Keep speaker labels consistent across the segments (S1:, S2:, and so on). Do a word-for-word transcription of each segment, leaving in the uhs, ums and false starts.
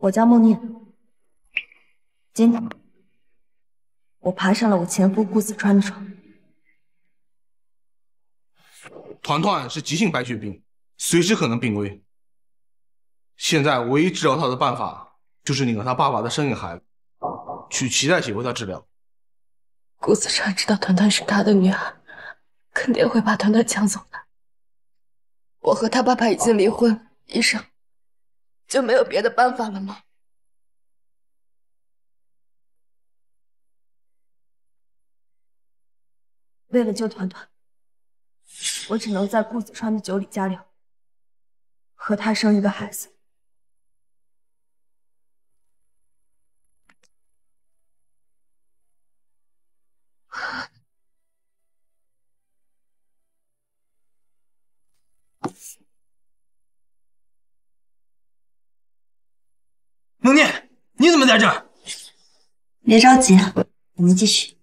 S1: 我叫孟念，今天我爬上了我前夫顾子川的床。
S2: 团团是急性白血病，随时可能病危。现在唯一治疗他的办法，就是你和他爸爸再生一个孩子，去脐带血为他治疗。
S1: 顾子川知道团团是他的女儿，肯定会把团团抢走的。我和他爸爸已经离婚，医生就没有别的办法了吗？为了救团团，我只能在顾子川的酒里加料，和他生一个孩子。
S3: 孟念，你怎么在这儿？
S1: 别着急，我们继续。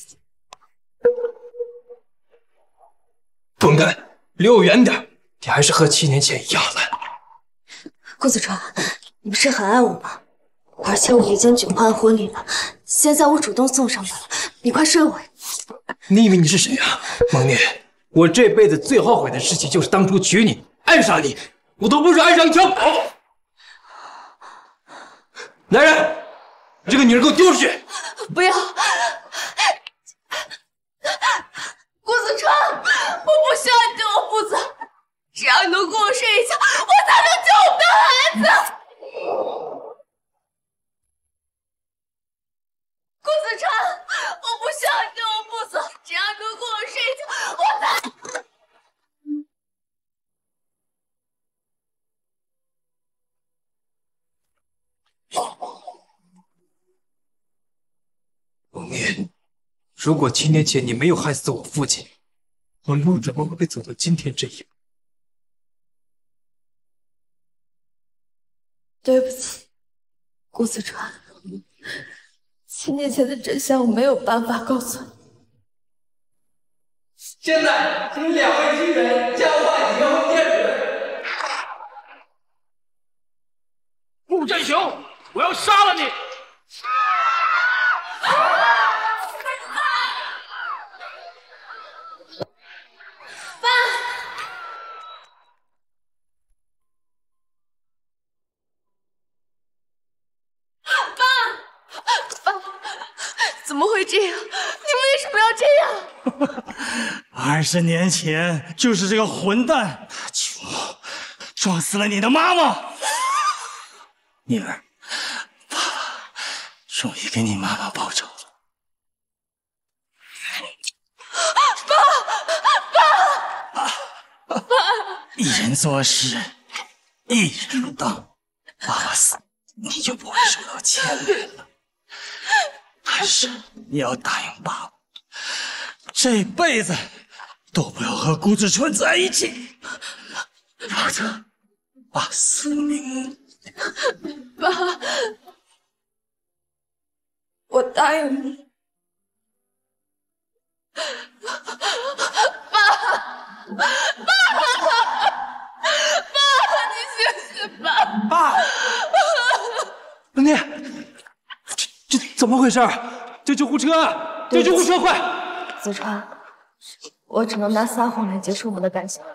S3: 滚开，离我远点！你还是和七年前一样烂。
S1: 顾子川，你不是很爱我吗？而且我已经举办婚礼了，现在我主动送上门了，你快睡我。
S3: 你以为你是谁啊，孟念？我这辈子最后悔的事情就是当初娶你、爱上你，我都不是爱上一条狗。来人，把这个女人给我丢出去！
S1: 不要！顾子川，我不需要你对我负责，只要你能跟我睡一觉，我才能救我们的孩子。顾子川，我不需要你对我负责，只要你能跟我睡一觉，我才……
S3: 孟念，如果七年前你没有害死我父亲，我路怎么会走到今天这一步？
S1: 对不起，顾子川，七年前的真相我没有办法告诉你。
S3: 现在，请两位新人交换结婚戒指。顾振雄，我要杀了你！
S1: 怎么会这样？你为什么要这样？
S4: 二十年前就是这个混蛋大球撞死了你的妈妈。女儿，爸爸终于给你妈妈报仇了。爸，爸，爸！一人做事，一人当。爸爸死，你就不会受到牵连了。但是你要答应爸爸，这辈子都不要和顾子川在一起，否则爸死命。
S1: 爸，我答应你。爸，爸，爸，你醒醒吧！
S3: 爸，孟念，这这怎么回事？叫救护车！叫救护车，快！
S1: 子川，我只能拿撒谎来结束我们的感情。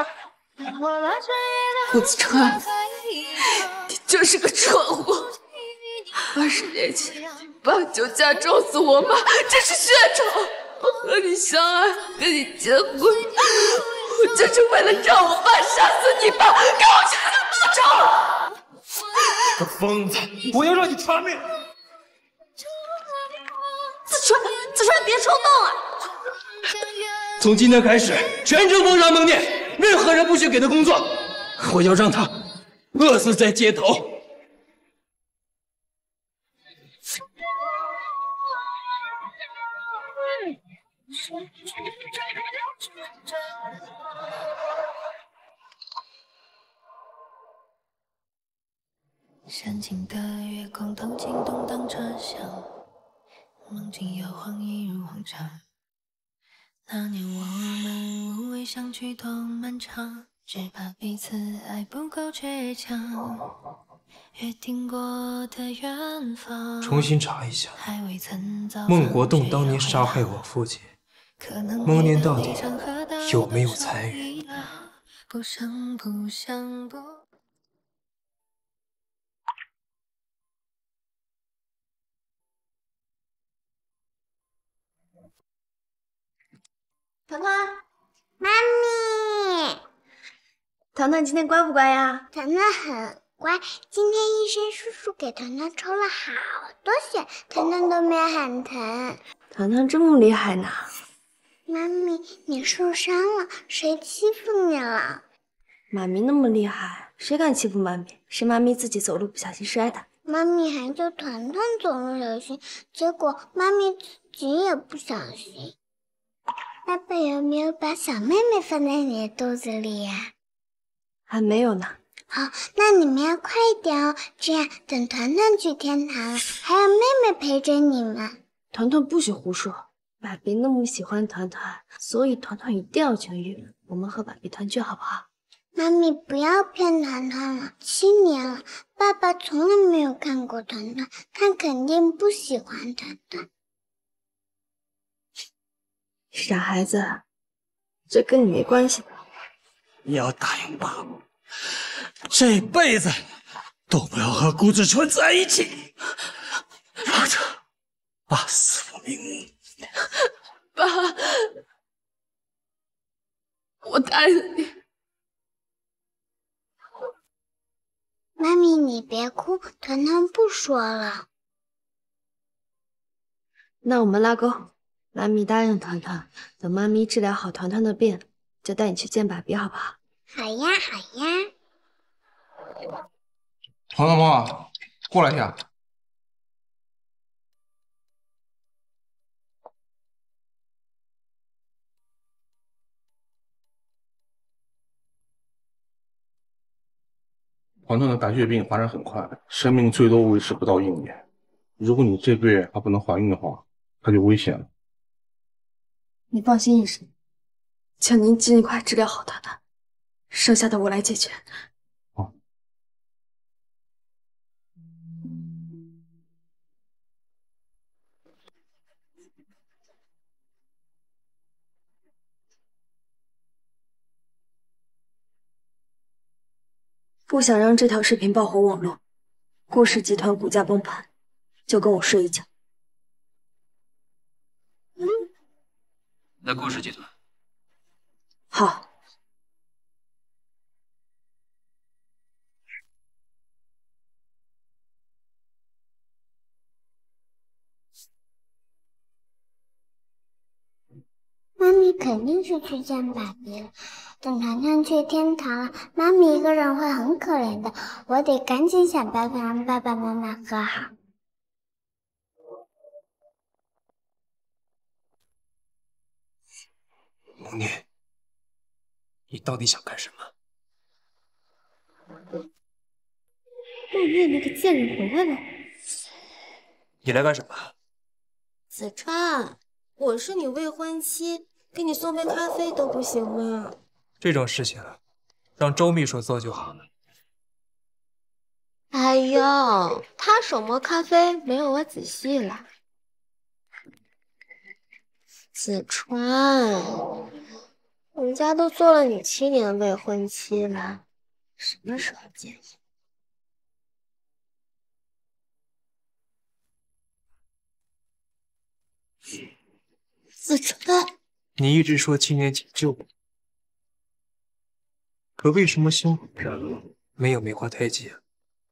S1: 顾子川，你就是个蠢货！二十年前你把酒驾撞死我妈，这是血仇。我和你相爱，跟你结婚，我就是为了让我爸杀死你爸，给我全家报仇！
S3: 个疯子！我要让你偿命！
S1: 子川，子川，别冲动啊！
S3: 从今天开始，全城封杀孟念，任何人不许给他工作，我要让他饿死在街头。
S5: 深情的月光透进动荡车厢，梦境摇晃一如往常。那年我们无谓相距多漫长，只怕彼此爱不够倔强。
S3: 重新查一下，孟国栋当年杀害我父亲，孟念到底有没有参与？
S5: 不想不想不。
S6: 团团，妈咪，团团今天乖不乖呀？团团很乖，今天医生叔叔给团团抽了好多血，团团都没有很疼。
S1: 团团这么厉害呢？
S6: 妈咪，你受伤了，谁欺负你了？
S1: 妈咪那么厉害，谁敢欺负妈咪？是妈咪自己走路不小心摔的。
S6: 妈咪还叫团团走路小心，结果妈咪自己也不小心。爸爸有没有把小妹妹放在你的肚子里呀？
S1: 还没有呢。
S6: 好，那你们要快一点哦，这样等团团去天堂了，还有妹妹陪着你们。
S1: 团团不许胡说，爸比那么喜欢团团，所以团团一定要痊愈。我们和爸比团聚好不好？
S6: 妈咪不要骗团团了，七年了，爸爸从来没有看过团团，他肯定不喜欢团团。
S1: 傻孩子，这跟你没关系的。
S4: 你要答应爸爸，这辈子都不要和顾子春在一起，否则爸死不瞑目。
S1: 爸，我答应你。
S6: 妈咪，你别哭，团团不说了。
S1: 那我们拉钩。妈咪答应团团，等妈咪治疗好团团的病，就带你去见爸比，好不好？
S6: 好呀，好呀。
S2: 团团妈妈，过来一下。团团的白血病发展很快，生命最多维持不到一年。如果你这个月还不能怀孕的话，它就危险了。
S1: 你放心，医生，请您尽快治疗好团团，剩下的我来解决。
S2: 好。
S1: 不想让这条视频爆火网络，顾氏集团股价崩盘，就跟我睡一觉。
S3: 那顾氏集团。
S1: 好。
S6: 妈咪肯定是去见爸比了。等团团去天堂了，妈咪一个人会很可怜的。我得赶紧想办法让爸爸妈妈和好。
S3: 孟念，你到底想干什么？
S1: 孟念那个贱人回来了。
S3: 你来干什么？
S7: 子川，我是你未婚妻，给你送杯咖啡都不行吗？
S3: 这种事情让周秘书做就好了。
S7: 哎呦，他手磨咖啡没有我仔细了。子川，人家都做了你七年未婚妻了，什么时候介意？子川，
S3: 你一直说七年前救我，可为什么胸口上没有梅花胎记啊？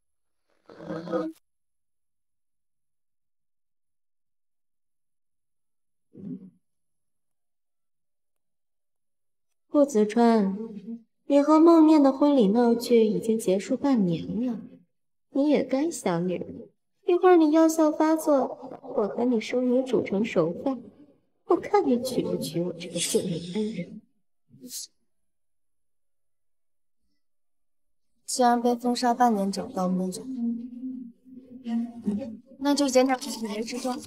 S7: 顾子川，你和孟念的婚礼闹剧已经结束半年了，你也该想你了。一会儿你药效发作，我和你生米煮成熟饭，我看你娶不娶我这个救命恩人。
S1: 既然被封杀半年找不到工作，那就检查体内之中。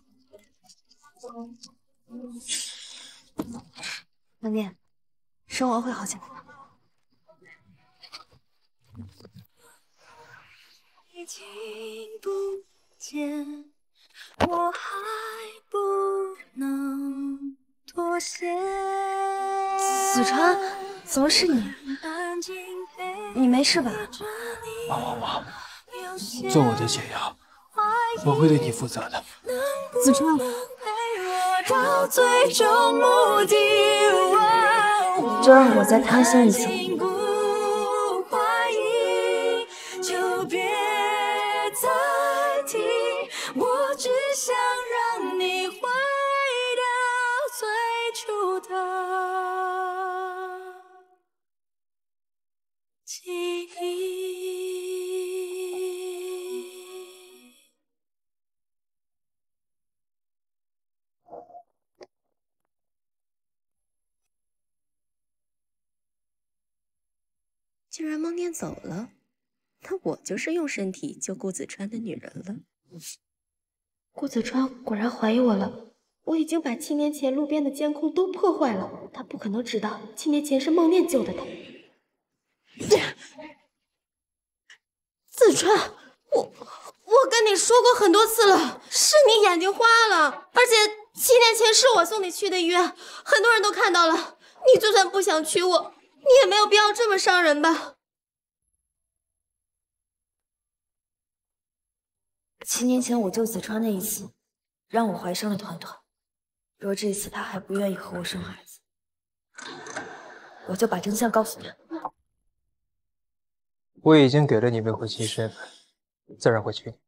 S1: 孟念，生活会好起来的。
S5: 听不见，我还不能妥协。
S8: 子川，怎么是你？你没事吧？
S3: 王王王，做我的解药，我会对你负责的。
S8: 子川，就让我再贪心一次。
S5: 我只想让你回到最初的记忆。
S7: 既然梦念走了，那我就是用身体救顾子川的女人了。顾子川果然怀疑我了。我已经把七年前路边的监控都破坏了，他不可能知道七年前是梦念救的他。子川，我我跟你说过很多次了，是你眼睛花了，而且七年前是我送你去的医院，很多人都看到了。你就算不想娶我，你也没有必要这么伤人吧？
S8: 七年前我救子川那一次，让我怀上了团团。若这一次他还不愿意和我生孩子，我就把真相告诉他。
S3: 我已经给了你未婚妻身份，自然会娶你。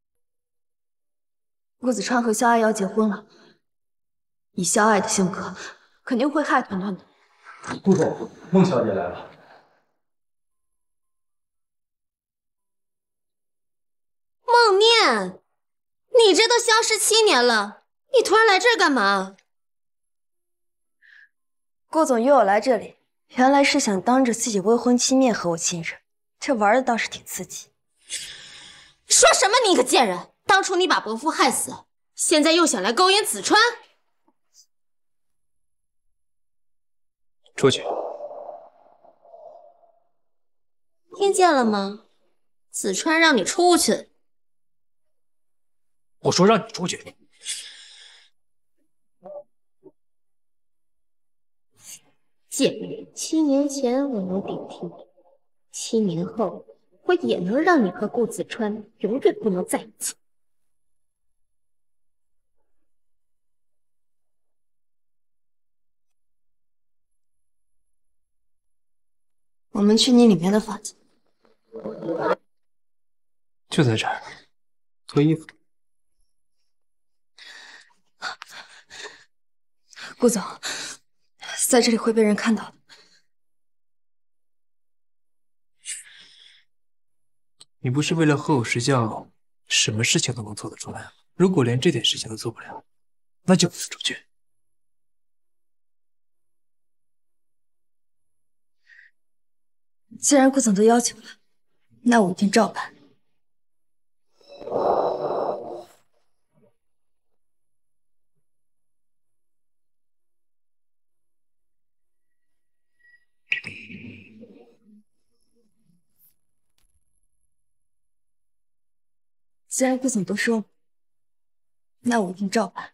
S8: 顾子川和萧爱要结婚了，以萧爱的性格，肯定会害团团的。
S3: 顾总，孟小姐来了。
S7: 梦念，你这都消失七年了，你突然来这儿干嘛？
S8: 顾总约我来这里，原来是想当着自己未婚妻面和我亲热，这玩的倒是挺刺激。
S7: 说什么你个贱人！当初你把伯父害死，现在又想来勾引子川？
S3: 出去！
S7: 听见了吗？子川让你出去。
S3: 我说让你出去。
S7: 贱人！ 七年前我能顶替你，七年后我也能让你和顾子川永远不能在一起。
S8: 我们去你里面的房间。
S3: 就在这儿，脱衣服。
S8: 顾总，在这里会被人看到的。
S3: 你不是为了和我睡觉，什么事情都能做得出来吗？如果连这点事情都做不了，那就不能出去。
S8: 既然顾总都要求了，那我一定照办。既然顾总都说了，那我一定照办。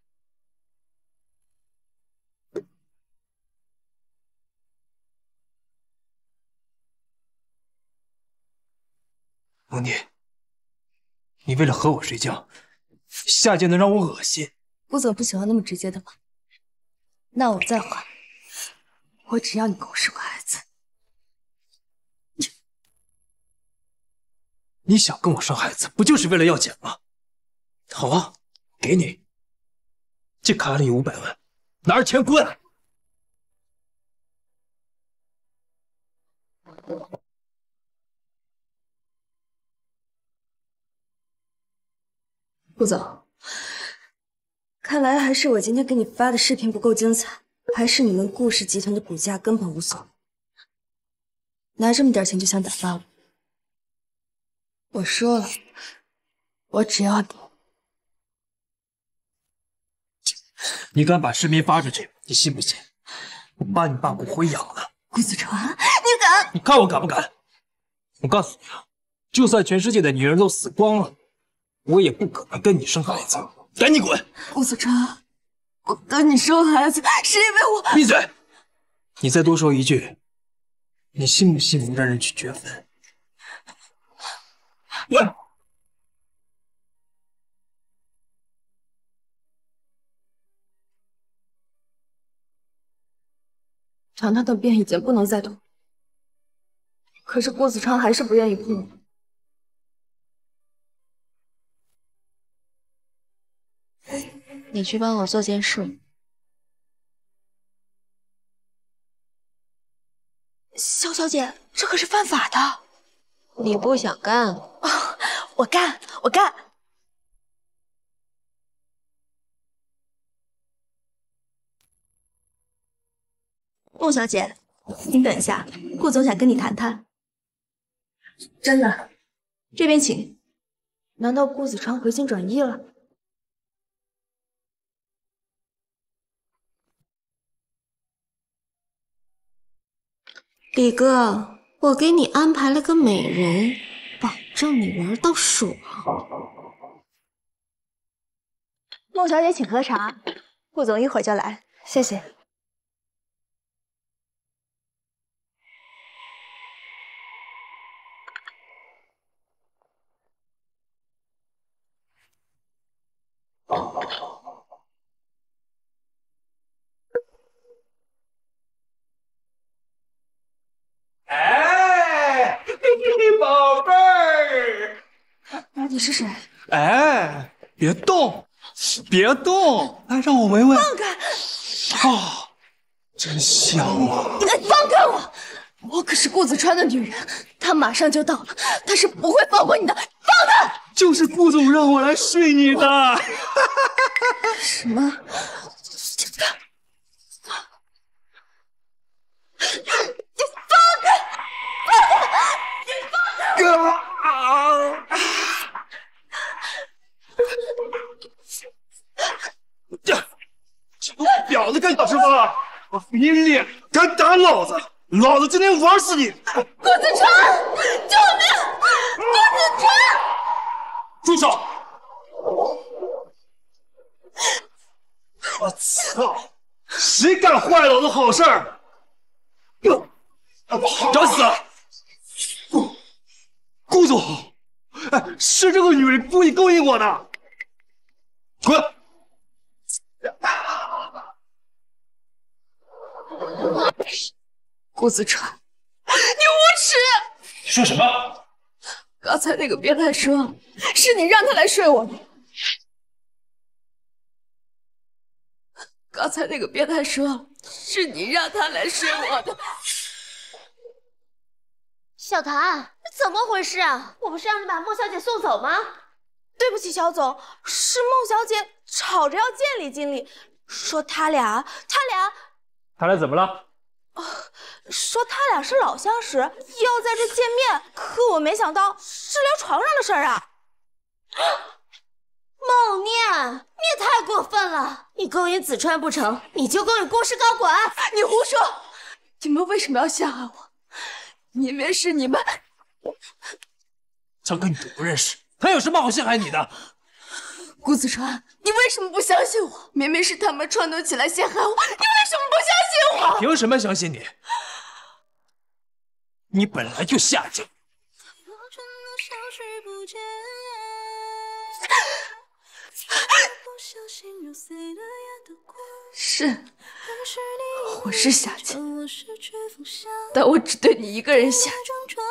S3: 梦念，你为了和我睡觉，下贱的让我恶心。
S8: 顾总不喜欢那么直接的吗？那我再换，我只要你跟我生个孩子。
S3: 你想跟我生孩子，不就是为了要钱吗？好啊，给你，这卡里五百万，拿着钱滚！
S8: 顾总，看来还是我今天给你发的视频不够精彩，还是你们顾氏集团的股价根本无所谓，拿这么点钱就想打发我？我说了，我只要你。
S3: 你敢把视频发出去，你信不信我把你爸骨灰扬了？
S8: 顾子川，你敢？
S3: 你看我敢不敢？我告诉你啊， 就算全世界的女人都死光了，我也不可能跟你生孩子。赶紧滚！
S1: 顾子琛，我跟你生孩子是因为我……
S3: 闭嘴！你再多说一句，你信不信我让人去掘坟？滚！
S1: 糖糖的病已经不能再痛，可是顾子昌还是不愿意碰我。
S7: 你去帮我做件事。
S1: 萧小姐，这可是犯法的。
S7: 你不想干？
S1: 哦，我干，我干。
S9: 孟小姐，您等一下，顾总想跟你谈谈。
S1: 真的？
S9: 这边请。
S1: 难道顾子昌回心转意了？
S7: 李哥，我给你安排了个美人，保证你玩到爽。
S9: 孟小姐，请喝茶，顾总一会儿就来。
S1: 谢谢。
S3: 哎，宝贝儿，
S1: 你是谁？
S3: 哎，别动，别动，来让我闻闻。
S1: 放开！
S3: 啊，真香啊！
S1: 你放开我！我可是顾子川的女人，他马上就到了，他是不会放过你的。放开！
S3: 就是顾总让我来睡你的。
S1: 什么？
S3: 婊子干小吃饭，我你脸敢打老子，老子今天玩死你！
S1: 顾子川，救命！顾子川，
S3: 住手！我操！谁敢坏老子好事儿？找死！顾顾总，哎，是这个女人故意勾引我的，滚！
S1: 顾子川，你无耻！
S3: 你说什么？
S1: 刚才那个变态说，是你让他来睡我的。刚才那个变态说，是你让他来睡我的。
S6: 小谭，怎么回事啊？我不是让你把孟小姐送走吗？
S9: 对不起，小总，是孟小姐吵着要见李经理，说他俩，他俩，
S3: 他俩怎么了？
S9: 哦，说他俩是老相识，要在这见面，可我没想到是聊床上的事儿啊！
S6: 孟念，你也太过分了！你勾引子川不成，你就勾引顾氏高管！
S1: 你胡说！你们为什么要陷害我？明明是你们！
S3: 张哥，你都不认识，他有什么好陷害你的？
S1: 顾子川，你为什么不相信我？明明是他们串通起来陷害我，你为什么不相信我？
S3: 凭什么相信你？你本来就下贱。
S1: 是，我是下贱，但我只对你一个人下贱。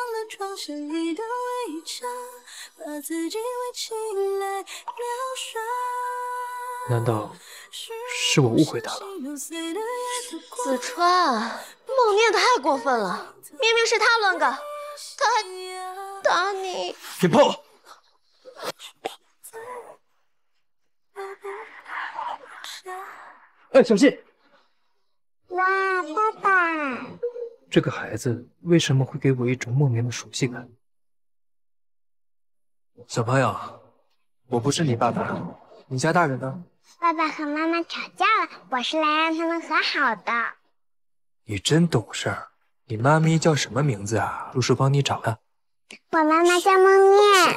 S3: 难道是我误会他了？
S6: 子川，孟念太过分了，明明是他乱搞，他还打你。
S3: 别碰我！哎，小心！
S6: 哇，爸爸！
S3: 这个孩子为什么会给我一种莫名的熟悉感？小朋友，我不是你爸爸，你家大人呢？
S6: 爸爸和妈妈吵架了，我是来让他们和好的。
S3: 你真懂事儿。你妈咪叫什么名字啊？叔叔帮你找的。
S6: 我妈妈叫梦念。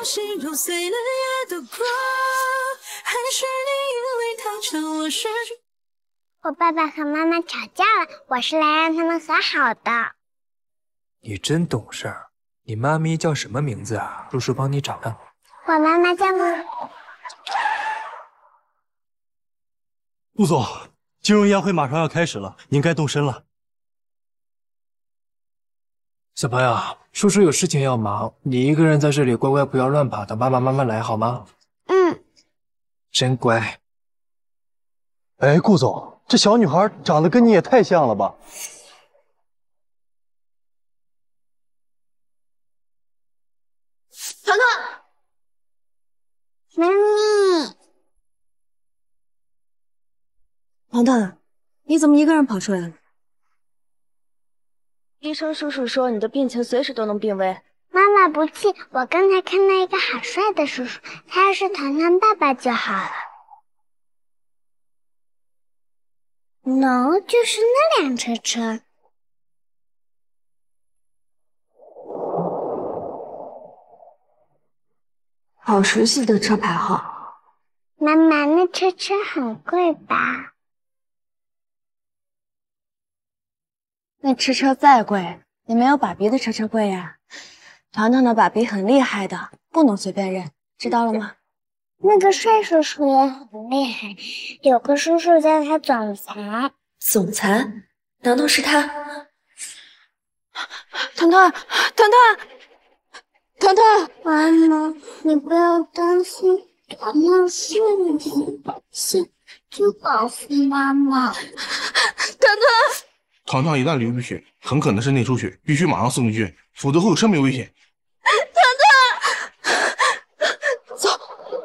S6: 我爸爸和妈妈吵架了，我是来让他们和好的。
S3: 你真懂事儿。你妈咪叫什么名字啊？叔叔帮你找看。
S6: 我妈妈叫梦。
S10: 顾总，金融宴会马上要开始了，您该动身了。
S3: 小朋友，叔叔有事情要忙，你一个人在这里乖乖不要乱跑，等爸爸慢慢来好吗？
S6: 嗯，
S3: 真乖。
S10: 哎，顾总，这小女孩长得跟你也太像了吧？
S9: 团团，
S6: 妈咪，
S8: 团团，你怎么一个人跑出来了？
S9: 医生叔叔说你的病情随时都能病危。
S6: 妈妈不气，我刚才看到一个好帅的叔叔，他要是团团爸爸就好了。no， 就是那辆车车。
S8: 好熟悉的车牌号。
S6: 妈妈，那车车很贵吧？
S8: 那车车再贵，也没有爸比的车车贵呀。团团的爸比很厉害的，不能随便认，知道了吗？
S6: 那个帅叔叔也很厉害，有个叔叔叫他总裁。
S8: 总裁？难道是他？团团，团团，团团！
S6: 妈妈，你不要担心，团团是你，是就保护妈妈。
S9: 团团。
S2: 团团一旦流鼻血，很可能是内出血，必须马上送医院，否则会有生命危险。
S9: 团团，走。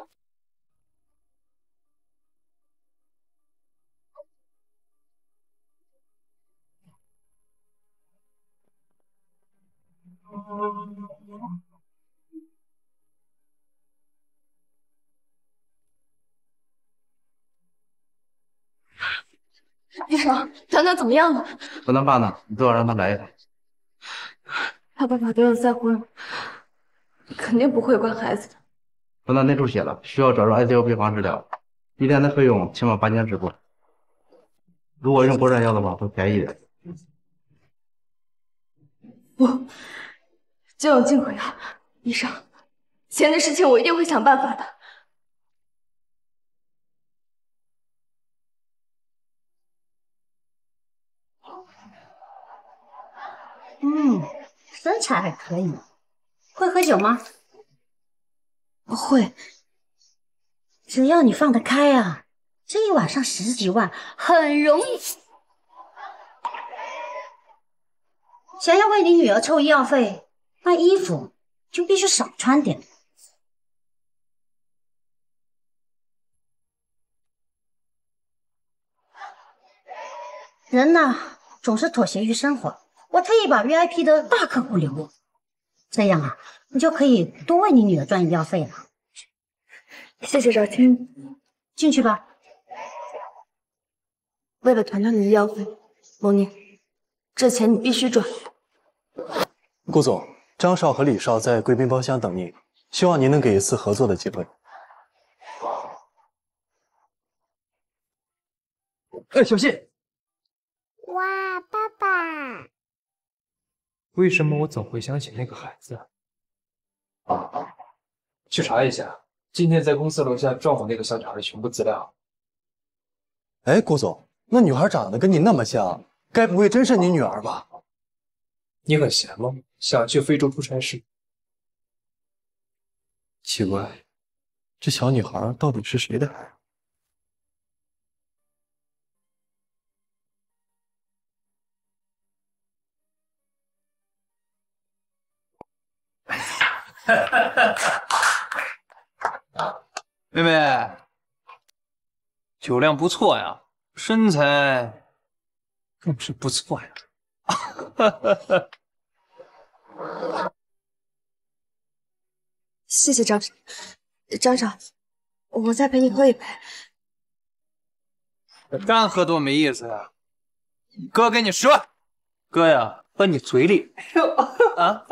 S9: 医生，团团怎么样了？
S11: 团团爸呢？你最好让他来一趟。
S9: 他爸爸都要再婚了，肯定不会管孩子的。
S11: 团团内出血了，需要转入 I C U 病房治疗，一天的费用起码八千支付。如果用国产药的话，会便宜点。
S9: 不，就用进口药。医生，钱的事情我一定会想办法的。
S12: 嗯，身材还可以。会喝酒吗？
S8: 不会。
S12: 只要你放得开啊，这一晚上十几万很容易。想要为你女儿凑医药费，那衣服就必须少穿点。人呐，总是妥协于生活。我特意把 V I P 的大客户留了，这样啊，你就可以多为你女儿赚医药费了。
S8: 谢谢赵青，
S12: 进去吧。
S8: 为了团团的医药费，梦念，这钱你必须赚。
S10: 顾总，张少和李少在贵宾包厢等您，希望您能给一次合作的机会。
S3: 哎，小谢。
S6: 哇，爸爸。
S3: 为什么我总会想起那个孩子？去查一下，今天在公司楼下撞我那个小女孩的全部资料。
S10: 哎，顾总，那女孩长得跟你那么像，该不会真是你女儿吧？
S3: 你很闲吗？想去非洲出差是？
S10: 奇怪，这小女孩到底是谁的孩子？
S4: 妹妹，酒量不错呀，身材更是不错呀。
S8: 谢谢张少，张少，我再陪你喝一杯。
S4: 干喝多没意思呀，哥跟你说，哥呀，喝你嘴里。哎呦
S3: 啊？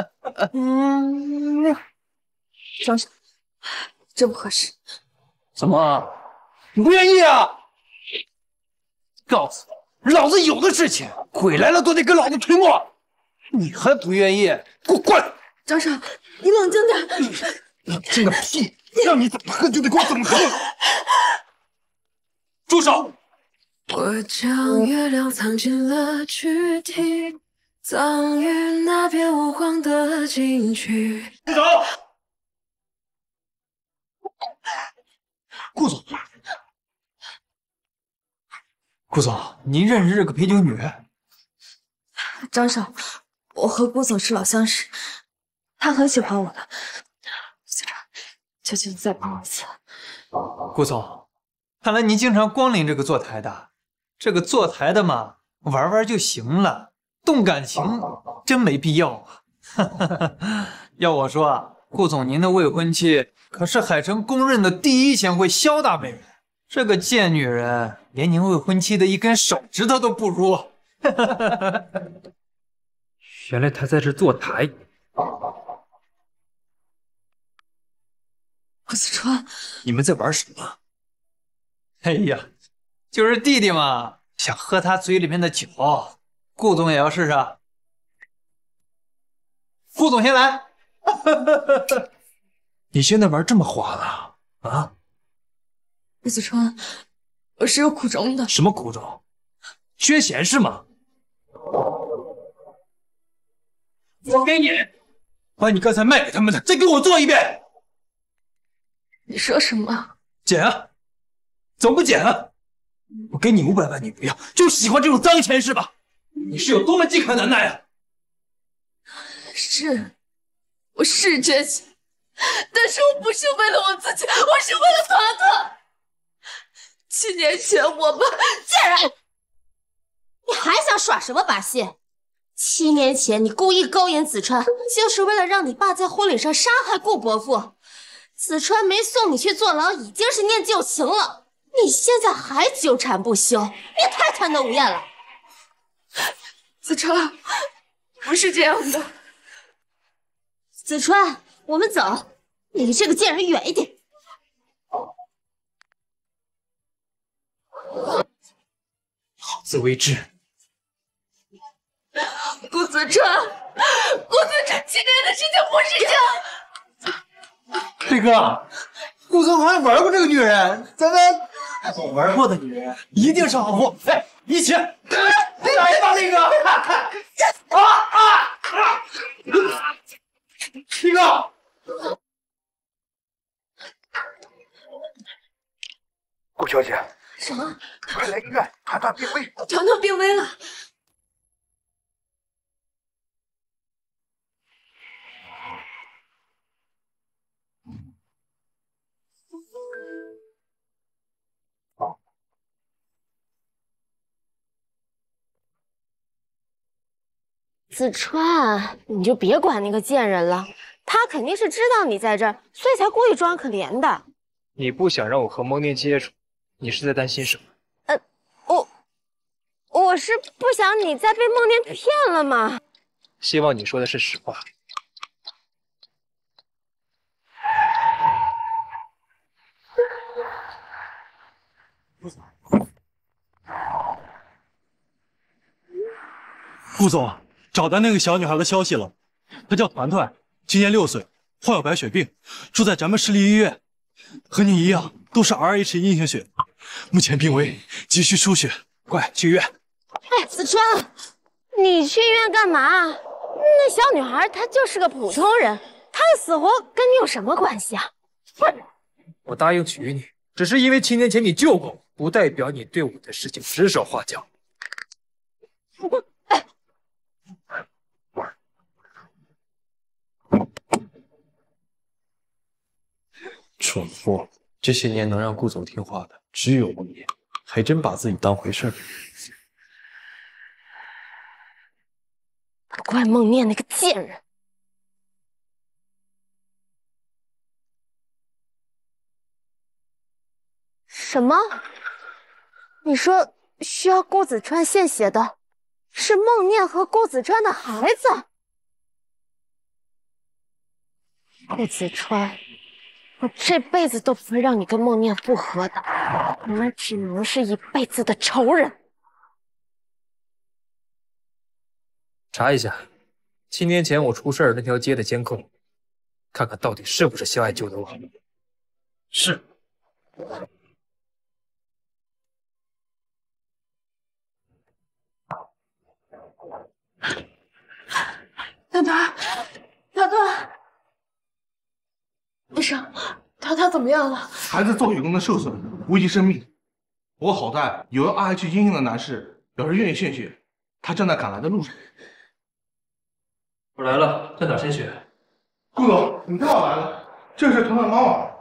S8: 嗯，张少，这不合适。
S3: 怎么？你不愿意啊？告诉你，老子有的是钱，鬼来了都得跟老子推磨。你还不愿意？给我滚！
S8: 张少，你冷静点。
S3: 冷静个屁！让你怎么恨就得给我怎么恨！住手！
S5: 我将月亮藏进了躯体，葬于那片无黄的禁区。
S3: 住手！顾总，顾总，您认识这个陪酒女？
S8: 张少，我和顾总是老相识，他很喜欢我的。局长，求求你再帮我一次。
S3: 顾总，看来您经常光临这个坐台的。这个坐台的嘛，玩玩就行了，动感情真没必要啊。要我说啊，顾总您的未婚妻可是海城公认的第一贤惠萧大美人，这个贱女人连您未婚妻的一根手指头都不如。
S13: 原来他在这坐台。
S8: 顾子川，
S3: 你们在玩什么？哎呀，就是弟弟嘛，想喝他嘴里面的酒，顾总也要试试。顾总先来。你现在玩这么花了啊？
S8: 顾子川，我是有苦衷的。
S3: 什么苦衷？缺钱是吗？我给你，把你刚才卖给他们的再给我做一遍。
S8: 你说什么？
S3: 减啊！怎么不减啊？我给你五百万，你不要，就喜欢这种脏钱是吧？你是有多么饥渴难耐啊？
S8: 是，我是缺钱，但是我不是为了我自己，我是为了团团。七年前我们
S14: 贱人，你还想耍什么把戏？七年前你故意勾引子川，就是为了让你爸在婚礼上杀害顾伯父。子川没送你去坐牢，已经是念旧情了。你现在还纠缠不休，你也太贪得无厌了。
S8: 子川，不是这样的。
S14: 子川，我们走，离这个贱人远一点。
S3: 好自为之。
S8: 顾子川，顾子川，今天的事情不是这样。
S3: 飞哥，顾总好像玩过这个女人，咱们我玩过的女人一定是好货。哎，一起来一把，飞哥！啊啊啊！飞哥，
S15: 顾小姐，
S8: 什么？
S15: 快来医院，团团病危！
S8: 团团病危了。
S14: 子川，你就别管那个贱人了，他肯定是知道你在这儿，所以才故意装可怜的。
S13: 你不想让我和蒙念接触，你是在担心什么？
S14: 呃，我我是不想你再被梦念骗了嘛。
S13: 希望你说的是实话。
S10: 顾总。找到那个小女孩的消息了，她叫团团，今年六岁，患有白血病，住在咱们市立医院，和你一样都是 R H 阴性血，目前病危，急需输血，快去医院。
S14: 哎，子川，你去医院干嘛？那小女孩她就是个普通人，她的死活跟你有什么关系啊？
S13: 我答应娶你，只是因为七年前你救过我，不代表你对我的事情指手画脚。
S10: 蠢货！这些年能让顾总听话的只有梦念，还真把自己当回事儿。
S14: 不怪梦念那个贱人。什么？你说需要顾子川献血的是梦念和顾子川的孩子？ 顾子川，我这辈子都不会让你跟梦念复合的，你们只能是一辈子的仇人。
S13: 查一下七年前我出事儿那条街的监控，看看到底是不是肖爱救的我。
S10: 是。
S1: 团团，团团，医生，团团怎么样了？
S2: 孩子造血功能受损，危及生命。不过好在有个 R H 阴性的男士表示愿意献血，他正在赶来的路上。
S13: 我来了，在哪献血？
S2: 顾总，你干嘛来了？这是团团妈妈。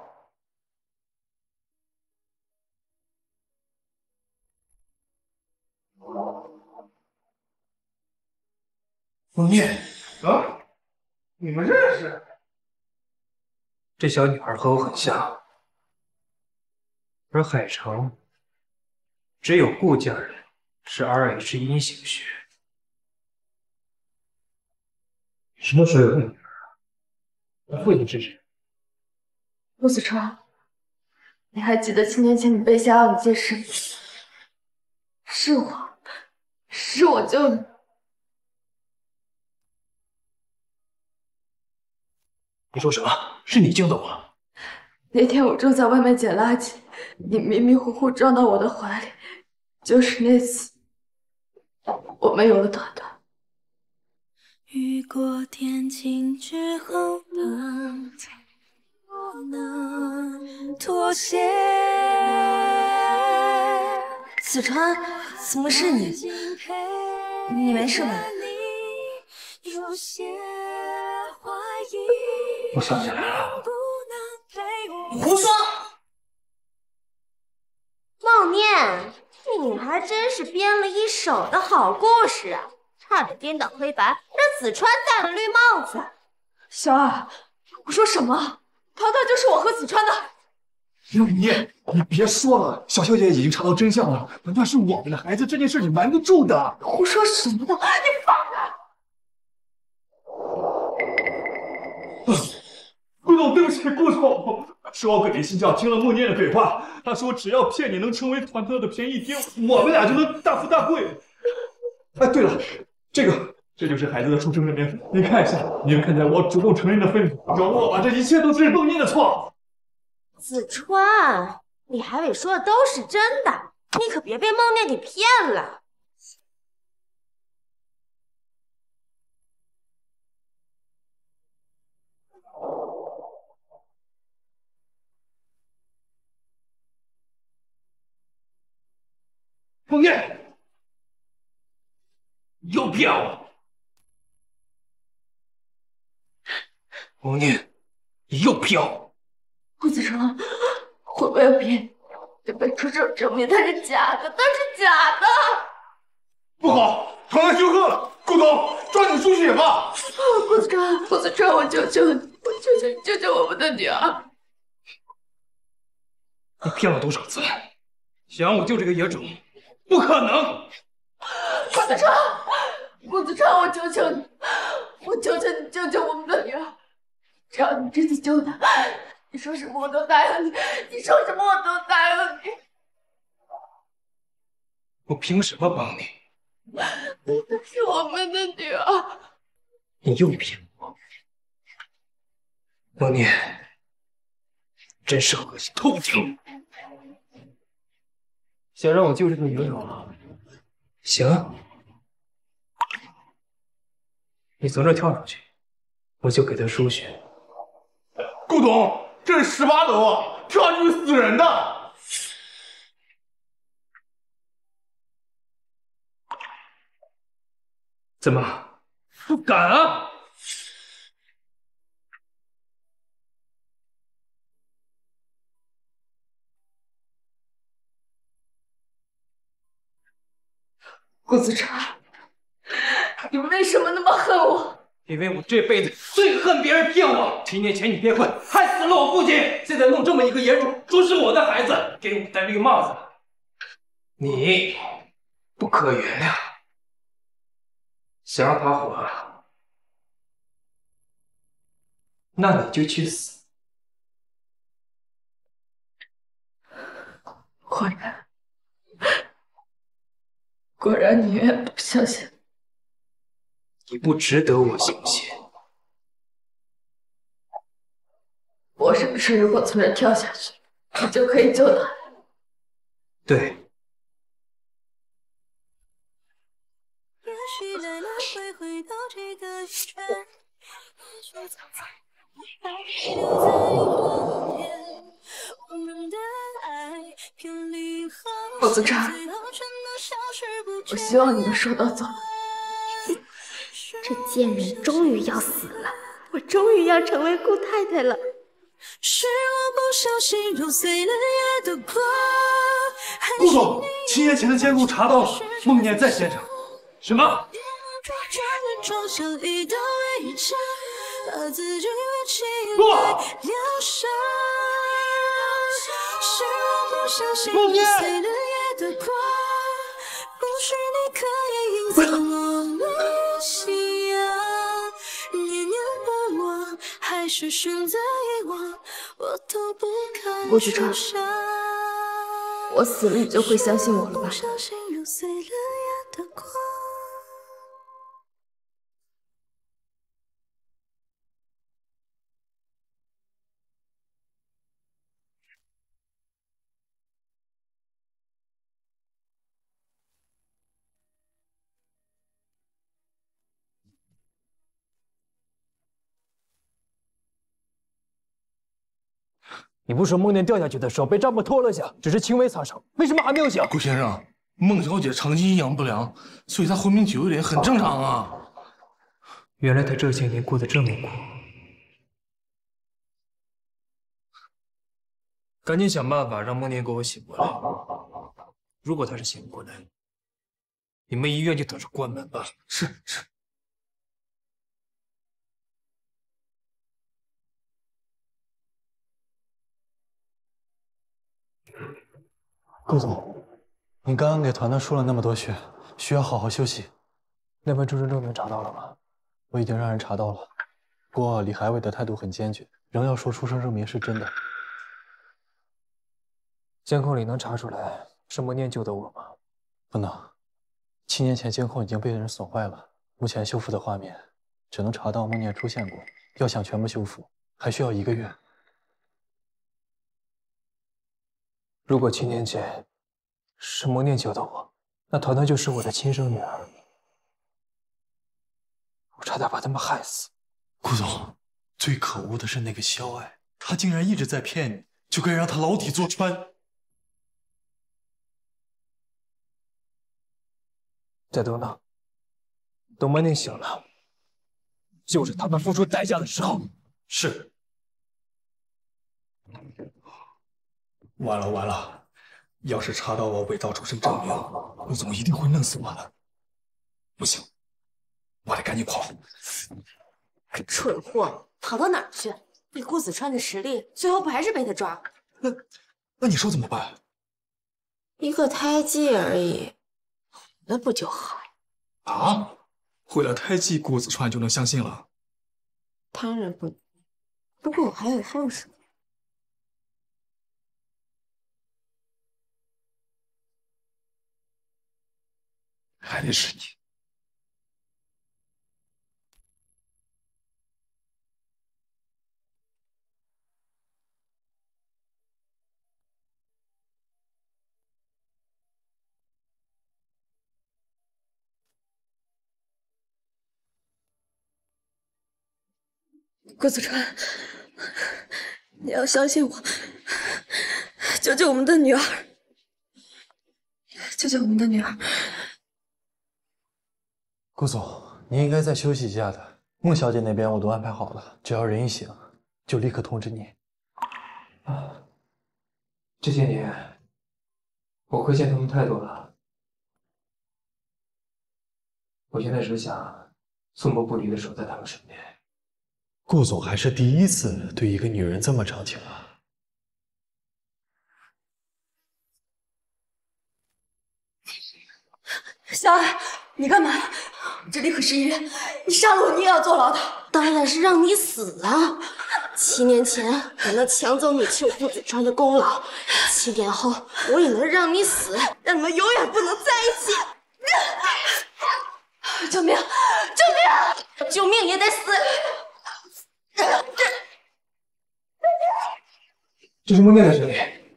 S10: 梦念
S2: 啊，你们认识？
S13: 这小女孩和我很像，而海城只有顾家人是 R H 阴性血。什么时候有个女儿啊？我父亲是谁？
S1: 陆子川，你还记得七年前你被下药的件事吗？是我，是我救你。
S10: 你说什么？是你救的我？
S1: 那天我正在外面捡垃圾，你迷迷糊糊撞到我的怀里，就是那次，我们有了团团。
S5: 雨过天晴之后的我能妥协。
S8: 子川，怎么是你？你没事吧？
S10: 我想起来了。
S8: 胡说！
S14: 梦念，你还真是编了一手的好故事啊！差点颠倒黑白，让子川戴了绿帽子。
S1: 小二，我说什么？团团就是我和子川的。
S10: 梦念，你别说了，小小姐已经查到真相了，团团是我们的孩子，这件事你瞒得住的。
S1: 胡说什么呢？你放开！
S10: 顾总，对不起，顾总，是我鬼迷心窍，听了梦念的鬼话。他说只要骗你能成为团团的便宜爹，我们俩就能大富大贵。哎，对了，这个这就是孩子的出生证明，您看一下。您看在我主动承认的份上，饶我吧，这一切都是梦念的错。
S14: 子川，李海伟说的都是真的，你可别被梦念给骗了。
S10: 梦念，你又骗我！梦念，你又骗我！
S1: 顾子川，我没有骗你，这本出证证明它是假的，它是假的。
S2: 不好，团团休克了，顾总，抓紧输血吧！
S1: 顾子川，顾子川，我求求你，我求求你救救我们的女儿！
S10: 你骗了多少次？想让我救这个野种？不可能！
S1: 顾子川，顾子川，我求求你，我求求你救救我们的女儿！只要你真的救她，你说什么我都答应你，你说什么我都答应你。
S10: 我凭什么帮你？
S1: 那是我们的女儿。
S10: 你又骗我！梦念，真是恶心透顶！
S13: 想让我救这个野种？行，你从这跳上去，我就给他输血。
S2: 顾总，这是十八楼啊，跳下去会死人的。
S10: 怎么不敢啊？
S1: 顾子川，你为什么那么恨我？
S10: 因为我这辈子最恨别人骗我。七年前你骗婚，害死了我父亲，现在弄这么一个野种，说是我的孩子，给我戴绿帽子，你不可原谅。想让他活，
S13: 那你就去死！
S1: 果然，果然你永远不相信。
S13: 你不值得我相信。
S1: 我是不是如果从这跳下去，你就可以救他？
S13: 对。
S1: 顾子川，我希望你能说到做到。
S6: 这贱人终于要死了，我终于要成为顾太太了。是我不小心揉碎了夜的光。
S10: 顾总，七年前的监控查到了，孟念在现场。什么？
S6: 孟念！
S1: 顾子川，我死了你就会相信我了吧？
S16: 你不是说孟念掉下去的时候被帐篷拖了下，只是轻微擦伤，为什么还没有醒？
S2: 顾先生，孟小姐长期营养不良，所以她昏迷久一点很正常啊。
S13: 原来她这些年过得这么苦，赶紧想办法让孟念给我醒过来。如果她是醒不过来，你们医院就等着关门吧。
S2: 是是。
S3: 顾总，你刚刚给团团输了那么多血，需要好好休息。
S16: 那份出生证明查到了吗？
S3: 我已经让人查到了，不过李海伟的态度很坚决，仍要说出生证明是真的。
S16: 监控里能查出来是孟念救的我吗？
S3: 不能，七年前监控已经被人损坏了，目前修复的画面只能查到孟念出现过，要想全部修复，还需要一个月。
S16: 如果七年前是孟念救的我，那团团就是我的亲生女儿。我差点把他们害死。
S10: 顾总，最可恶的是那个肖爱，她竟然一直在骗你，就该让她牢底坐穿。
S16: 再等等，等孟念醒了，就是他们付出代价的时候。
S10: 是。完了完了，要是查到我伪造出生证明，顾总一定会弄死我的。不行，我得赶紧跑。
S14: 个蠢货，跑到哪儿去？以顾子川的实力，最后不还是被他抓了？
S10: 那那你说怎么办？
S14: 一个胎记而已，那不就好？
S10: 啊？毁了胎记，顾子川就能相信了？
S14: 当然不能。不过我还有后手。
S10: 还得是你。
S1: 顾子川，你要相信我，救救我们的女儿，救救我们的女儿。
S3: 顾总，你应该再休息一下的。孟小姐那边我都安排好了，只要人一醒，就立刻通知你。
S13: 啊，这些年我亏欠他们太多了，我现在只想寸步不离的守在他们身边。
S10: 顾总还是第一次对一个女人这么长情啊！
S1: 小爱，你干嘛？这里可是医院，你杀了我，你也要坐牢的。
S14: 当然是让你死啊！ 七年前我能抢走你救顾子川的功劳，七年后我也能让你死，让你们永远不能在一起。救命！救命！救命也得死！
S16: 这是梦念的声音。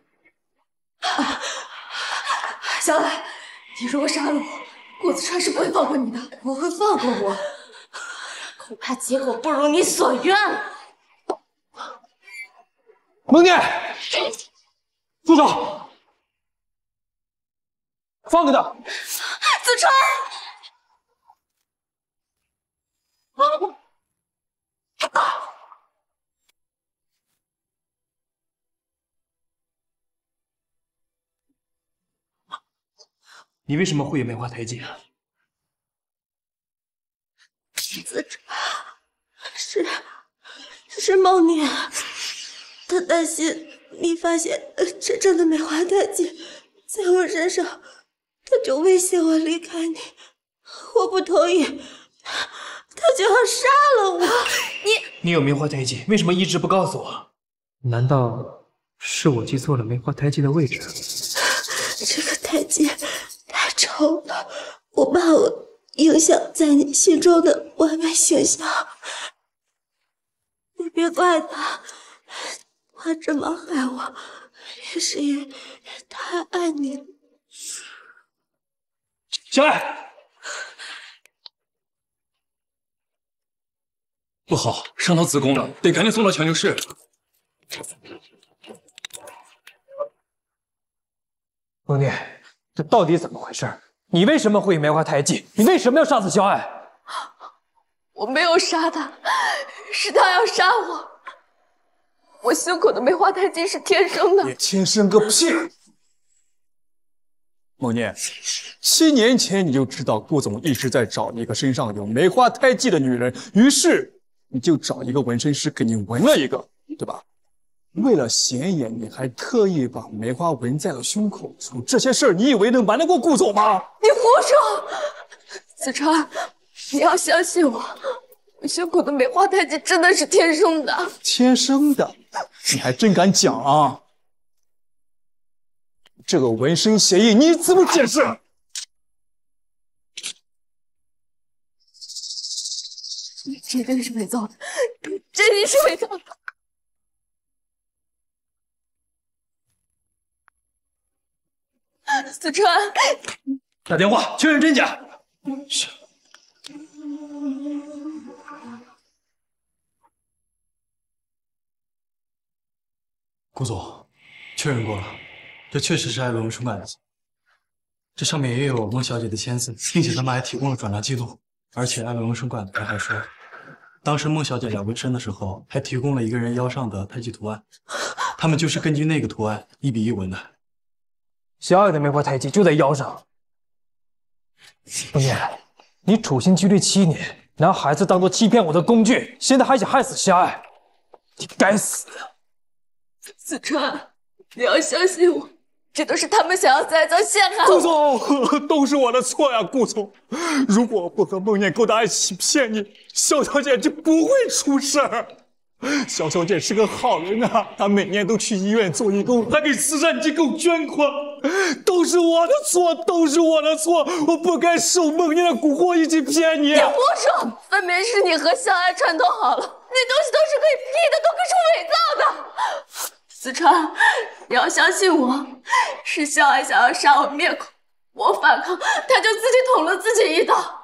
S1: 小矮，你如果杀了我，顾子川是不会放过你的，
S14: 不会放过我，恐怕结果不如你所愿。
S16: 梦念，住手！放开他！
S1: 子川。
S16: 你为什么会有梅花台阶？
S14: 子川，是是梦念，他担心你发现真正的梅花台阶在我身上，他就威胁我离开你，我不同意，他就要杀了我。你
S16: 你有梅花台阶，为什么一直不告诉我？
S13: 难道是我记错了梅花台阶的位置？
S14: 这个台阶太丑了，我怕我影响在你心中的完美形象。你别怪他，他这么害我，也是因为太爱你了。
S10: 小爱，不好，伤到子宫了，得赶紧送到抢救室。
S16: 梦念，这到底怎么回事？你为什么会有梅花台阶？你为什么要杀死小爱？
S1: 我没有杀他，是他要杀我。我胸口的梅花台阶是天生的。
S17: 你天生个屁！梦念，七年前你就知道顾总一直在找一个身上有梅花胎记的女人，于是你就找一个纹身师给你纹了一个，对吧？为了显眼，你还特意把梅花纹在了胸口处。这些事儿，你以为能瞒得过顾总吗？
S1: 你胡说！子川，你要相信我，我胸口的梅花台阶真的是天生的。
S17: 天生的？你还真敢讲啊！这个纹身协议你怎么解释？
S1: 这定是伪造的，这定是伪造的。子川，
S10: 打电话确认真假。
S17: 是。
S10: 顾总，确认过了，这确实是艾伦纹身馆的。这上面也有孟小姐的签字，并且他们还提供了转账记录。而且艾伦纹身馆的人还说，当时孟小姐来纹身的时候，还提供了一个人腰上的太极图案，他们就是根据那个图案一笔一纹的。
S16: 小爱的梅花台阶就在腰上。梦念，你处心积虑七年，拿孩子当做欺骗我的工具，现在还想害死小爱，你该死！
S1: 子川，你要相信我，这都是他们想要再造陷害我。
S17: 顾总，都是我的错呀，顾总。如果我不和梦念勾搭一起骗你，肖小姐就不会出事儿。肖小姐是个好人啊，她每年都去医院做义工，还给慈善机构捐款，都是我的错，都是我的错，我不该受梦念的蛊惑一起骗你。
S1: 你胡说，分明是你和小爱串通好了，那东西都是可以 P 的，都可是伪造的。子川，你要相信我，是小爱想要杀我灭口，我反抗，他就自己捅了自己一刀。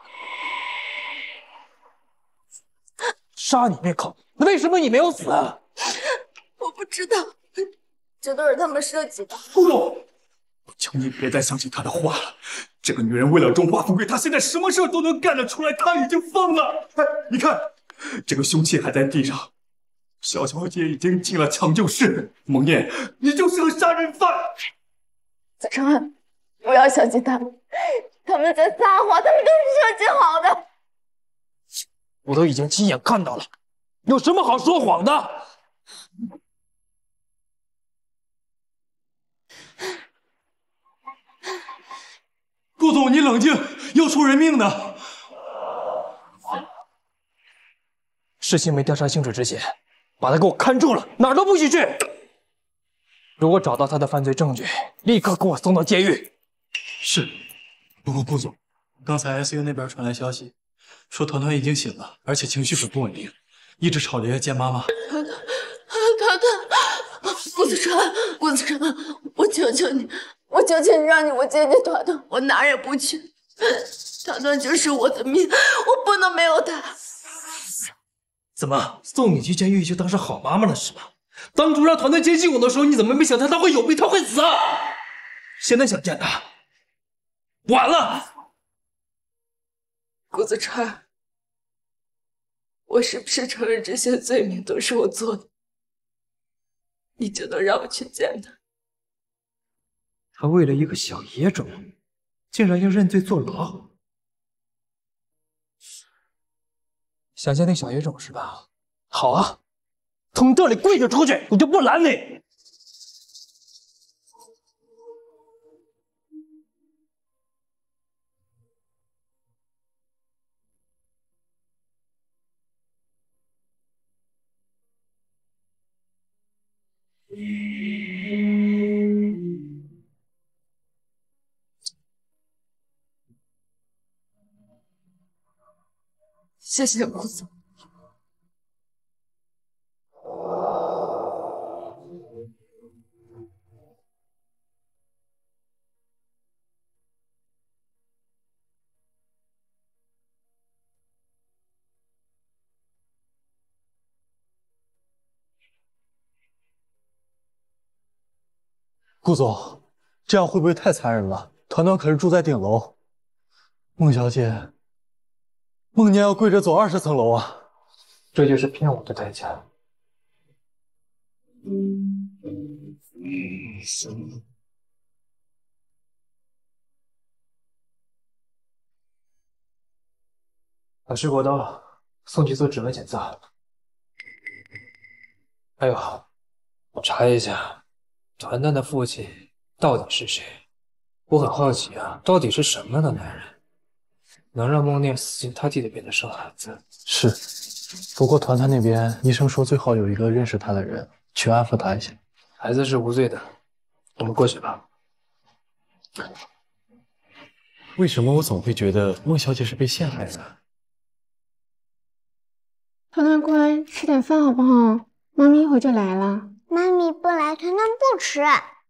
S16: 杀你灭口？那为什么你没有死？
S1: 我不知道，这都是他们设计的。
S17: 顾总，我求你别再相信她的话了。这个女人为了荣华富贵，她现在什么事都能干得出来，她已经疯了。哎，你看，这个凶器还在地上，小小姐已经进了抢救室。梦念，你就是个杀人犯。
S1: 子川，不要相信他们，他们在撒谎，他们都是设计好的。
S16: 我都已经亲眼看到了。有什么好说谎的？
S10: 顾总，你冷静，要出人命的。
S16: 事情没调查清楚之前， 把他给我看住了，哪儿都不许去。如果找到他的犯罪证据，立刻给我送到监狱。
S10: 是。不过顾总，刚才 I C U 那边传来消息，说团团已经醒了，而且情绪很不稳定，一直吵着要见妈妈。
S1: 团团，团团，顾子川，顾子川，我求求你，我求求你，让你我见见团团，我哪儿也不去。团团就是我的命，我不能没有他。
S16: 怎么送你去监狱就当是好妈妈了是吗？当初让团团接近我的时候，你怎么没想到他会有病，他会死啊？现在想见他，晚了。
S1: 顾子川，我是不是承认这些罪名都是我做的？你就能让我去见他？
S16: 他为了一个小野种，竟然要认罪坐牢。想见那小野种是吧？好啊，从这里跪着出去，我就不拦你。
S1: 谢谢顾总。
S10: 顾总，这样会不会太残忍了？团团可是住在顶楼，孟小姐，孟年要跪着走二十层楼啊！
S16: 这就是骗我的代价。把水果倒了，送去做指纹检测。还有，我查一下团团的父亲到底是谁？我很好奇啊，到底是什么样的男人，能让孟念死心塌地的为他生孩子？
S10: 是，不过团团那边医生说最好有一个认识他的人去安抚他一下。
S16: 孩子是无罪的，我们过去吧。
S10: 为什么我总会觉得孟小姐是被陷害的？
S6: 团团乖，吃点饭好不好？妈咪一会儿就来了。妈咪不来，团团不吃。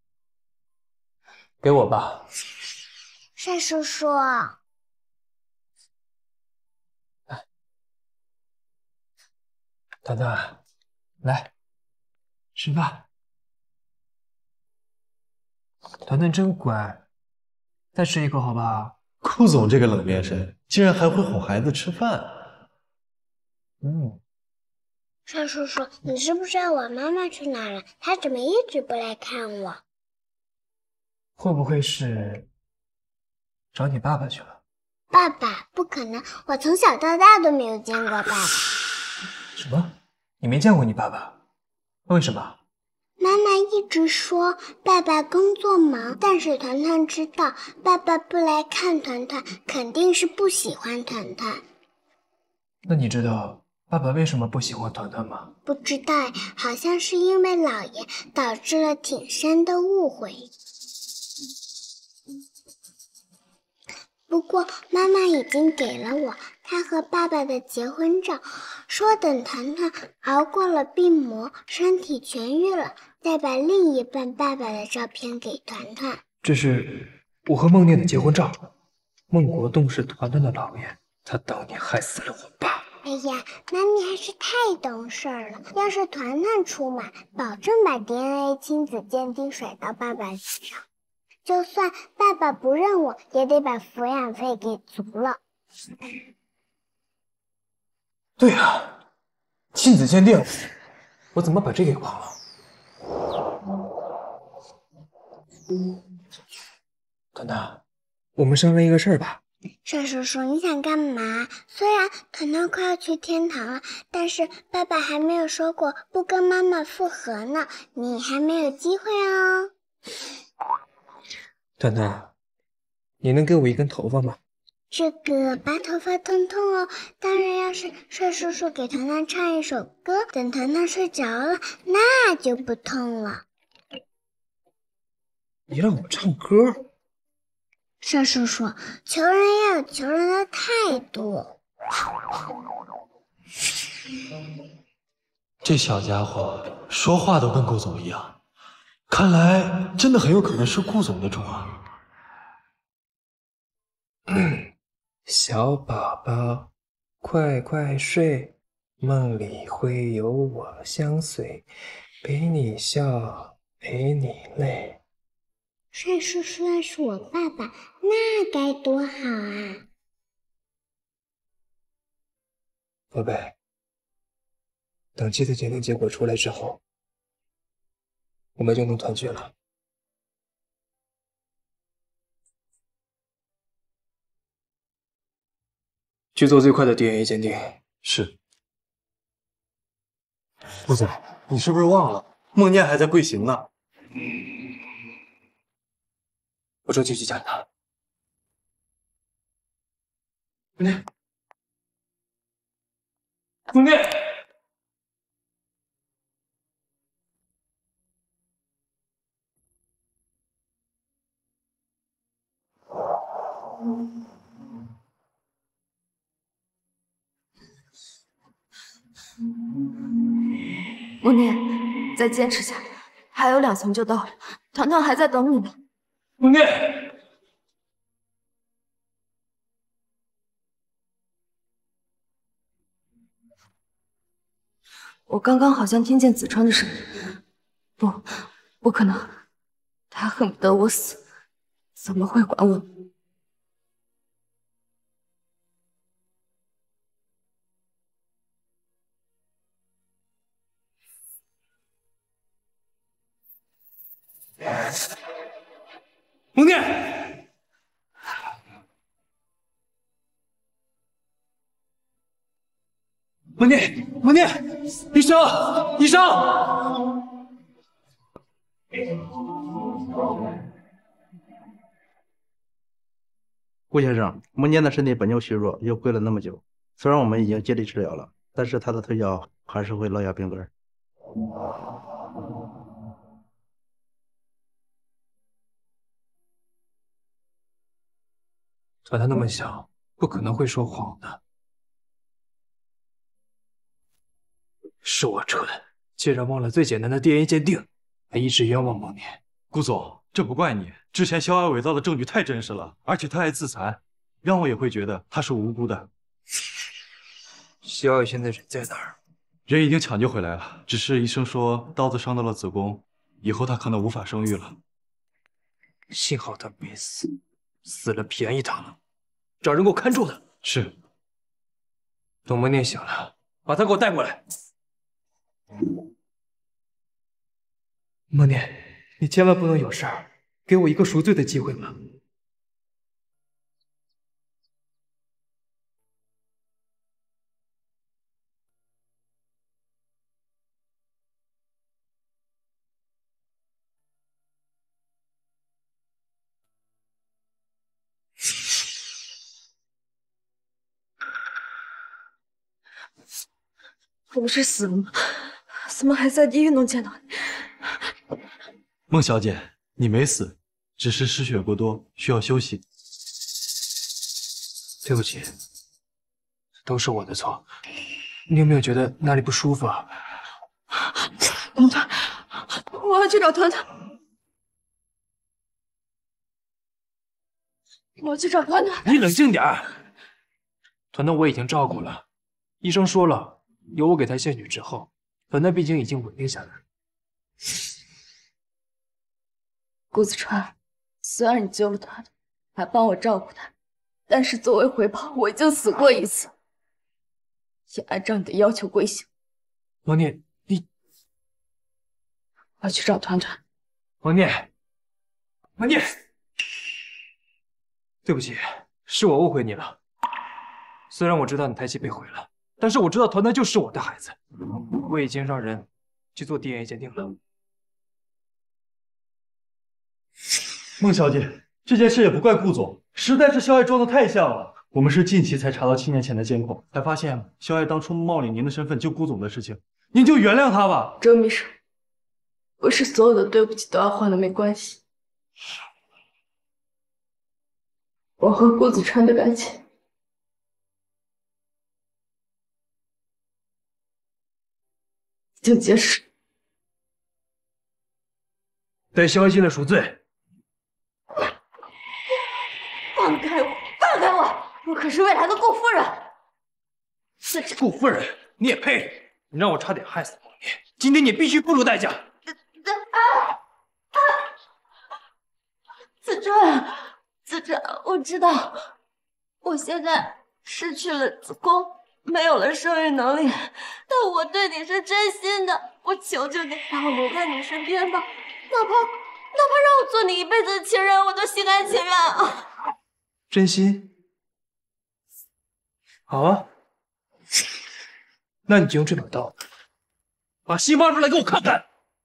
S16: 给我吧。
S6: 单叔叔。
S16: 团团，来，吃饭。团团真乖，再吃一口好不好？
S10: 顾总这个冷面神，竟然还会哄孩子吃饭。
S16: 嗯，
S6: 单叔叔，你知不知道我妈妈去哪了？她怎么一直不来看我？
S16: 会不会是找你爸爸去了？
S6: 爸爸？不可能，我从小到大都没有见过爸爸。
S16: 什么？你没见过你爸爸？为什么？
S6: 妈妈一直说爸爸工作忙，但是团团知道爸爸不来看团团，肯定是不喜欢团团。
S16: 那你知道爸爸为什么不喜欢团团吗？
S6: 不知道，好像是因为老爷导致了挺深的误会。不过妈妈已经给了我她和爸爸的结婚照，说等团团熬过了病魔，身体痊愈了，再把另一半爸爸的照片给团团。
S16: 这是我和孟念的结婚照。孟国栋是团团的姥爷，他当年害死了我爸。
S6: 哎呀，妈咪还是太懂事了。要是团团出马，保证把 D N A 亲子鉴定甩到爸爸身上。就算爸爸不认我，也得把抚养费给足了。
S16: 对啊，亲子鉴定，我怎么把这给忘了？团团，我们商量一个事儿吧。
S6: 单叔叔，你想干嘛？虽然团团快要去天堂了，但是爸爸还没有说过不跟妈妈复合呢，你还没有机会哦。
S16: 团团，你能给我一根头发吗？
S6: 这个白头发痛痛哦。当然，要是帅叔叔给团团唱一首歌，等团团睡着了，那就不痛了。
S16: 你让我唱歌？
S6: 帅叔叔，求人要有求人的态度。
S10: 这小家伙说话都跟顾总一样，看来真的很有可能是顾总的种啊。
S13: 小宝宝，快快睡，梦里会有我相随，陪你笑，陪你泪。
S6: 帅叔叔要是我爸爸，那该多好啊！
S13: 宝贝，等这次鉴定结果出来之后，我们就能团聚了。去做最快的 D N A 鉴定。
S10: 是。顾总，你是不是忘了孟念还在跪行呢？
S13: 我这就去见他。孟念，孟念，
S9: 孟念，再坚持下，还有两层就到了，团团还在等你呢。
S13: 孟念，
S9: 我刚刚好像听见子川的声音，不，不可能，他恨不得我死，怎么会管我？
S13: 孟念，孟念，孟念，医生，医生！
S11: 顾先生，孟念的身体本就虚弱，又跪了那么久，虽然我们已经竭力治疗了，但是他的腿脚还是会落下病根。
S13: 团团那么小，不可能会说谎的。是我蠢，竟然忘了最简单的 D N A 鉴定，还一直冤枉孟念。
S10: 顾总，这不怪你，之前肖爱伪造的证据太真实了，而且他还自残，让我也会觉得他是无辜的。
S13: 肖爱现在人在哪儿？
S10: 人已经抢救回来了，只是医生说刀子伤到了子宫，以后他可能无法生育了。
S13: 幸好他没死，死了便宜他了。找人给我看住他。
S10: 是。
S13: 等孟念醒了，把他给我带过来。孟念，你千万不能有事儿，给我一个赎罪的机会嘛。
S9: 我不是死了吗？怎么还在医院能见到你？
S10: 孟小姐，你没死，只是失血过多，需要休息。
S13: 对不起，都是我的错。你有没有觉得哪里不舒服啊？
S9: 团团，我要去找团团，我要去找团团。
S13: 你冷静点儿。团团我已经照顾了，医生说了，有我给他献血之后，团团毕竟已经稳定下来了。
S9: 顾子川，虽然你救了他，还帮我照顾他，但是作为回报，我已经死过一次，也按照你的要求归行。
S13: 王念，你，
S9: 我要去找团团。
S13: 王念，王念，对不起，是我误会你了。虽然我知道你胎气被毁了，但是我知道团团就是我的孩子，我已经让人去做 D N A 鉴定了。
S10: 孟小姐，这件事也不怪顾总，实在是肖爱装的太像了。 我们是近期才查到七年前的监控，才发现肖爱当初冒领您的身份救顾总的事情，您就原谅他吧。
S1: 周秘书，不是所有的对不起都要还的，没关系。我和顾子川的感情已经结束。
S16: 带肖爱进来赎罪。
S14: 放开我！放开我！我可是未来的顾夫人。
S16: 顾夫人，你也配？你让我差点害死梦念，今天你必须付出代价。
S14: 啊啊！子川，子川，我知道，我现在失去了子宫，没有了生育能力，但我对你是真心的，我求求你让我留在你身边吧，哪怕哪怕让我做你一辈子的情人，我都心甘情愿啊！
S16: 真心？好啊，那你就用这把刀，把心挖出来给我看看。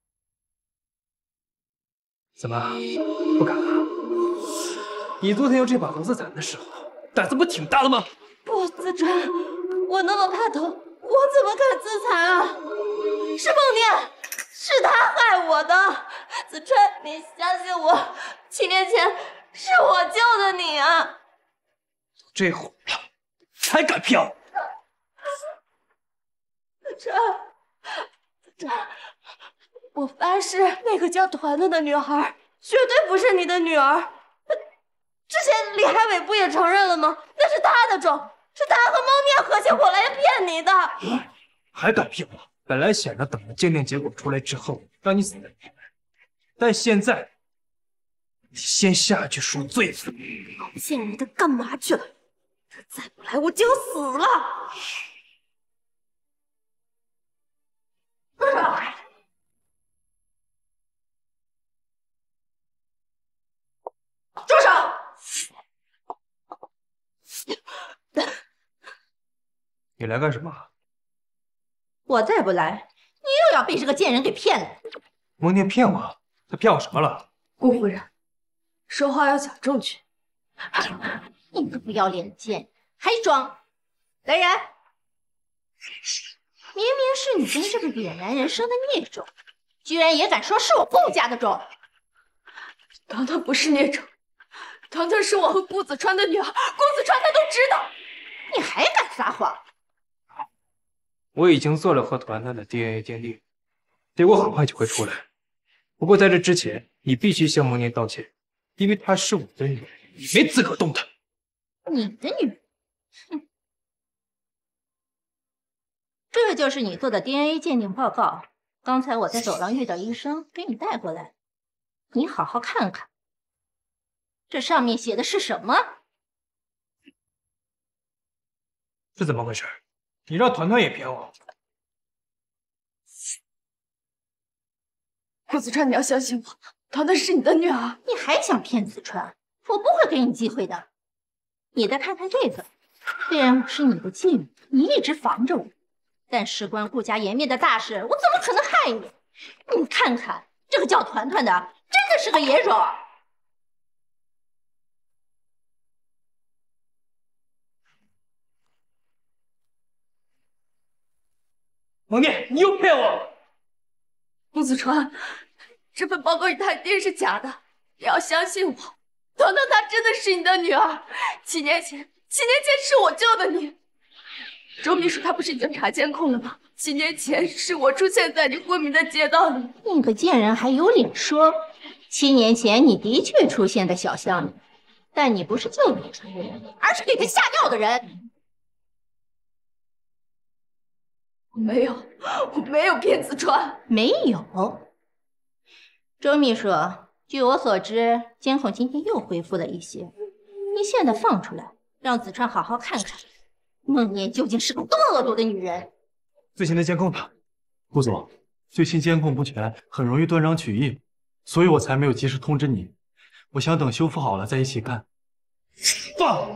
S16: 怎么，不敢啊？你昨天用这把刀子斩的时候，胆子不挺大的吗？
S14: 不，子川，我那么怕疼，我怎么敢自残啊？是梦念，是他害我的。子川，你相信我，七年前是我救的你啊！
S16: 这会儿了，才敢骗我！
S14: 子川，子川，我发誓，那个叫团团的女孩绝对不是你的女儿。之前李海伟不也承认了吗？那是他的种，是他和猫念合起伙来骗你的。
S16: 还敢骗我？本来想着等着鉴定结果出来之后，让你死在里面，但现在你先下去赎罪吧。
S14: 贱人的，干嘛去了？再不来我就要死了！
S1: 住手！
S16: 你来干什么？
S14: 我再不来，你又要被这个贱人给骗了。
S16: 梦念骗我，他骗我什么了？
S1: 顾夫人，说话要小重去。
S14: 你个不要脸的贱人，还装！来人！明明是你跟这个野男人生的孽种，居然也敢说是我顾家的种！
S1: 糖糖不是孽种，糖糖是我和顾子川的女儿，顾子川他都知道。
S14: 你还敢撒谎？
S16: 我已经做了和团团的 D N A 鉴定，结果很快就会出来。不过在这之前，你必须向梦念道歉，因为她是我的女儿，你没资格动她。
S14: 你的女儿？哼！这就是你做的 D N A 鉴定报告。刚才我在走廊遇到医生，给你带过来，你好好看看，这上面写的是什么？
S16: 是怎么回事？你让团团也骗我？
S1: 顾子川，你要相信我，糖糖是你的女儿。
S14: 你还想骗子川？我不会给你机会的。你再看看这个，虽然我是你的继女，你一直防着我，但事关顾家颜面的大事，我怎么可能害你？你看看这个叫团团的，真的是个野种。
S16: 梦念，你又骗我！
S1: 顾子川，这份报告它一定是假的，你要相信我，糖糖她真的是你的女儿。七年前，七年前是我救的你。周秘书他不是已经查监控了吗？七年前是我出现在你昏迷的街道里。
S14: 你个贱人还有脸说？七年前你的确出现在小巷里，但你不是救子川的人，而是给他下药的人。
S1: 我没有，我没有骗子川，
S14: 没有。周秘书，据我所知，监控今天又恢复了一些，你现在放出来，让子川好好看看，梦念究竟是个多恶毒的女人。
S10: 最新的监控呢？顾总，最新监控不全，很容易断章取义，所以我才没有及时通知你。我想等修复好了再一起看。放！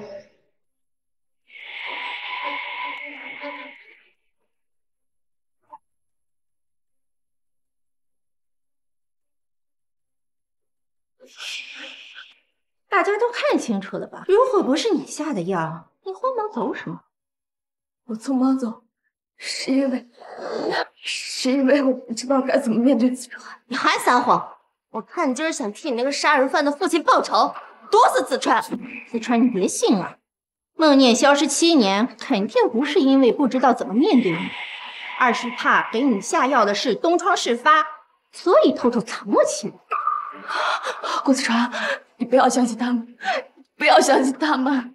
S14: 大家都看清楚了吧？如果不是你下的药， 你慌忙走什么？
S9: 我匆忙走，是因为，是因为我不知道该怎么面对子川。
S14: 你还撒谎！我看你就是想替你那个杀人犯的父亲报仇，毒死子川。子川，你别信了，梦念消失七年，肯定不是因为不知道怎么面对你，而是怕给你下药的事东窗事发，所以偷偷藏了起来。
S9: 顾子川，你不要相信他们，不要相信他们。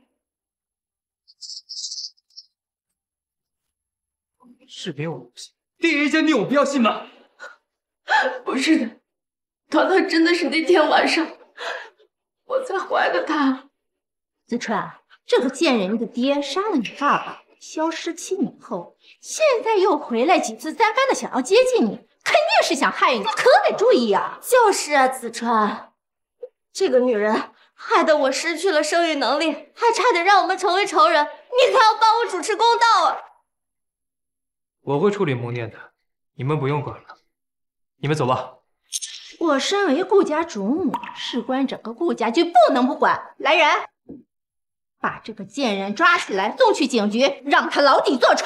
S16: 视频我不信，第一鉴定我不要信吗？
S9: 不是的，团团真的是那天晚上我才怀的他。
S14: 子川，这个贱人的爹杀了你爸爸，消失七年后，现在又回来几次三番的想要接近你，肯定是想害你，可得注意啊！
S9: 就是啊，子川，这个女人害得我失去了生育能力，还差点让我们成为仇人，你可要帮我主持公道啊！
S16: 我会处理梦念的，你们不用管了。你们走吧。
S14: 我身为顾家主母，事关整个顾家，就不能不管。来人，把这个贱人抓起来，送去警局，让他牢底坐穿。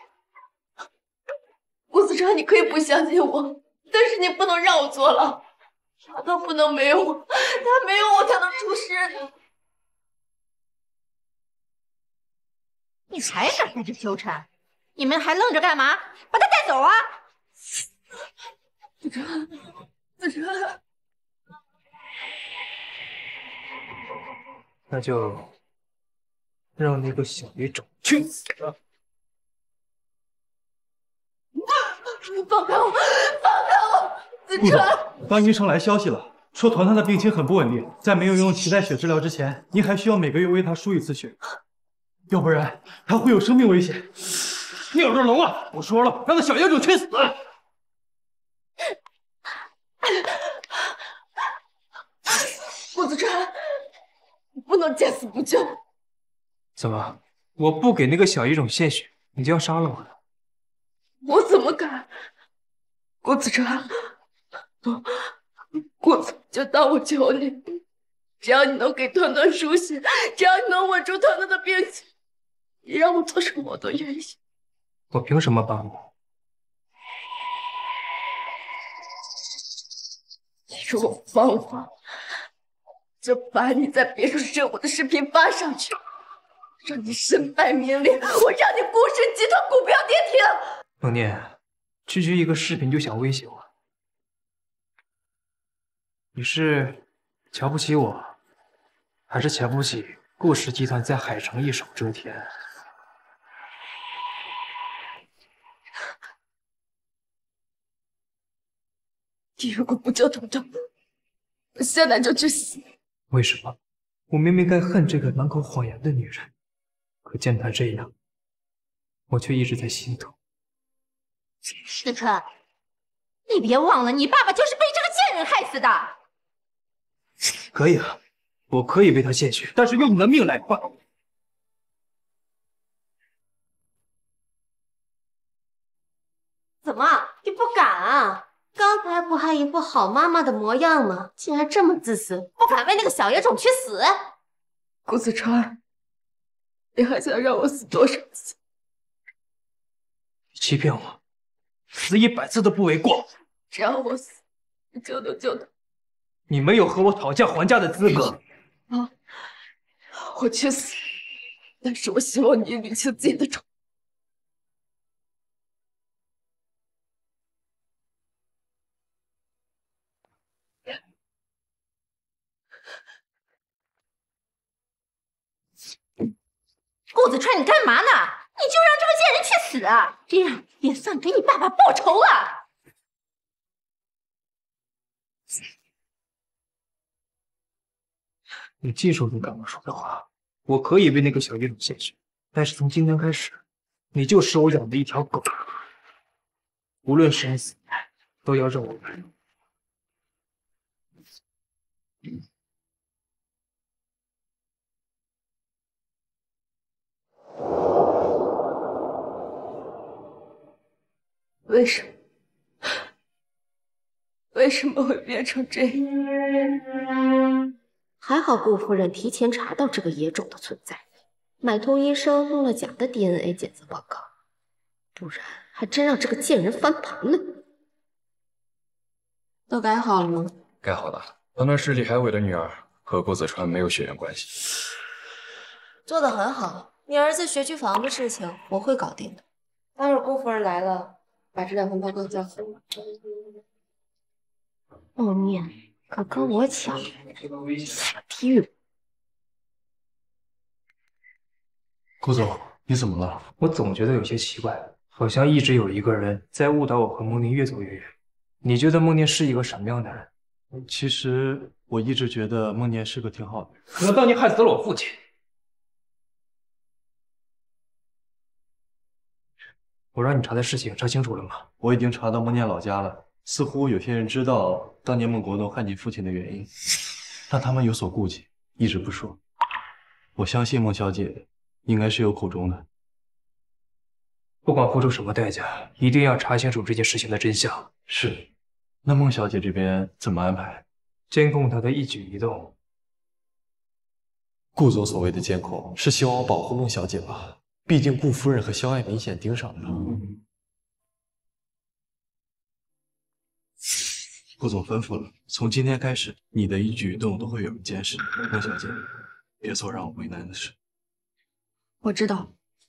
S9: 顾子川，你可以不相信我，但是你不能让我坐牢，他都不能没有我，他没有我才能出事的。
S14: 你还敢在这纠缠？你们还愣着干嘛？把他带走啊！
S9: 子川，子川，
S16: 那就让那个小野种去死吧！
S9: 放开我！放开我！子川，
S10: 刚医生来消息了，说团团的病情很不稳定，在没有用脐带血治疗之前，您还需要每个月为他输一次血，要不然他会有生命危险。你耳朵聋啊！我说了，让那小野种去死！
S9: 顾子川，你不能见死不救。
S16: 怎么？我不给那个小野种献血，你就要杀了我了？
S9: 我怎么敢？顾子川，顾子就当我求你，只要你能给团团输血，只要你能稳住团团的病情，你让我做什么我都愿意。
S16: 我凭什么帮你？
S9: 你如果放话，就把你在别处生活的视频发上去，让你身败名裂，我让你顾氏集团股票跌停。
S16: 梦念，区区一个视频就想威胁我？你是瞧不起我，还是瞧不起顾氏集团在海城一手遮天？
S9: 你如果不救团团，我现在就去死。
S16: 为什么？我明明该恨这个满口谎言的女人，可见她这样，我却一直在心疼。
S14: 思川，你别忘了，你爸爸就是被这个贱人害死的。
S16: 可以啊，我可以为他献血，但是用你的命来换。
S14: 怎么，你不敢啊？刚才不还一副好妈妈的模样吗？竟然这么自私，不敢为那个小野种去死！
S9: 顾子川，你还想让我死多少次？
S16: 你欺骗我，死一百次都不为过。
S9: 只要我死，你救都救他。
S16: 你没有和我讨价还价的资格。
S9: 啊，我去死！但是我希望你捋清自己的仇。
S14: 顾子川，你干嘛呢？你就让这个贱人去死啊！这样也算给你爸爸报仇了。
S16: 你记住你刚刚说的话，我可以为那个小野种献血，但是从今天开始，你就是我养的一条狗，无论生死，都要让我来。
S9: 为什么？为什么会变成这样？
S14: 还好顾夫人提前查到这个野种的存在， 买通医生弄了假的 D N A 检测报告，不然还真让这个贱人翻盘了。都改好了吗？
S18: 改好了。团团是李海伟的女儿，和顾子川没有血缘关系。
S14: 做得很好，你儿子学区房的事情我会搞定的。待会儿顾夫人来了，把这两份报告交给我。后面可跟我抢下地狱！
S16: 顾总，你怎么了？我总觉得有些奇怪，好像一直有一个人在误导我和梦妮越走越远。你觉得梦念是一个什么样的人？
S10: 其实我一直觉得梦念是个挺好的人。
S16: 可当你害死了我父亲，我让你查的事情查清楚了吗？
S10: 我已经查到梦念老家了，似乎有些人知道当年孟国栋害你父亲的原因，但他们有所顾忌，一直不说。我相信孟小姐应该是有苦衷的。
S16: 不管付出什么代价，一定要查清楚这件事情的真相。
S10: 是。那孟小姐这边怎么安排？
S16: 监控她的一举一动。
S10: 顾总所谓的监控，是希望我保护孟小姐吧？毕竟顾夫人和萧爱明显盯上了。嗯、顾总吩咐了，从今天开始，你的一举一动都会有人监视。孟小姐，别做让我为难的事。
S14: 我知道。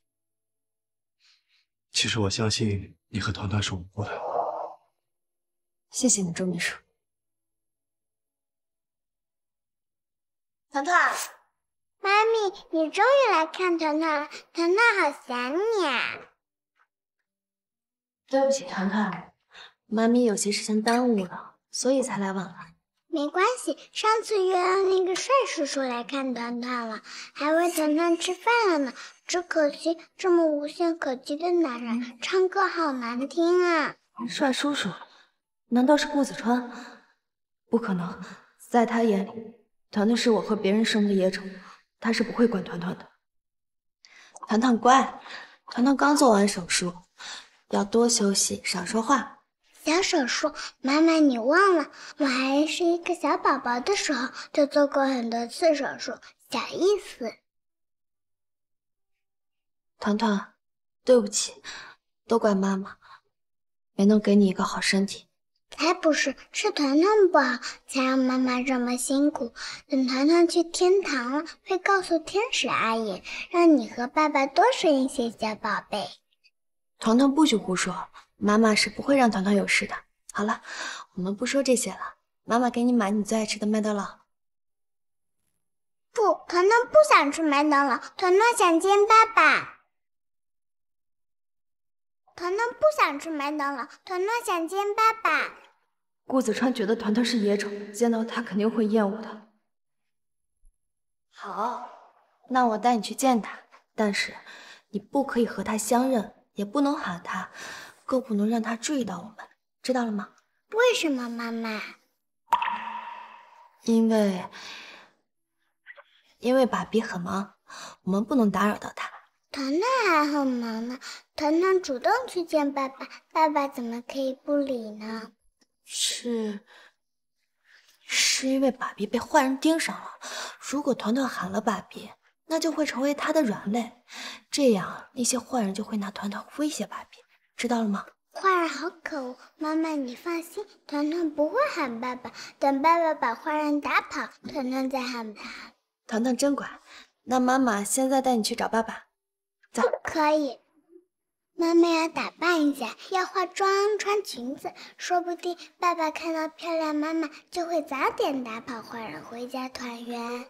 S10: 其实我相信你和团团是无辜的。
S14: 谢谢你，周秘书。团团，
S6: 妈咪，你终于来看团团了，团团好想你啊！
S14: 对不起，团团，妈咪有些事情耽误了，所以才来晚了。
S6: 没关系，上次约了那个帅叔叔来看团团了，还喂团团吃饭了呢。只可惜这么无懈可击的男人，唱歌好难听啊！
S14: 帅叔叔。难道是顾子川？不可能，在他眼里，团团是我和别人生的野种，他是不会管团团的。团团乖，团团刚做完手术，要多休息，少说话。
S6: 小手术，妈妈你忘了，我还是一个小宝宝的时候就做过很多次手术，小意思。
S14: 团团，对不起，都怪妈妈，没能给你一个好身体。
S6: 才不是，是团团不好，才让妈妈这么辛苦。等团团去天堂了，会告诉天使阿姨，让你和爸爸多生一些小宝贝。
S14: 团团不许胡说，妈妈是不会让团团有事的。好了，我们不说这些了，妈妈给你买你最爱吃的麦当劳。
S6: 不，团团不想吃麦当劳，团团想见爸爸。团团不想吃麦当劳，团团想见爸爸。
S14: 顾子川觉得团团是野种，见到他肯定会厌恶他。好，那我带你去见他，但是你不可以和他相认，也不能喊他，更不能让他注意到我们，知道了吗？
S6: 为什么，妈妈？
S14: 因为因为爸比很忙，我们不能打扰到他。
S6: 团团还很忙呢，团团主动去见爸爸，爸爸怎么可以不理呢？
S14: 是，是因为爸比被坏人盯上了。如果团团喊了爸比，那就会成为他的软肋，这样那些坏人就会拿团团威胁爸比，知道了吗？
S6: 坏人好可恶，妈妈你放心，团团不会喊爸爸，等爸爸把坏人打跑，团团再喊他。
S14: 团团真乖，那妈妈现在带你去找爸爸。走。
S6: 不可以。妈妈要打扮一下，要化妆，穿裙子，说不定爸爸看到漂亮妈妈就会早点打跑坏人，回家团圆。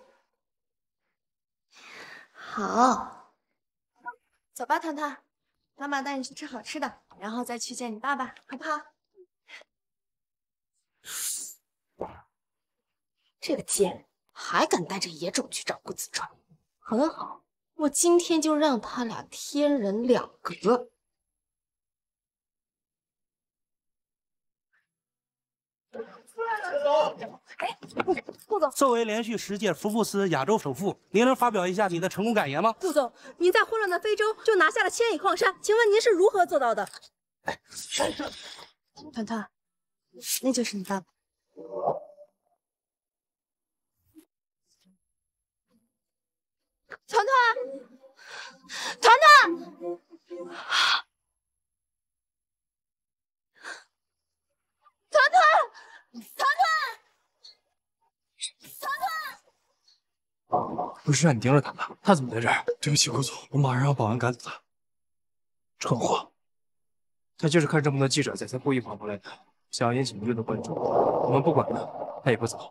S14: 好，走吧，团团，妈妈带你去吃好吃的，然后再去见你爸爸，好不好？这个贱人还敢带着野种去找顾子川，很好，我今天就让他俩天人两隔。
S19: 顾总，作为连续十届福布斯亚洲首富，您能发表一下你的成功感言吗？
S20: 顾总，您在混乱的非洲就拿下了千亿矿山，请问您是如何做到的？
S14: 团团，那就是你爸爸。团团，
S9: 团团，团团，团团，团团。
S16: 不是让你盯着他的，他怎么在这儿？对不起，顾总，我马上让保安赶走他。蠢货！他就是看这么多记者在，才故意跑过来的，想要引起舆论的关注。我们不管他，他也不走。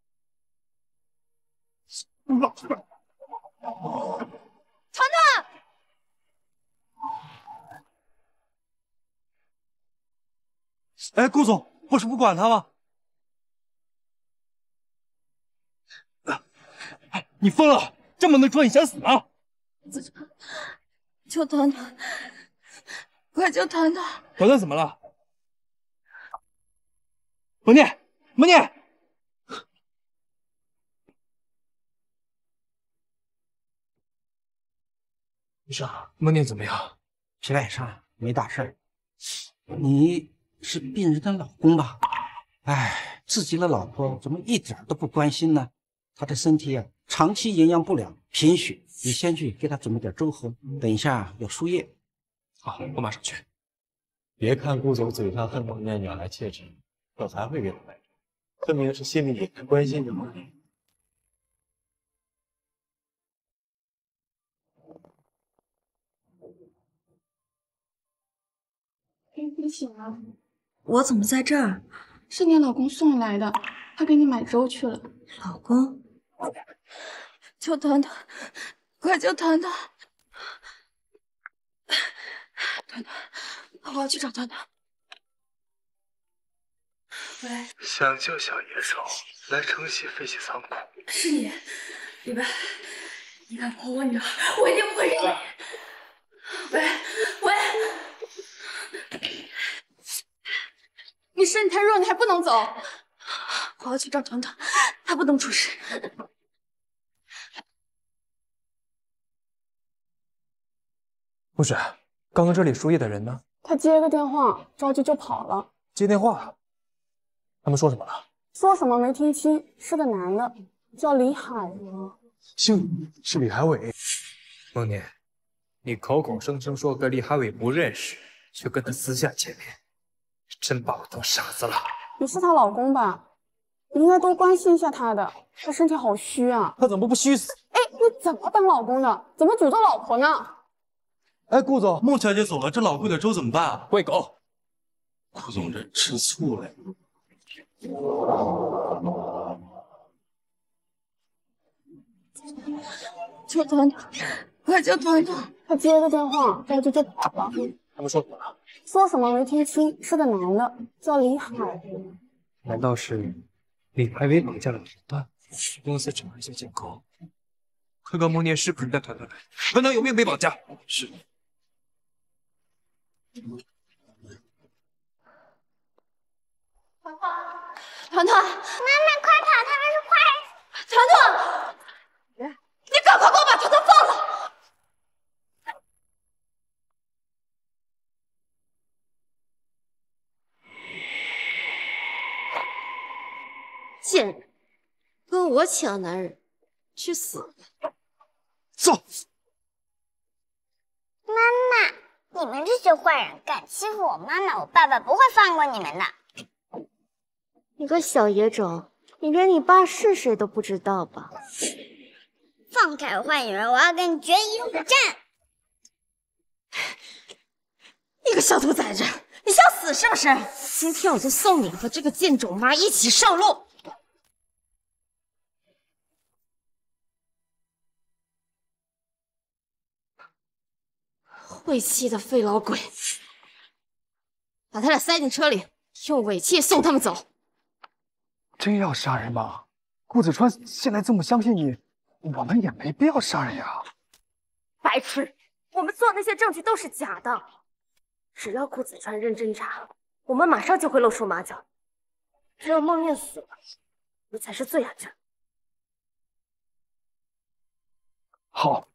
S17: 老实。
S9: 团团，
S10: 哎，顾总，不是不管他吗？你疯了！这么能捉你想死啊？
S9: 子川，救团团，快救团团！
S10: 团团怎么了？蒙念，蒙念！
S16: 医生，蒙念怎么样？
S21: 皮外伤，没大事儿。你是病人的老公吧？哎，自己的老婆怎么一点都不关心呢？她的身体啊，长期营养不良，贫血。你先去给她准备点粥喝，等一下要输液。
S16: 好，我马上去。
S10: 别看顾总嘴上恨蒙念咬来切齿，可还会给他买粥，分明是心里也在关心着蒙念。
S22: 你醒了？
S8: 我怎么在这儿？
S22: 是你老公送来的，他给你买粥去了。
S8: 老公，
S9: 救团团，快救团团！团团，我要去找团团。喂，
S13: 想救小野兽，来城西废弃仓库。
S9: 是你，李白，你敢碰我女儿，我一定不会饶你。喂喂。
S22: 你身体太弱，你还不能走。
S9: 我要去找团团，他不能出事。
S16: 护士，刚刚这里输液的人呢？
S22: 他接个电话，着急就跑了。
S16: 接电话？他们说什么了？
S22: 说什么没听清，是个男的，叫李海吗？
S16: 姓是李海伟。孟念，你口口声声说跟李海伟不认识，却跟他私下见面。真把我当傻子了！
S22: 你是她老公吧？你应该多关心一下她的，她身体好虚啊。
S16: 她怎么不虚死？
S22: 哎，你怎么当老公的？怎么诅咒老婆呢？
S10: 哎，顾总，孟小姐走了，这老贵的粥怎么办啊？
S16: 喂狗！
S10: 顾总这吃醋了。
S9: 救团团，快救团团！
S22: 他接个电话，着急就跑了。
S16: 他们说什么了？
S22: 说什么没听清，是个男的，叫李海。
S16: 难道是李海伟绑架了团团？公司查一下监控，看看孟念是不是带团团来，团团有没有被绑架？是。
S9: 团团，团团，妈
S6: 妈快跑，他们是坏人！
S9: 团团，你赶快给我把团团放了！贱人，跟我抢男人，去死！
S10: 走！
S6: 妈妈，你们这些坏人敢欺负我妈妈，我爸爸不会放过你们的。
S9: 你个小野种，你连你爸是谁都不知道吧？
S6: 放开坏人，我要跟你决一死战！
S9: 你个小兔崽子，你想死是不是？今天我就送你和这个贱种妈一起上路！晦气的废老鬼，把他俩塞进车里，用尾气送他们走。
S23: 真要杀人吗？顾子川现在这么相信你，我们也没必要杀人呀。
S9: 白痴，我们做的那些证据都是假的，只要顾子川认真查，我们马上就会露出马脚。只有孟念死了，你才是最安全。
S23: 好。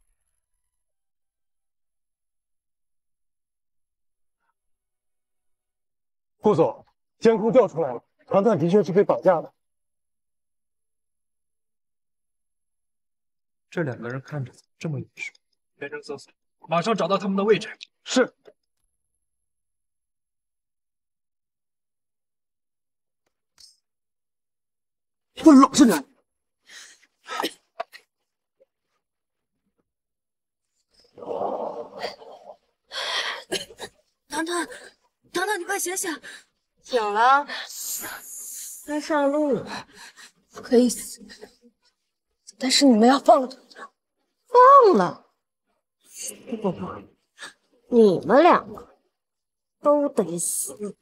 S10: 顾总，监控调出来了，团团的确是被绑架的。
S16: 这两个人看着这么眼熟， 连城搜索，马上找到他们的位置。
S23: 是。给我老实点！
S8: 糖糖，糖糖，你快醒醒！
S9: 醒了，该上路了。
S8: 可以死，但是你们要放了糖糖。
S9: 放了？不不不，你们两个都得死。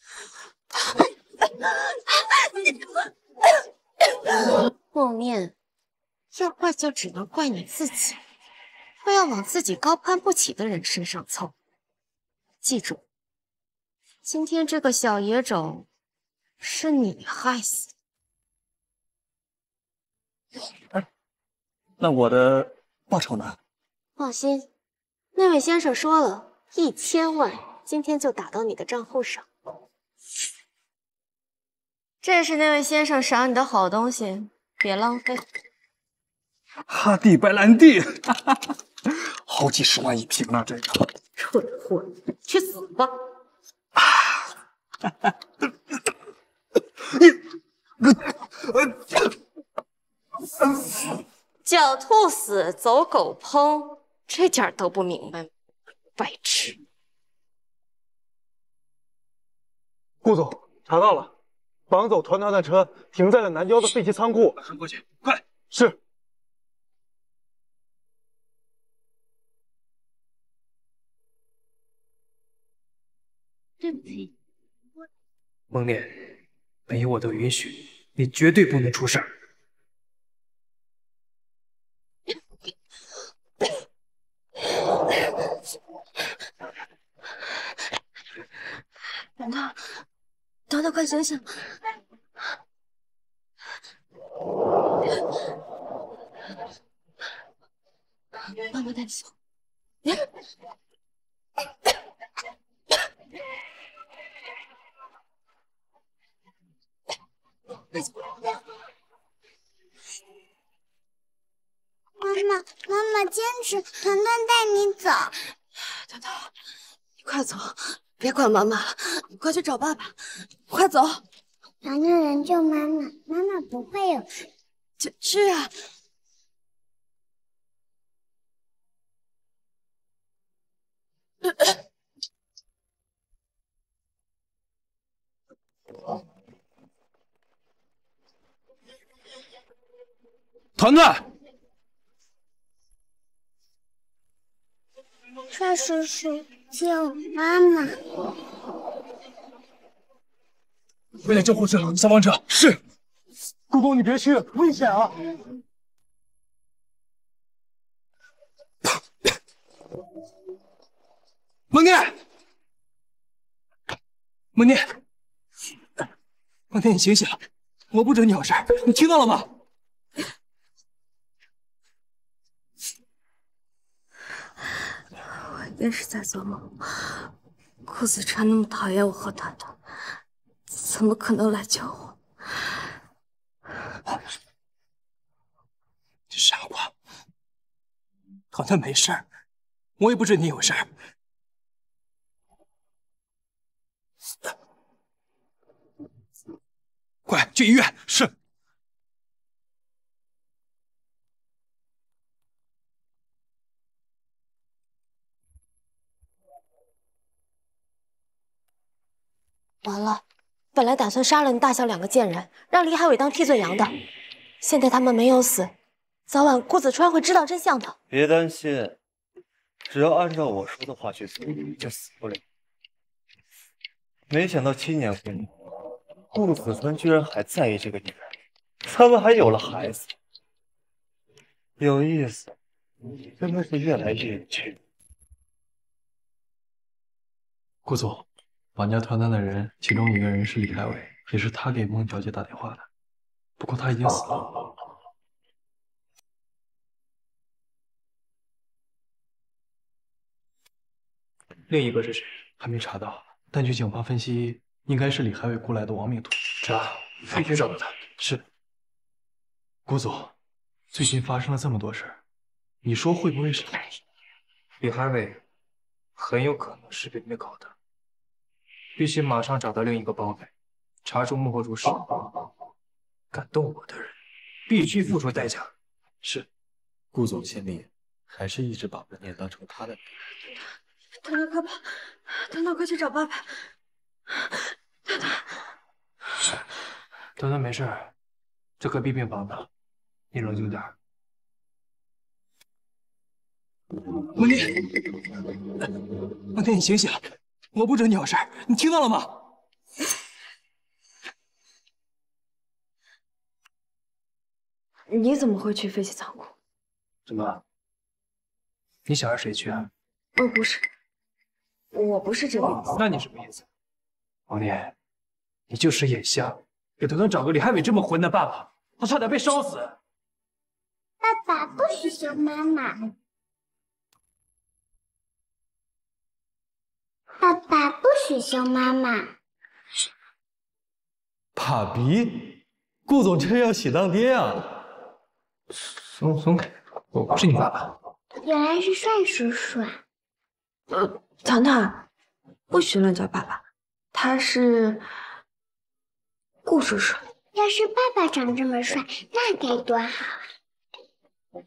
S9: 梦念，要怪就只能怪你自己，不要往自己高攀不起的人身上凑。记住，今天这个小野种是你害死
S23: 的。哎，那我的报酬呢？
S9: 放心，那位先生说了，一千万今天就打到你的账户上。这是那位先生赏你的好东西，别浪费。
S23: 哈地白兰地，好几十万一瓶呢，这个。
S9: 蠢货，去死吧！狡兔死，走狗烹，这点都不明白吗？白痴！
S23: 顾总查到了，绑走团团的车停在了南郊的废弃仓库。马上过去，快！是。
S9: 对不起，
S16: 梦念，没有我的允许，你绝对不能出事儿。
S8: 糖糖，糖糖，快醒醒！妈妈带你走。
S6: 妈妈，妈妈坚持，团团带你走。
S8: 糖糖，你快走，别管妈妈了，你快去找爸爸，快走。
S6: 糖糖人救妈妈，妈妈不会有事。
S8: 去去啊！
S23: 团团，
S6: 帅叔叔救妈妈！
S16: 快点叫护士、消防车！
S23: 是。顾总，你别去，危险啊！
S16: 梦念，梦念，梦念，你醒醒！我不准你有事，你听到了吗？
S8: 我一定是在做梦。顾子川那么讨厌我和团团，怎么可能来救我？
S16: 你傻瓜！团团没事儿，我也不准你有事儿。快去医院！是。
S9: 完了，本来打算杀了你大小两个贱人，让李海伟当替罪羊的，现在他们没有死，早晚顾子川会知道真相的。
S4: 别担心，只要按照我说的话去做，就死不了。没想到七年过去，顾子川居然还在意这个女人，他们还有了孩子，有意思，真的是越来越有趣。
S10: 顾总，绑架团团的人，其中一个人是李海伟，也是他给孟小姐打电话的，不过他已经死了。另一个是谁？还没查到，但据警方分析，应该是李海伟雇来的亡命徒。查，必须找到他。是。顾总，最近发生了这么多事儿，你说会不会是？
S16: 李海伟很有可能是被你们搞的，必须马上找到另一个绑匪，查出幕后主使。敢动我的人，必须付出代价。
S18: 是，顾总心里还是一直把文念当成他的女
S8: 儿。团团快跑！团团快去找爸爸！团团，
S16: 团团没事，这可避病房呢，你冷静点。文念，文念，你醒醒！我不准你有事，你听到了吗？
S8: 你怎么会去废弃仓库？
S16: 怎么？你想让谁去啊？
S8: 哦，不是，我不是这个意思。
S16: 那你什么意思？王念，你就是眼瞎，给团团找个李海伟这么混的爸爸，他差点被烧死。
S6: 爸爸不许凶妈妈。爸爸不许凶妈妈。
S18: 爸比，顾总这要喜当爹啊！
S16: 松松开，我不是你爸爸。
S6: 原来是帅叔叔啊！
S8: 呃，团团，不许乱叫爸爸，他是顾叔叔。
S6: 要是爸爸长这么帅，那该多好啊！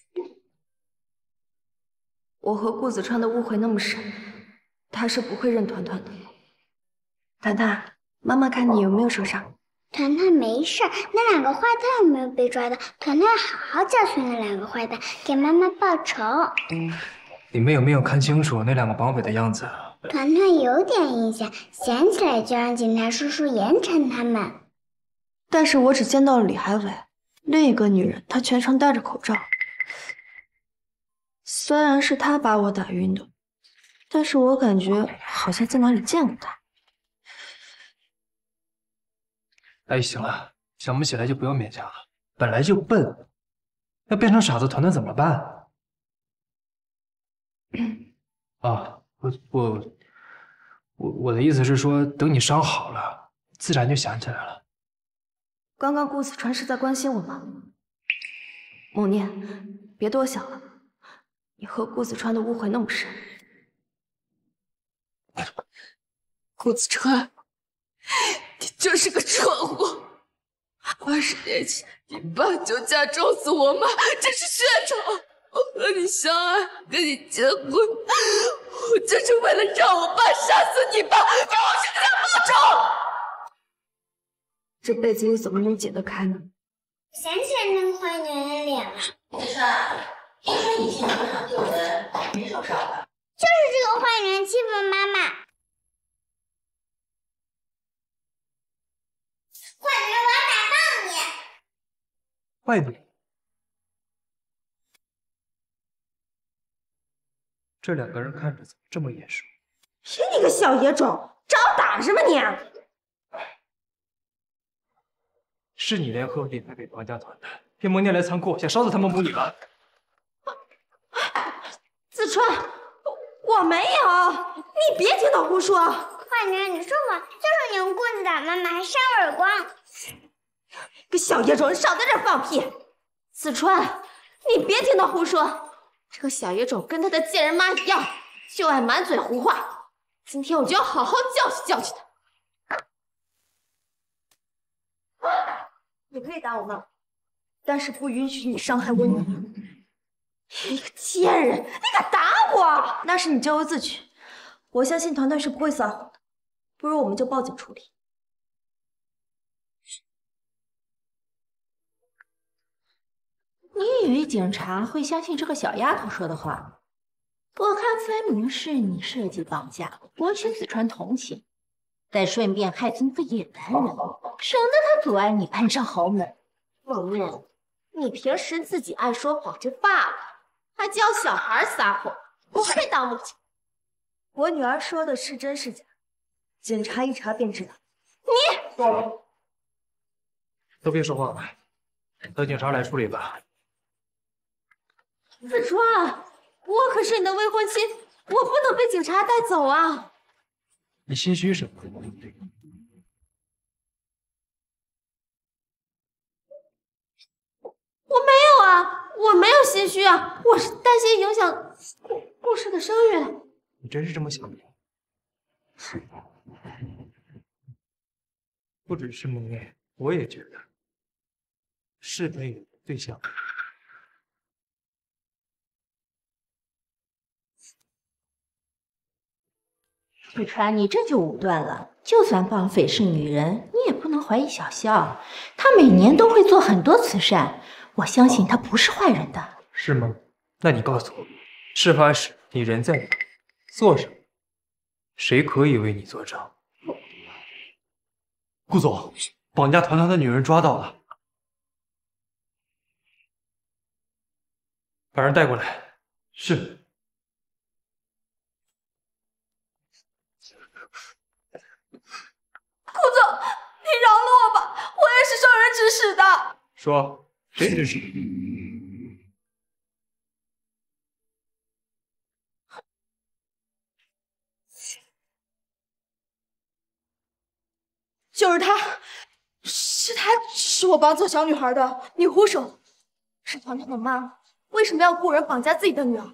S8: 我和顾子川的误会那么深，他是不会认团团的。团团，妈妈看你有没有受伤？
S6: 团团没事，那两个坏蛋有没有被抓到？团团好好教训那两个坏蛋，给妈妈报仇。
S16: 嗯，你们有没有看清楚那两个绑匪的样子？
S6: 团团有点印象，想起来就让警察叔叔严惩他们。
S8: 但是我只见到了李海伟，另一个女人她全程戴着口罩。虽然是她把我打晕的，但是我感觉好像在哪里见过她。
S16: 哎，行了，想不起来就不用勉强了。本来就笨，要变成傻子团团怎么办？啊，我我我我的意思是说，等你伤好了，自然就想起来了。
S8: 刚刚顾子川是在关心我吗？梦念，别多想了，你和顾子川的误会那么深。
S1: 顾子川，你就是个蠢货！二十年前你爸就家撞死我妈，这是血仇。我和你相爱，跟你结婚，我就是为了让我爸杀死你爸，给我全家报仇。
S8: 这辈子又怎么能解得开呢？
S6: 想起来那个坏女人的脸了。
S14: 子川，听说以前路上救人没受伤吧？
S6: 就是这个坏女人欺负妈妈。坏女人，我要打爆你！
S16: 坏女人，这两个人看着怎么这么眼熟？
S9: 你个小野种，找我打什么你？
S16: 是你联合李海伟绑架团的，骗梦念来仓库，想烧死他们母女吧？
S9: 子川，我没有，你别听他胡说。
S6: 坏女人，你说我就是你用棍子打妈妈，还扇我耳光。
S9: 个小野种，你少在这儿放屁！子川，你别听他胡说。这个小野种跟他的贱人妈一样，就爱满嘴胡话。今天我就要好好教训教训他。
S8: 你可以打我妈，但是不允许你伤害我女儿。
S9: 你个贱人，你敢打我？
S8: 那是你咎由自取。我相信团团是不会撒谎的，不如我们就报警处理。
S14: 你以为警察会相信这个小丫头说的话？我看分明是你设计绑架，博取子川同情，再顺便害死那个野男人，省得他阻碍你攀上豪门。
S9: 梦念，你平时自己爱说谎就罢了，还教小孩撒谎，不配当母亲。
S8: 我女儿说的是真是假，警察一查便知道。
S9: 你
S16: 都别说话了，等警察来处理吧。
S9: 子川，我可是你的未婚妻，我不能被警察带走啊！
S16: 你心虚什么？
S9: 我没有啊！
S14: 啊，我没有心虚啊，我是担心影响顾顾氏的声誉。
S16: 你真是这么想的？不只是梦魇，我也觉得是可以对象。
S14: 水川，你这就武断了。就算绑匪是女人，你也不能怀疑小肖。她每年都会做很多慈善，我相信她不是坏人的。
S16: 是吗？那你告诉我，事发时你人在哪，做什么？谁可以为你作证？
S10: 顾总，绑架团团的女人抓到了，
S16: 把人带过来。
S10: 是。
S1: 顾总，你饶了我吧，我也是受人指使的。
S16: 说，谁指使？
S1: 就是他，是他指使我绑走小女孩的。你胡说！是团团的妈，为什么要雇人绑架自己的女儿？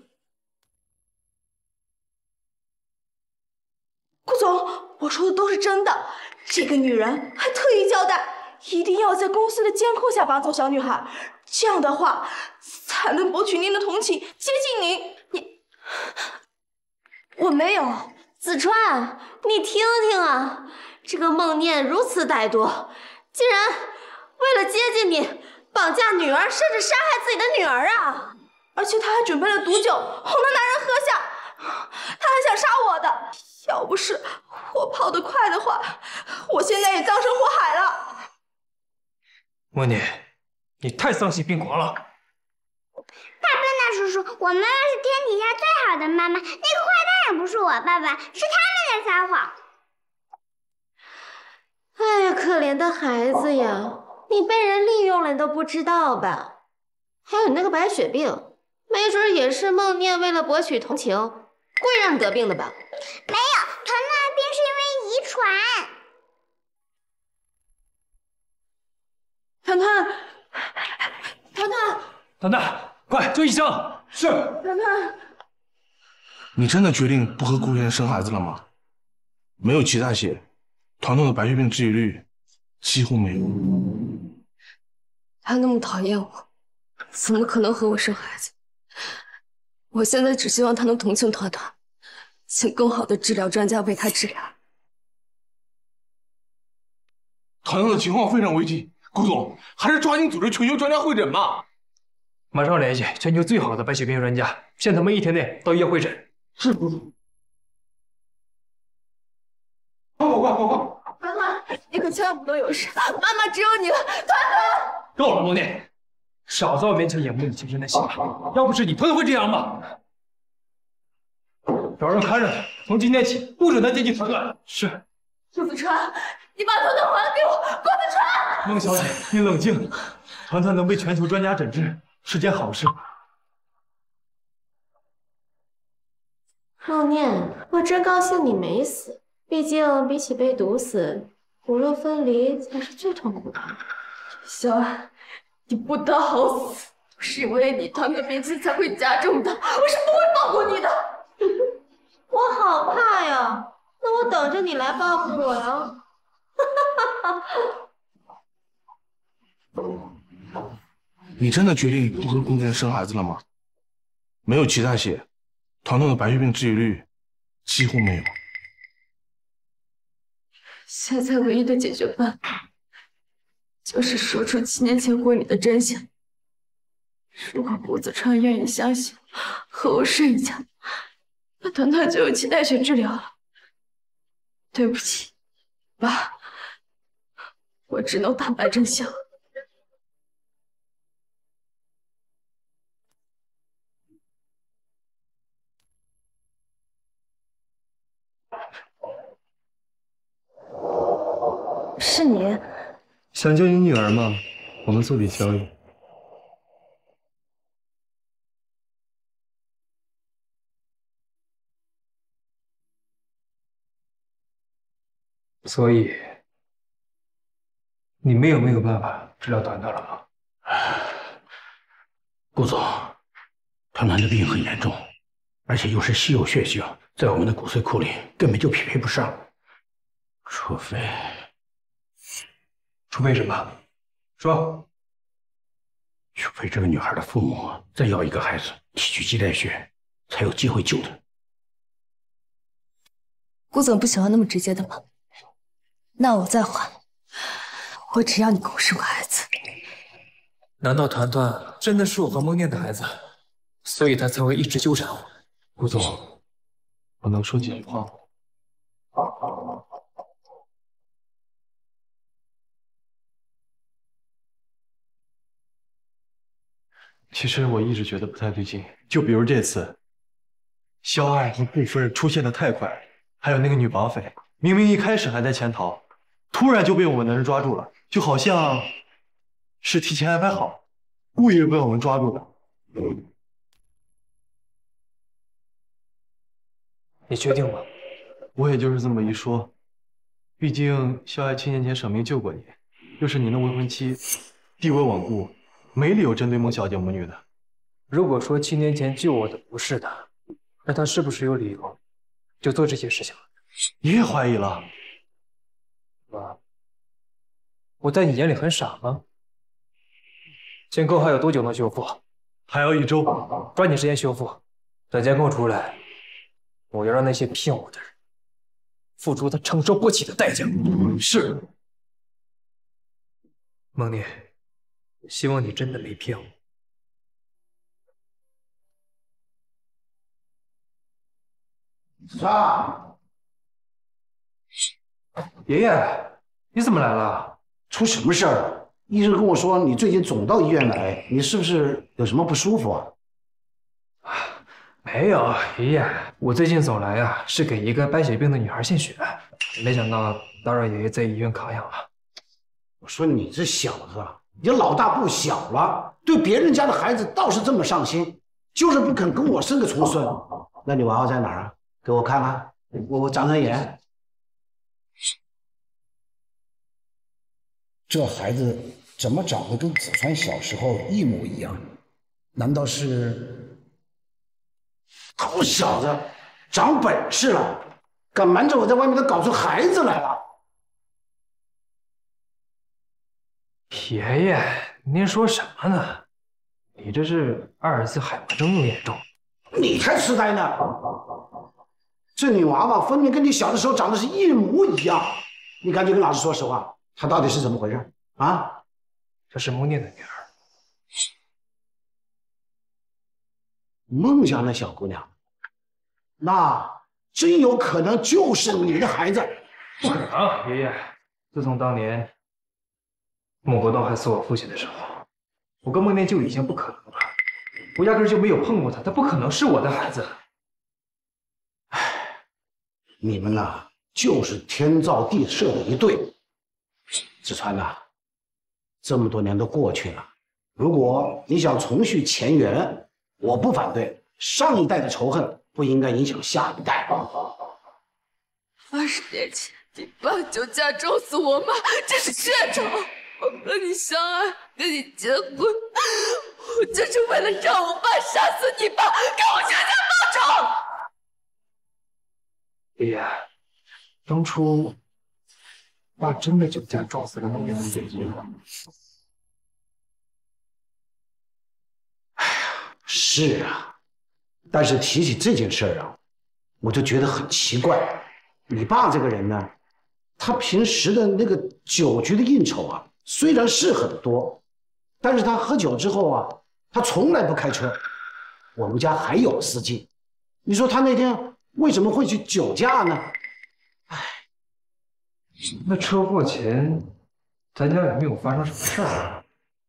S1: 顾总，我说的都是真的。这个女人还特意交代，一定要在公司的监控下绑走小女孩，这样的话才能博取您的同情，接近您。你，我没有。
S14: 子川，你听听啊，这个梦念如此歹毒，竟然为了接近你，绑架女儿，甚至杀害自己的女儿啊！
S1: 而且他还准备了毒酒，哄那男人喝下，他还想杀我的。要不是我跑得快的话，我现在也葬身火海了。
S16: 莫念，你太丧心病狂了！
S6: 大笨蛋叔叔，我妈妈是天底下最好的妈妈，那个坏蛋也不是我爸爸，是他们在撒谎。
S14: 哎呀，可怜的孩子呀，你被人利用了，你都不知道吧？还有你那个白血病，没准也是梦念为了博取同情，故意让你得病的吧？
S6: 没有，团团的病是因为遗传。
S1: 团团，团团，
S10: 团团，快叫医生！是。
S1: 团团，
S2: 你真的决定不和顾先生生孩子了吗？没有脐带血，团团的白血病治愈率几乎没有。
S1: 他那么讨厌我，怎么可能和我生孩子？我现在只希望他能同情团团，请更好的治疗专家为他治疗。
S2: 团团的情况非常危急，顾总还是抓紧组织全球专家会诊吧。
S16: 马上联系全球最好的白血病专家，限他们一天内到医院会诊。
S2: 是，顾总。快快快快！
S1: 团团，你可千万不能有事，妈妈只有你了，团团。
S16: 够了，梦念，少在我面前演不你亲生的戏吧！要不是你，团团会这样吗？找人看着他，从今天起不准他接近团团。是。
S1: 顾子川，你把团团还给我！顾子川，
S10: 孟小姐，你冷静，团团能被全球专家诊治是件好事。
S14: 梦念，我真高兴你没死，毕竟比起被毒死，骨肉分离才是最痛苦的。
S1: 小安，你不得好死！不是因为你团团病情才会加重的，我是不会放过你的。
S14: 我好怕呀，那我等着你来报复我呀！
S2: 你真的决定不和顾先生生孩子了吗？没有脐带血，团团的白血病治愈率几乎没有。
S1: 现在唯一的解决办法，就是说出七年前婚礼的真相。如果顾子川愿意相信和我睡一觉，那团团就有脐带血治疗了。对不起，爸，我只能坦白真相。是你？
S13: 想救你女儿吗？我们做笔交易。
S16: 所以，你们有没有办法治疗团团了吗？
S7: 顾总，团团的病很严重，而且又是稀有血型，在我们的骨髓库里根本就匹配不上。除非，
S16: 除非什么？说。
S7: 除非这个女孩的父母再要一个孩子，提取脐带血，才有机会救她。
S8: 顾总不喜欢那么直接的吗？那我再换，我只要你给我生个孩子。
S16: 难道团团真的是我和梦念的孩子，所以他才会一直纠缠我？
S2: 顾总，我能说几句话吗？其实我一直觉得不太对劲，就比如这次，肖爱和顾夫人出现的太快，还有那个女绑匪，明明一开始还在潜逃，突然就被我们的人抓住了，就好像是提前安排好，故意被我们抓住的。
S16: 你确定吗？
S2: 我也就是这么一说，毕竟肖爱七年前舍命救过你，又是您的未婚妻，地位稳固。没理由针对孟小姐母女的。
S16: 如果说七年前救我的不是他，那他是不是有理由就做这些事情了？
S2: 你也怀疑了？
S16: 爸，我在你眼里很傻吗？监控还有多久能修复？
S2: 还要一周，
S16: 抓紧时间修复。等监控出来，我要让那些骗我的人付出他承受不起的代价。
S2: 是。
S16: 孟念。希望你真的没骗我。
S7: 爸，
S16: 爷爷，你怎么来了？
S7: 出什么事儿了？医生跟我说你最近总到医院来，你是不是有什么不舒服啊？
S16: 没有，爷爷，我最近走来啊，是给一个白血病的女孩献血，没想到打扰爷爷在医院康养了。
S7: 我说你这小子。你老大不小了，对别人家的孩子倒是这么上心，就是不肯跟我生个重孙。那你娃娃在哪儿啊？给我看看，我我长长眼。这孩子怎么长得跟子川小时候一模一样？难道是……好小子，长本事了，敢瞒着我在外面都搞出孩子来了。
S16: 爷爷，您说什么呢？你这是阿尔茨海默症又严重。
S7: 你才痴呆呢！这女娃娃分明跟你小的时候长得是一模一样。你赶紧跟老师说实话，她到底是怎么回事啊？
S16: 这是孟念的女儿，
S7: 孟家那小姑娘，那真有可能就是你的孩子。
S16: 不可能，爷爷。自从当年孟国栋还死我父亲的时候，我跟孟念就已经不可能了。我压根就没有碰过他，他不可能是我的孩子。
S7: 唉，你们呐，就是天造地设的一对。子川呐，这么多年都过去了，如果你想重续前缘，我不反对。上一代的仇恨不应该影响下一代。
S1: 二十年前，你爸就家撞死我妈，这是血仇。我和你相爱，跟你结婚，我就是为了让我爸杀死你爸，给我全家报仇。
S16: 爷爷，当初爸真的酒驾撞死了孟念的姐姐吗？
S7: 哎呀，是啊，但是提起这件事儿啊，我就觉得很奇怪。你爸这个人呢，他平时的那个酒局的应酬啊，虽然是很多，但是他喝酒之后啊，他从来不开车。我们家还有司机，你说他那天为什么会去酒驾呢？
S16: 唉，那车祸前咱家有没有发生什么事儿啊？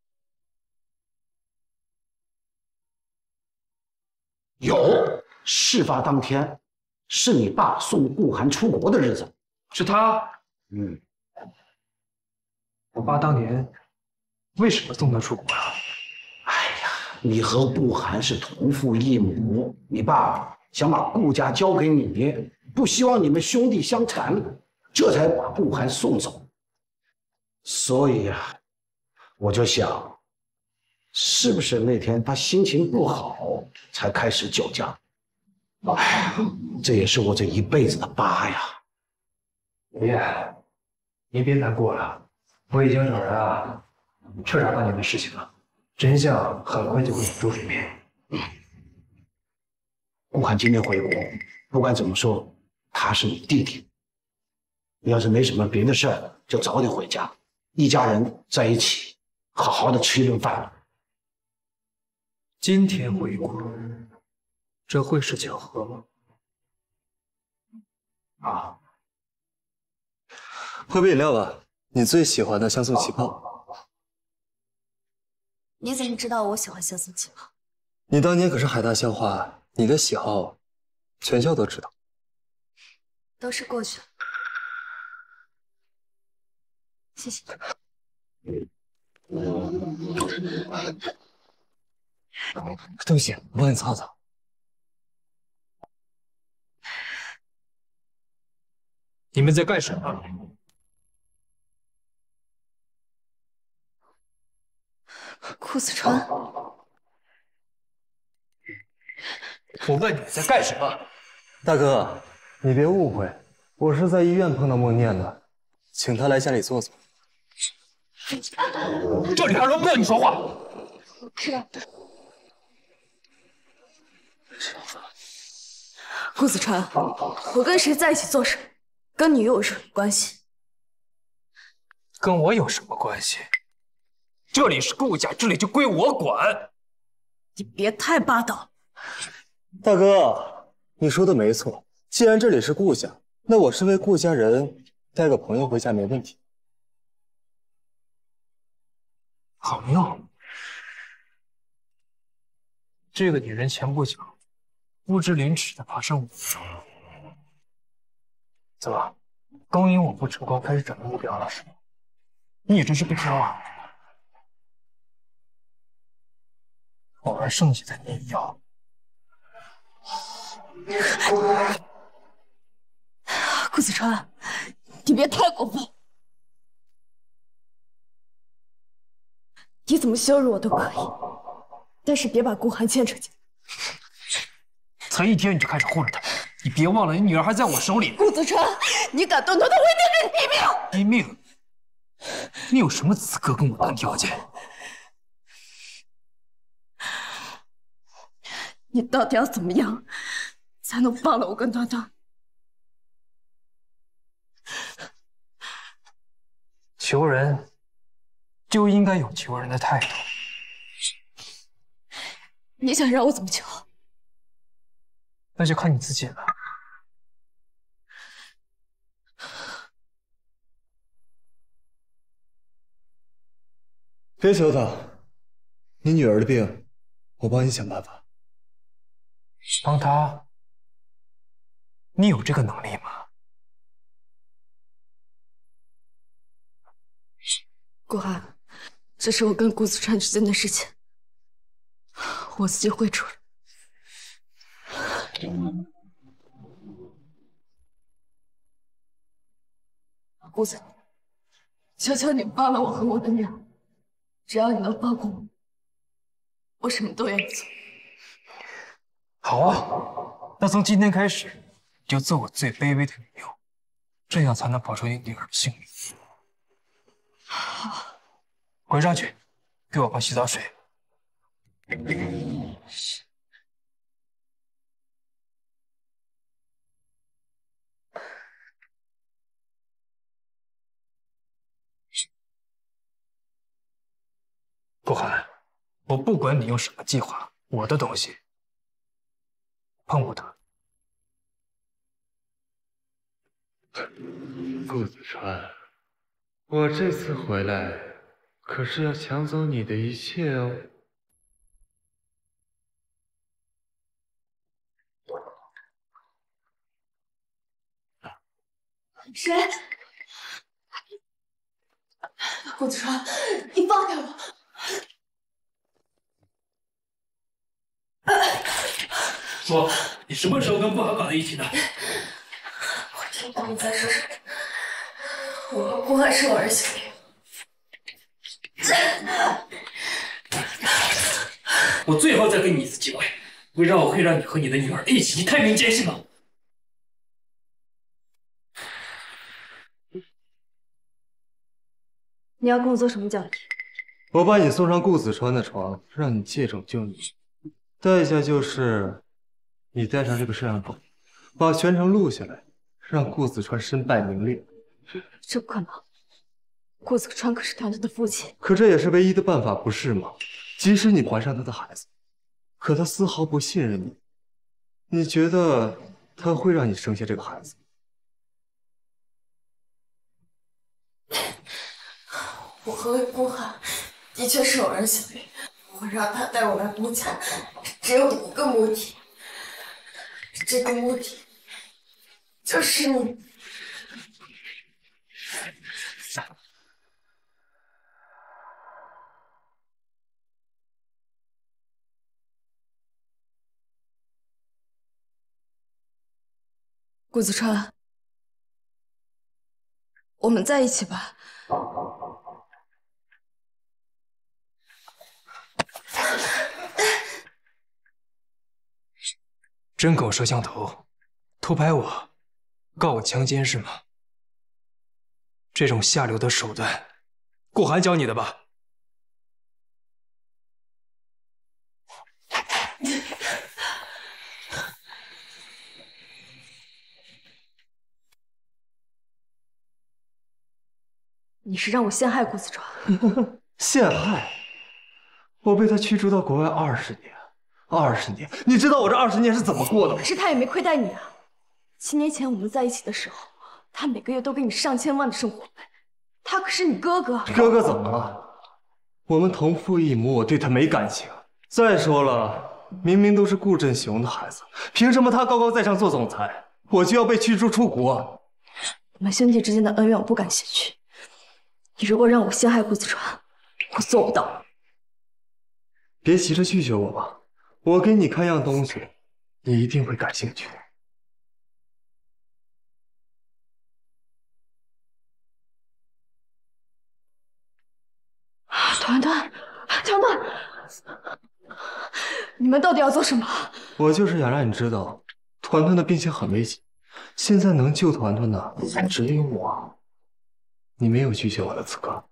S7: 有，事发当天是你爸送顾寒出国的日子。
S16: 是他？
S7: 嗯。
S16: 我爸当年为什么送他出国啊？
S7: 哎呀，你和顾寒是同父异母，你爸想把顾家交给你，不希望你们兄弟相残，这才把顾寒送走。所以呀、啊，我就想， 是不是那天他心情不好才开始酒驾？哎呀，这也是我这一辈子的疤呀！
S16: 爷，您别难过了，我已经找人啊彻查当年的事情了，真相很快就会浮出水面。
S7: 嗯，顾寒今天回国，不管怎么说，他是你弟弟。你要是没什么别的事儿，就早点回家，一家人在一起，好好的吃一顿饭。
S16: 今天回国，这会是巧合吗？
S2: 啊，喝杯饮料吧，你最喜欢的香酥起泡。
S8: 你怎么知道我喜欢香酥起泡？
S2: 你当年可是海大校花，你的喜好全校都知道。
S8: 都是过去了，谢谢。
S16: 对不起，我帮你擦擦。你们在干什么？
S8: 顾子川，
S16: 我问你在干什么？
S2: 大哥，你别误会，我是在医院碰到孟念的，请他来家里坐坐。
S16: 这里还轮不到你说话。
S8: 是。顾子川，我跟谁在一起做什么，跟你又有什么关系？
S16: 跟我有什么关系？这里是顾家，这里就归我管。
S8: 你别太霸道。
S2: 大哥，你说的没错，既然这里是顾家，那我身为顾家人，带个朋友回家没问题。
S16: 朋友，这个女人前不久不知廉耻的爬上我的床，怎么勾引我不成功，开始转移目标了是吗？你也真是不挑啊！我还剩下的你也要。
S8: 顾子川，你别太过分。你怎么羞辱我都可以，但是别把顾寒牵扯进来。
S16: 才一天你就开始护着她，你别忘了，你女儿还在我手里。
S8: 顾子川，你敢动她，她我一定给你毙命！
S16: 毙命？你有什么资格跟我谈条件？
S8: 你到底要怎么样才能放了我跟端端？
S16: 求人就应该有求人的态度。
S8: 你想让我怎么求？
S16: 那就看你自己了。
S2: 别求他，你女儿的病，我帮你想办法。
S16: 帮她？你有这个能力吗？
S8: 顾寒，这是我跟顾子川之间的事情，我自己会处理。顾子，求求你放了我和我的女儿，只要你能放过我，我什么都愿意做。
S16: 好啊，那从今天开始，你就做我最卑微的女佣，这样才能保住你女儿的性命。
S8: 好，
S16: 滚上去，给我盆洗澡水。
S8: 是。
S16: 顾寒，我不管你用什么计划，我的东西碰不得。
S5: 顾子川，我这次回来可是要抢走你的一切哦。
S8: 谁？顾子川，你放开我！
S16: 说，你什么时候跟顾寒搞在一起的？
S8: 我听懂你在说什么。我和顾寒是我儿媳妇。
S16: 我最后再给你一次机会，会让我会让你和你的女儿一起去太平间是吗？
S8: 你要跟我做什么交易？
S2: 我把你送上顾子川的床，让你借种救你，代价就是你带上这个摄像头，把全程录下来，让顾子川身败名裂。
S8: 这不可能，顾子川可是团团的父亲。
S2: 可这也是唯一的办法，不是吗？即使你怀上他的孩子，可他丝毫不信任你，你觉得他会让你生下这个孩子？
S14: 我和顾寒的确是偶然相遇，我让他带我来顾家，只有一个目的，这个目的就是你。
S8: 顾子川，我们在一起吧。
S13: 真狗摄像头，偷拍我，告我强奸是吗？这种下流的手段，顾寒教你的吧？
S8: 你是让我陷害顾子川？
S2: 陷害？我被他驱逐到国外二十年，二十年，你知道我这二十年是怎么过的吗？
S8: 可是他也没亏待你啊。七年前我们在一起的时候，他每个月都给你上千万的生活费，他可是你哥哥。
S2: 哥哥怎么了？我们同父异母，我对他没感情。再说了，明明都是顾振雄的孩子，凭什么他高高在上做总裁，我就要被驱逐出国？
S8: 我们兄弟之间的恩怨，我不敢洗去。你如果让我陷害顾子川，我做不到。
S2: 别急着拒绝我吧，我给你看样东西，你一定会感兴趣。
S8: 团团，团团，你们到底要做什么？
S2: 我就是想让你知道，团团的病情很危急，现在能救团团的只有我。你没有拒绝我的资格。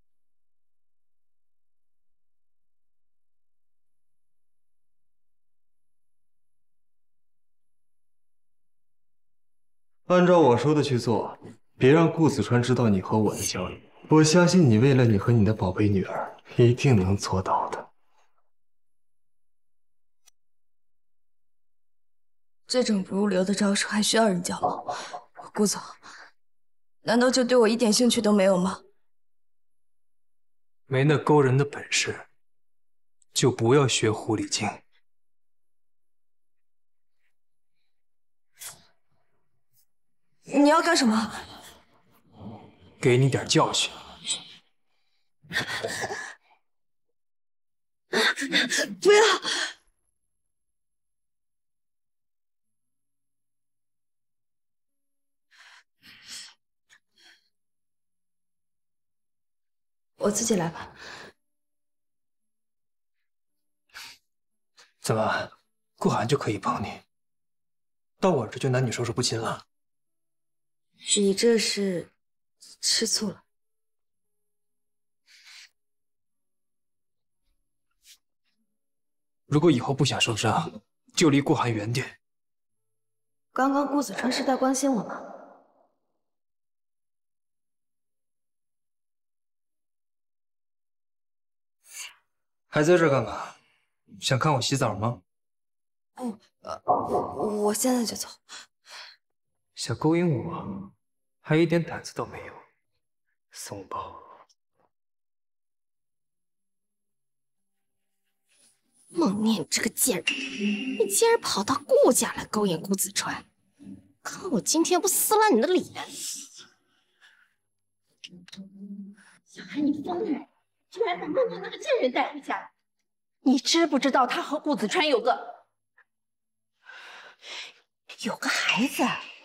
S2: 按照我说的去做，别让顾子川知道你和我的交易。我相信你为了你和你的宝贝女儿，一定能做到的。
S8: 这种不入流的招数还需要人教吗？顾总，难道就对我一点兴趣都没有吗？
S13: 没那勾人的本事，就不要学狐狸精。
S8: 你要干什么？
S13: 给你点教训。
S8: 不要！我自己来吧。
S13: 怎么，顾寒就可以帮你？到我这就男女授受不亲了？
S8: 你这是吃醋了？
S13: 如果以后不想受伤，就离顾寒远点。
S8: 刚刚顾子川是在关心我吗？
S13: 还在这干嘛？想看我洗澡吗？
S8: 不，呃，我我现在就走。
S13: 想勾引我，还一点胆子都没有，怂包。
S14: 孟念，你这个贱人，你竟然跑到顾家来勾引顾子川，看我今天不撕烂你的脸！小孩，你疯了！居然把孟念那个贱人带回家！你知不知道他和顾子川有个有个孩子？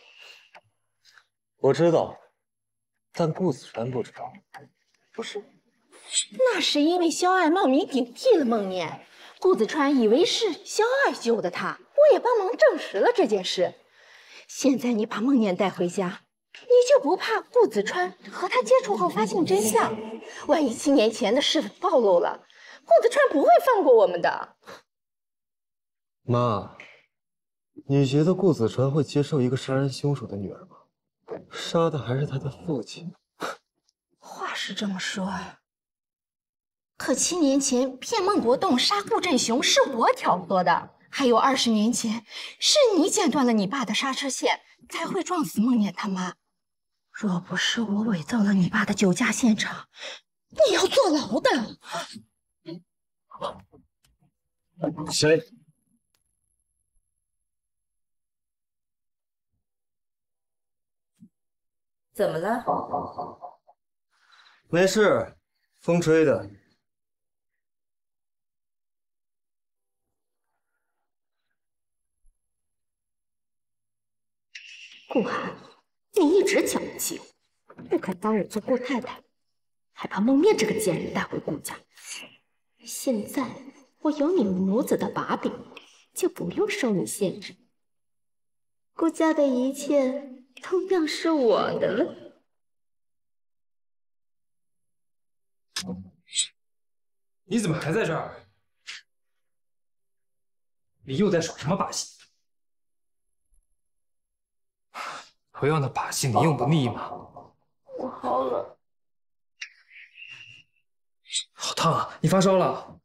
S2: 我知道，但顾子川不知道。
S14: 不是，那是因为萧爱冒名顶替了孟念，
S9: 顾子川以为是萧爱救的他，我也帮忙证实了这件事。现在你把梦念带回家，你就不怕顾子川和他接触后发现真相？万一七年前的事暴露了，顾子川不会放过我们的。
S2: 妈，你觉得顾子川会接受一个杀人凶手的女儿吗？杀的还是他的父亲。
S9: 话是这么说呀，可七年前骗孟国栋杀顾振雄是我挑唆的，还有二十年前是你剪断了你爸的刹车线，才会撞死孟念他妈。若不是我伪造了你爸的酒驾现场，你要坐牢的。
S2: 谁？
S14: 怎么了？
S2: 没事，风吹的。
S9: 顾寒，你一直瞧不起我，不肯当我做顾太太，还把孟面这个贱人带回顾家。现在我有你们母子的把柄，就不用受你限制。顾家的一切同样是我的了。
S16: 你怎么还在这儿？你又在耍什么把戏？同样的把戏你用不腻吗？
S9: 我好冷，
S16: 好烫啊！你发烧了？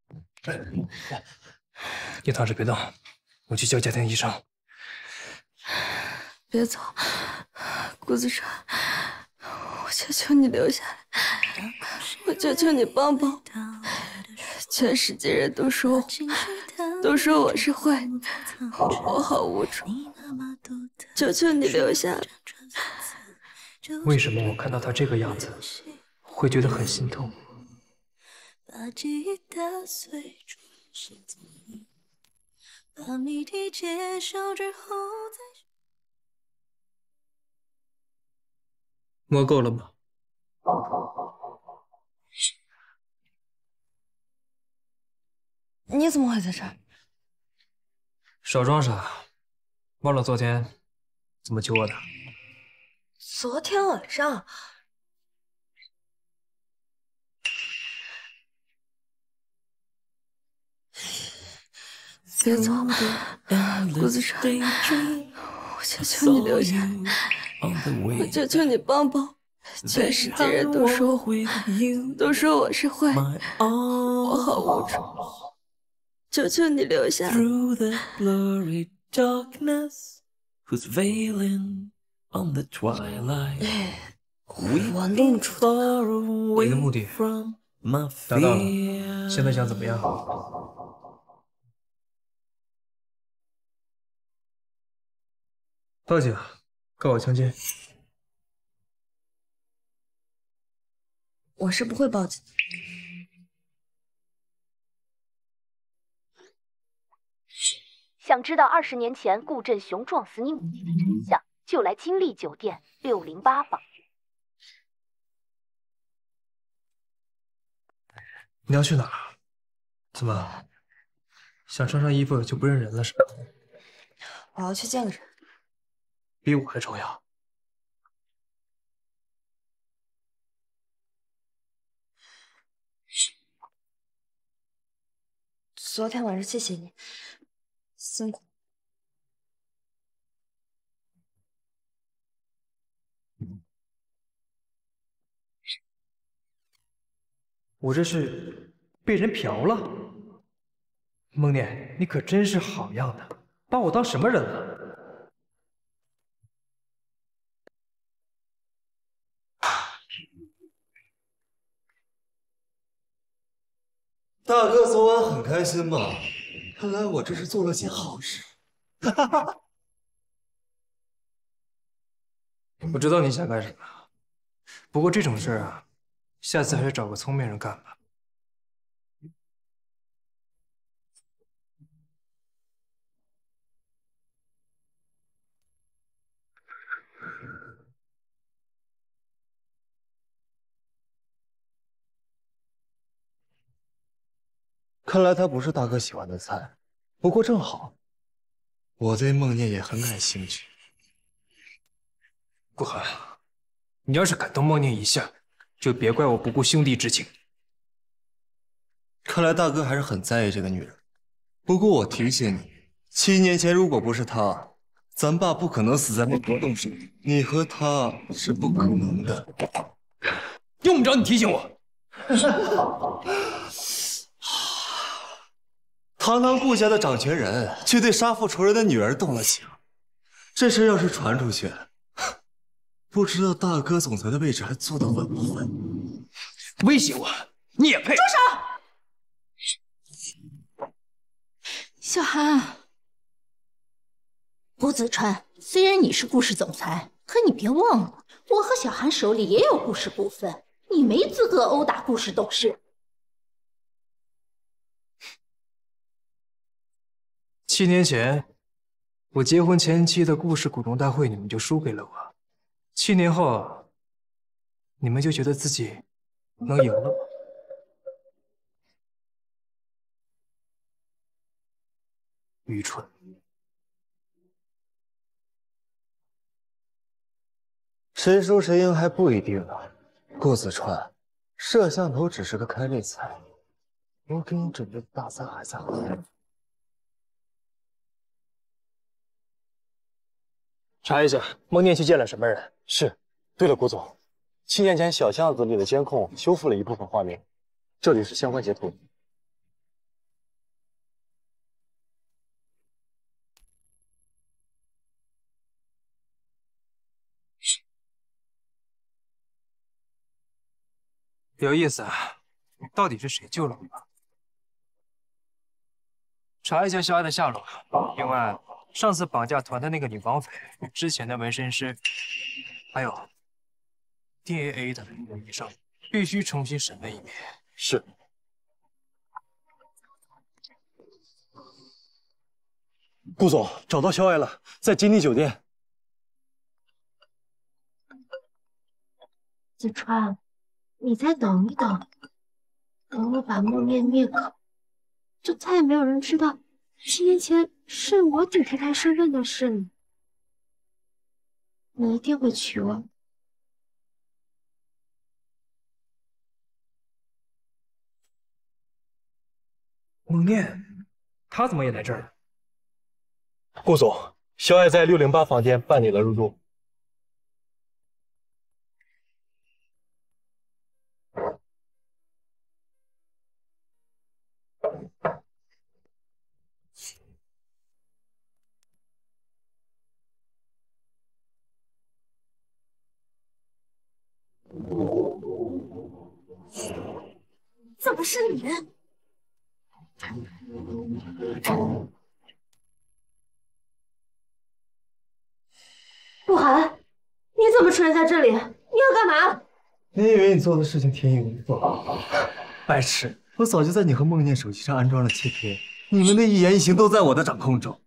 S16: 你躺着别动，我去叫家庭医生。
S1: 别走，顾子川，我求求你留下来，我求求你帮帮我。全世界人都说我，都说我是坏人，我好无助，求求你留下来。
S16: 为什么我看到他这个样子，会觉得很心痛？
S3: 把记忆打碎，把谜底揭晓之后再。
S16: 摸够了吗？
S1: 你怎么会在这儿？
S16: 少装傻，忘了昨天怎么救我的？
S1: 昨天晚上，别走，顾子川，我求求你留下来，我求求你帮帮我。全世界人都说我，都说我是坏人，我好无助，求求你留下来。我弄出
S16: 来。你的目的达到了，现在想怎么样？报警，告我强奸。
S1: 我是不会报警的。
S12: 想知道二十年前顾振雄撞死你母亲的真相，就来金丽酒店六零八房。
S16: 你要去哪儿？怎么想穿上衣服就不认人了是吧？
S1: 我要去见个人，
S16: 比我还重要。
S1: 昨天晚上谢谢你，辛苦。
S16: 我这是被人嫖了？孟念，你可真是好样的，把我当什么人了？
S2: 大哥昨晚很开心嘛，看来我这是做了件好事。哈哈哈。
S16: 我知道你想干什么，不过这种事啊，下次还是找个聪明人干吧。
S5: 看来他不是大哥喜欢的菜。不过正好，我对梦念也很感兴趣。
S16: 顾寒，你要是敢动梦念一下，就别怪我不顾兄弟之情。
S5: 看来大哥还是很在意这个女人。不过我提醒你，七年前如果不是她，咱爸不可能死在那国洞上，你和他是不可能的。
S16: 用不着你提醒我。
S5: 堂堂顾家的掌权人，却对杀父仇人的女儿动了情，这事要是传出去，不知道大哥总裁的位置还坐得稳不稳？
S16: 威胁我，你也配？
S14: 住手！小寒，顾子川，虽然你是顾氏总裁，可你别忘了，我和小寒手里也有顾氏股份，你没资格殴打顾氏董事。
S16: 七年前，我结婚前期的顾氏股东大会，你们就输给了我。七年后，你们就觉得自己能赢了吗？愚蠢！
S5: 谁输谁赢还不一定呢。顾子川，摄像头只是个开胃菜，我给你准备的大餐还在后面。
S2: 查一下孟念去见了什么人。是。对了，顾总，七年前小巷子里的监控修复了一部分画面，这里是相关截图。
S16: 有意思啊，到底是谁救了我？查一下肖爱的下落。另外，上次绑架团的那个女绑匪，之前的纹身师，还有 D N A 的医生，必须重新审问一遍。
S2: 是。顾总，找到肖爱了，在金地酒店。
S9: 子川，你再等一等，等我把梦念灭口，就再也没有人知道七年前是我顶替他身份的事了。你一定会娶我。
S16: 梦念，他怎么也在这儿？
S2: 顾总，肖爱在六零八房间办理了入住。
S9: 怎么是你？顾寒，你怎么出现在这里？你要干嘛？
S5: 你以为你做的事情天衣无缝？白痴！我早就在你和梦念手机上安装了窃听，你们的一言一行都在我的掌控中。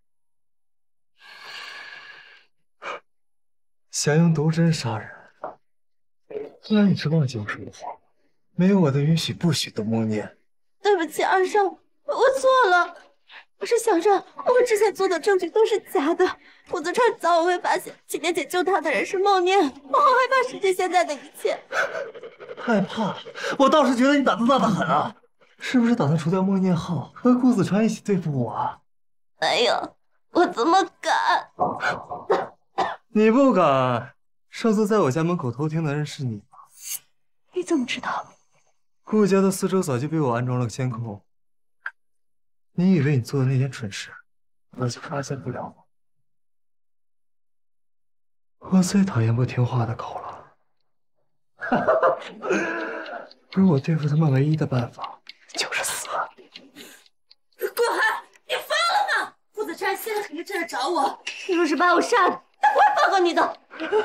S5: 想用毒针杀人，看来你是忘记我说的话，没有我的允许，不许动梦念。
S9: 对不起，二少，我错了。我是想着我们之前做的证据都是假的，顾子川早晚会发现七年前救他的人是梦念，我好害怕失去现在的一切。
S5: 害怕？我倒是觉得你胆子大得很啊！是不是打算除掉梦念后和顾子川一起对付我啊？
S9: 没有，我怎么敢？
S5: 你不敢？上次在我家门口偷听的人是你吗？
S9: 你怎么知道？
S5: 顾家的四周早就被我安装了监控。你以为你做的那件蠢事，我就发现不了吗？我最讨厌不听话的狗了。而我对付他们唯一的办法就是死。
S14: 顾寒，你疯了吗？顾子川现在可是站着找我，你若是把我杀了，他不会放过你的。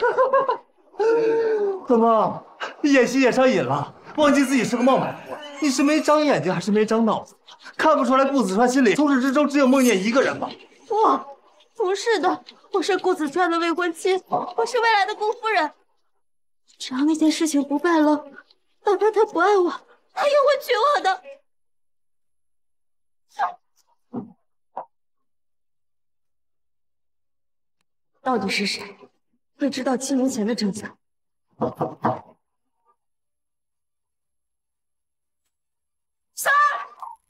S5: 怎么演戏演上瘾了？忘记自己是个冒牌货？你是没长眼睛还是没长脑子？看不出来顾子川心里从始至终只有梦念一个人吗？
S9: 我不是的，我是顾子川的未婚妻，我是未来的顾夫人。只要那件事情不败露，哪怕他不爱我，他也会娶我的。
S8: 到底是谁会知道七年前的真相？
S1: 小爱，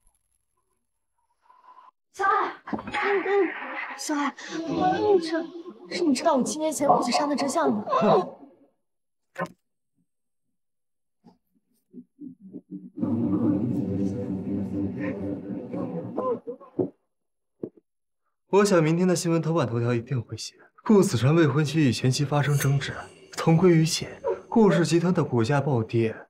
S8: 小爱，嗯嗯，小爱，你知是你知道我七年前父亲伤的真相吗？
S5: 我想明天的新闻头版头条一定会写顾子川未婚妻与前妻发生争执，同归于尽，顾氏集团的股价暴跌。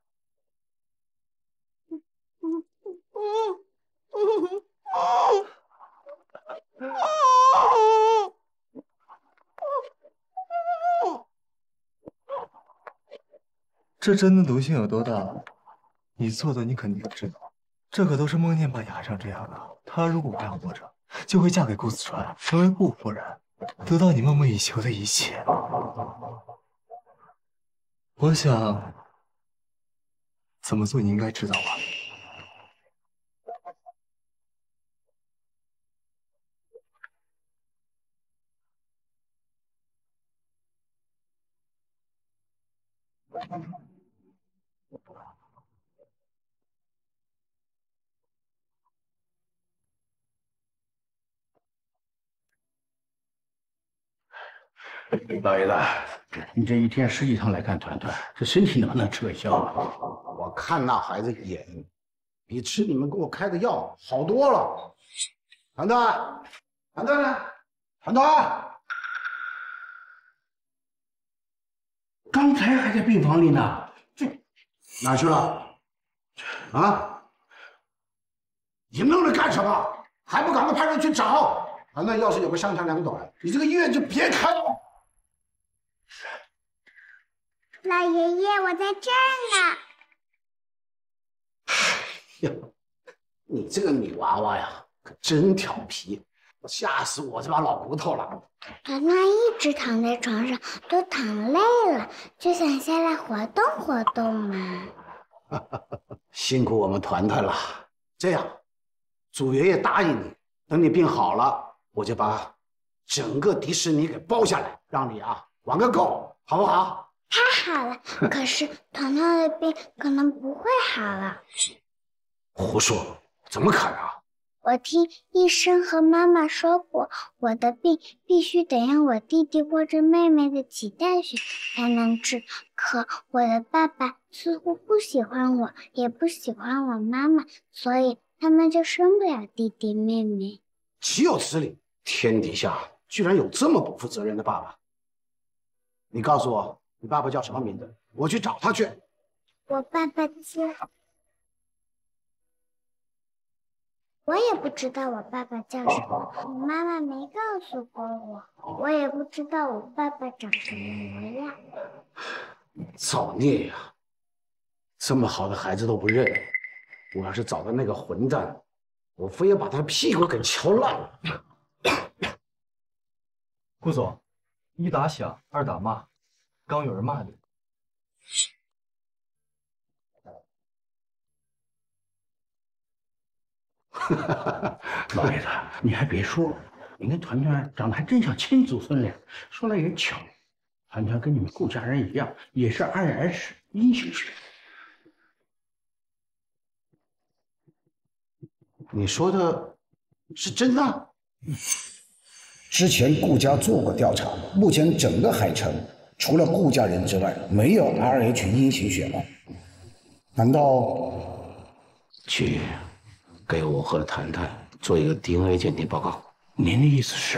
S5: 这针的毒性有多大？你做的你肯定知道，这可都是孟念把压成这样的。她如果还活着，就会嫁给顾子川，成为顾夫人，得到你梦寐以求的一切。我想，怎么做你应该知道吧？
S7: 老爷子，你这一天十几趟来看团团，这身体能不能吃个消啊？我看那孩子眼，比吃你们给我开的药好多了。团团，团团呢？团团，刚才还在病房里呢，这哪去了？啊？你弄着干什么？还不赶快派人去找？团团要是有个三长两短，你这个医院就别开了。
S6: 老爷爷，我在这儿
S7: 呀，
S6: 呢。
S7: 你这个女娃娃呀，可真调皮，吓死我这把老骨头了。
S6: 团团一直躺在床上，都躺累了，就想下来活动活动嘛。
S7: 辛苦我们团团了。这样，祖爷爷答应你，等你病好了，我就把整个迪士尼给包下来，让你啊玩个够，好不好？
S6: 太好了，可是团团的病可能不会好了。
S7: 胡说，怎么可能？
S6: 我听医生和妈妈说过，我的病必须得用我弟弟或者妹妹的脐带血才能治。可我的爸爸似乎不喜欢我，也不喜欢我妈妈，所以他们就生不了弟弟妹妹。
S7: 岂有此理！天底下居然有这么不负责任的爸爸！你告诉我，你爸爸叫什么名字？我去找他去。
S6: 我爸爸叫……我也不知道我爸爸叫什么，我妈妈没告诉过我，我也不知道我爸爸长什么模样。
S7: 造孽呀！这么好的孩子都不认，我要是找到那个混蛋，我非要把他的屁股给敲烂了。
S2: 顾总，一打响，二打骂，刚有人骂你。
S7: 老爷子，你还别说，你跟团团长得还真像亲祖孙俩。说来也巧，团团跟你们顾家人一样，也是二 S 阴性血。你说的是真的？
S11: 之前顾家做过调查，目前整个海城除了顾家人之外，没有 R H 阴型血脉。难道
S7: 去给我和谈谈做一个 D N A 鉴定报告？您的意思是，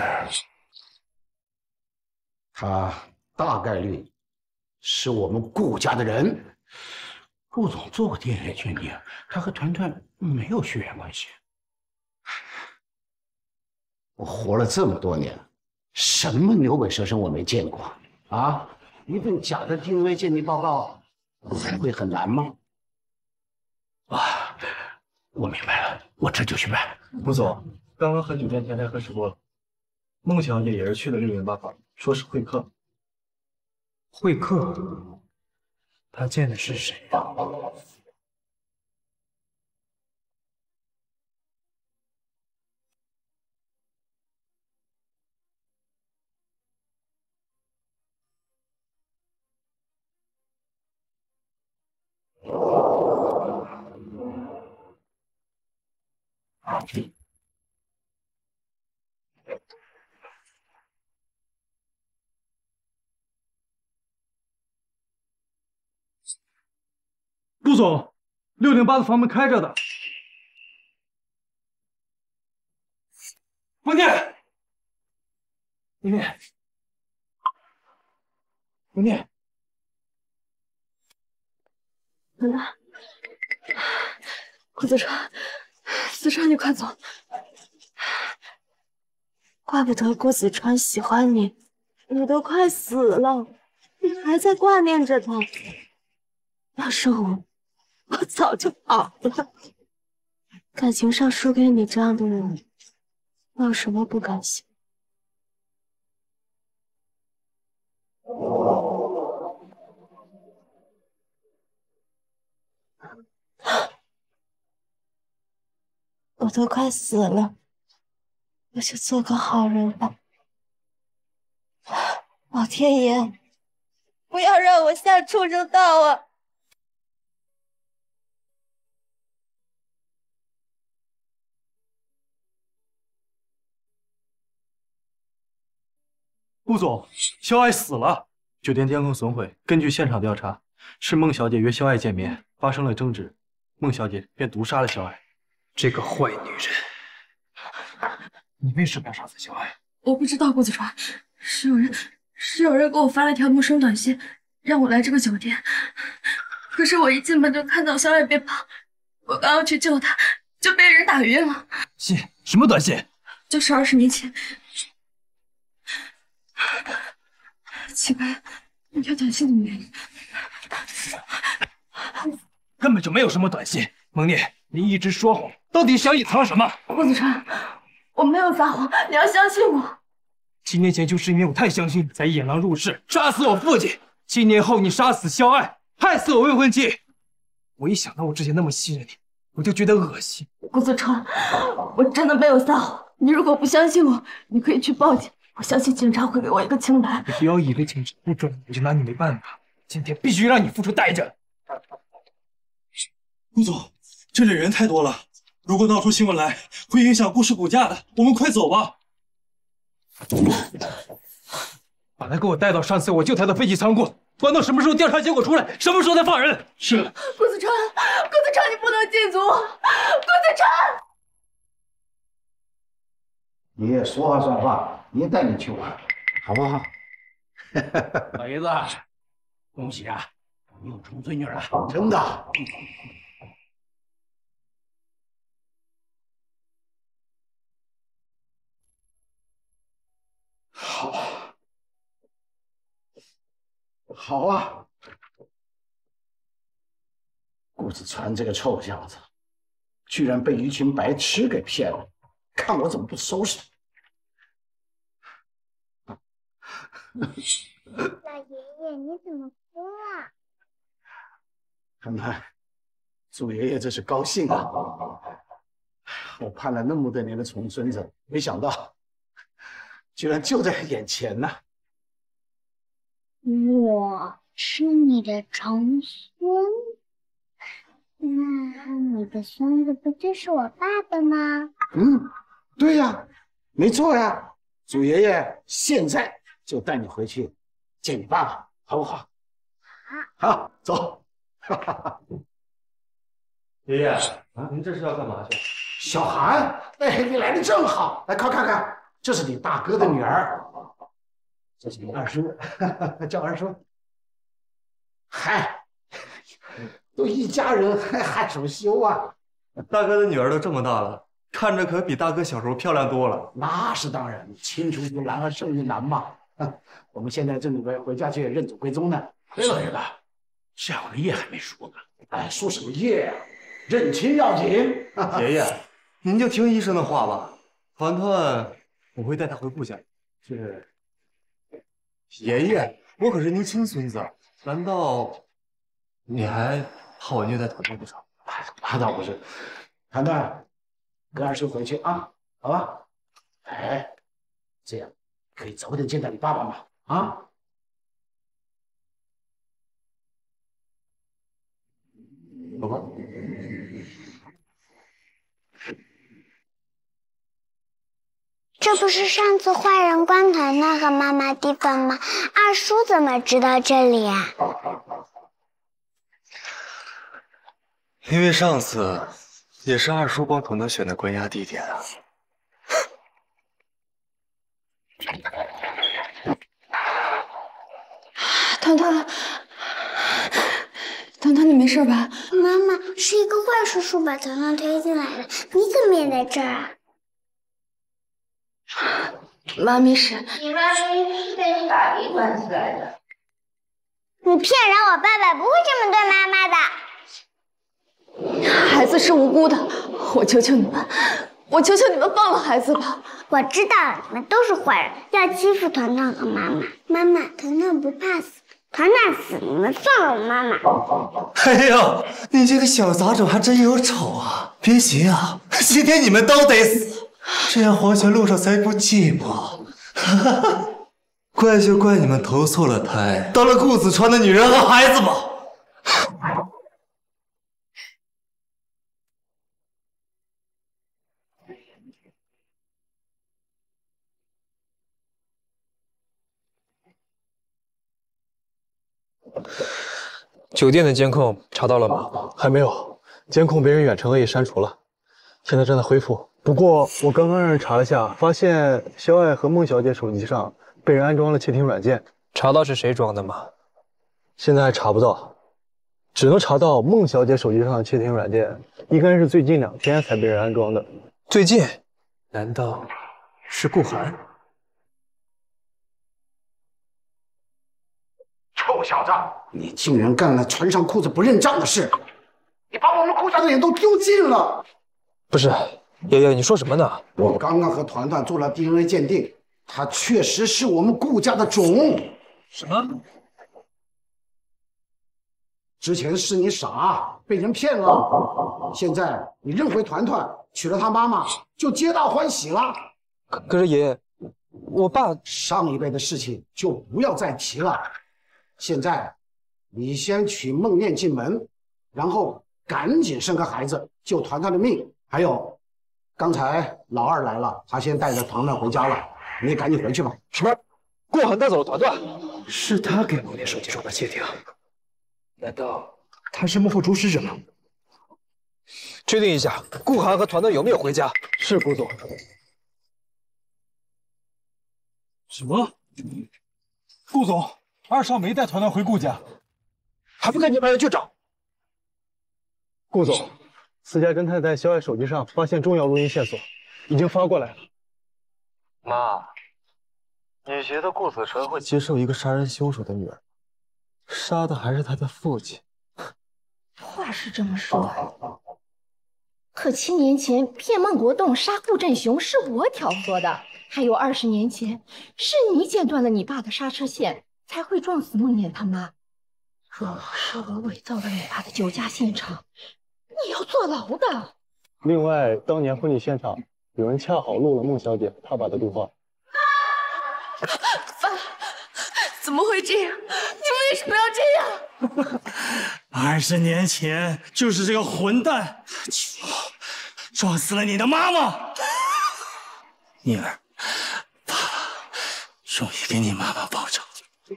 S7: 他大概率是我们顾家的人？顾总做过 D N A 鉴定，他和团团没有血缘关系。我活了这么多年，什么牛鬼蛇神我没见过啊！一份假的 D N A 鉴定报告会很难吗？啊，我明白了，我这就去办。
S2: 顾总，刚刚和酒店前台核实过了，孟小姐也是去了六零八房，说是会客。
S16: 会客？他见的是谁呀？
S10: 顾总，六零八的房门开着的。梦念，梦念，梦念，
S1: 楠楠，顾子川，子川，你快走！
S9: 怪不得顾子川喜欢你，你都快死了，你还在挂念着他。要是我，我早就跑了。感情上输给你这样的人，我有什么不甘心？我都快死了，我就做个好人吧。老天爷，不要让我下畜生道啊！
S10: 顾总，肖爱死了。酒店监控损毁，根据现场调查，是孟小姐约肖爱见面，发生了争执，孟小姐便毒杀了肖爱。
S16: 这个坏女人，你为什么要杀死肖爱？
S1: 我不知道，顾子川，是有人是有人给我发了条陌生短信，让我来这个酒店。可是我一进门就看到肖爱被绑，我刚要去救她，就被人打晕了。
S16: 信什么短信？
S1: 就是二十年前。奇怪，那条短信的原因
S16: 根本就没有什么短信。蒙念，你一直说谎，到底想隐藏什么？
S1: 顾子川，我没有撒谎，你要相信我。
S16: 七年前就是因为我太相信你，才引狼入室，杀死我父亲。七年后你杀死肖爱，害死我未婚妻。我一想到我之前那么信任你，我就觉得恶心。
S1: 顾子川，我真的没有撒谎。你如果不相信我，你可以去报警。我相信警察会给我一个清白。
S16: 你不要以为警察不准，我就拿你没办法。今天必须让你付出代价。
S10: 顾总，这里人太多了，如果闹出新闻来，会影响顾氏股价的。我们快走吧。
S16: 把他给我带到上次我救他的废弃仓库，关到什么时候调查结果出来，什么时候再放人。
S10: 是。
S1: 顾子川，顾子川，你不能进组。顾子川。
S7: 爷爷说话算话，爷带你去玩，好不好？
S21: 老爷子，恭喜啊，你有重孙女了，
S7: 真的。好，好啊！顾子川这个臭小子，居然被一群白痴给骗了。看我怎么不收拾他！
S6: 老爷爷，你怎么哭了？
S7: 看看，祖爷爷这是高兴啊！我盼了那么多年的重孙子，没想到居然就在眼前呢！
S6: 我是你的重孙，那你的孙子不就是我爸爸吗？
S7: 嗯。对呀，没错呀，祖爷爷现在就带你回去见你爸爸，好不好？好，好，走。
S2: 爷爷，啊，您这是要干嘛去？
S7: 小韩，哎，你来的正好，来，快看看，这是你大哥的女儿，这是你二叔，叫二叔。嗨，都一家人，还害什么羞啊？
S2: 大哥的女儿都这么大了。看着可比大哥小时候漂亮多了。
S7: 那是当然，青出于蓝而胜于蓝嘛。我们现在正准备回家去认祖归宗呢。
S21: 对了，爷子，下午的夜还没输呢。
S7: 哎，输什么夜呀？认亲要紧。
S2: 爷爷，您就听医生的话吧。团团，我会带他回顾家。
S7: 是。
S2: 爷爷，我可是您亲孙子，难道你还怕我虐待团团不成？
S7: 那倒不是，团团。跟二叔回去啊，好吧？哎，这样可以早点见到你爸爸嘛？啊？
S2: 走吧。
S6: 这不是上次坏人关团团和妈妈地方吗？二叔怎么知道这里啊？
S5: 因为上次也是二叔帮团团选的关押地点啊。
S8: 团团，团团，你没事吧？
S6: 妈妈，是一个坏叔叔把团团推进来的，你怎么也在这儿啊？
S8: 妈咪是。
S15: 你妈咪是被你爸逼关起来的。
S6: 你骗人！我爸爸不会这么对妈妈的。
S8: 孩子是无辜的，我求求你们，我求求你们放了孩子吧。
S6: 我知道你们都是坏人，要欺负团团和妈妈。妈妈，团团不怕死，团团死，你们放了我妈妈。
S5: 哎呦，你这个小杂种还真有丑啊！别急啊，今天你们都得死，这样黄泉路上才不寂寞。怪就怪你们投错了胎，当了顾子川的女人和孩子吧。
S16: 酒店的监控查到了吗？
S2: 还没有，监控被人远程恶意删除了，现在正在恢复。不过我刚刚让人查了下，发现肖爱和孟小姐手机上被人安装了窃听软件。
S16: 查到是谁装的吗？
S2: 现在还查不到，只能查到孟小姐手机上的窃听软件应该是最近两天才被人安装的。
S16: 最近？难道是顾寒？
S7: 臭小子，你竟然干了穿上裤子不认账的事！你把我们顾家的脸都丢尽了！
S16: 不是，爷爷，你说什么呢？
S7: 我刚刚和团团做了 D N A 鉴定，他确实是我们顾家的种。
S16: 什么？
S7: 之前是你傻，被人骗了，现在你认回团团，娶了他妈妈，就皆大欢喜了。
S16: 可可是爷爷，我爸
S7: 上一辈的事情就不要再提了。现在，你先娶孟念进门，然后赶紧生个孩子，救团团的命。还有，刚才老二来了，他先带着团团回家了，你也赶紧回去吧。
S16: 什么？顾寒带走了团团？是他给孟念手机上的窃听？难道他是幕后主使者？确定一下，顾寒和团团有没有回家？
S2: 是顾总。
S17: 什么？顾总？二少没带团团回顾家，
S16: 还不赶紧派人去找！
S2: 顾总，私家侦探在肖爱手机上发现重要录音线索，已经发过来了。
S5: 妈，你觉得顾子辰会接受一个杀人凶手的女儿？杀的还是他的父亲。
S14: 话是这么说，可七年前骗孟国栋杀顾振雄是我挑唆的，还有二十年前是你剪断了你爸的刹车线。才会撞死孟念他妈。若不是我伪造了你爸的酒驾现场，你要坐牢的。
S2: 另外，当年婚礼现场有人恰好录了孟小姐她爸的对话。
S1: 爸，怎么会这样？你为什么要这样？
S17: 二十年前就是这个混蛋撞死了你的妈妈。女儿，爸爸终于给你妈妈报仇。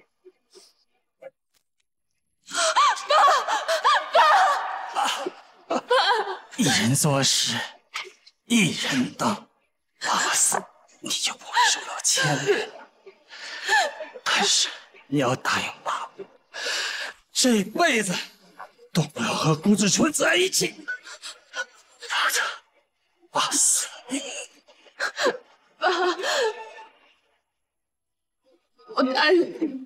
S1: 爸，爸，
S17: 一人做事，一人当。爸爸死，你就不会受到牵连。但是你要答应爸爸，这辈子都不要和顾子纯在一起，否则爸死了你。
S1: 爸，我答应你。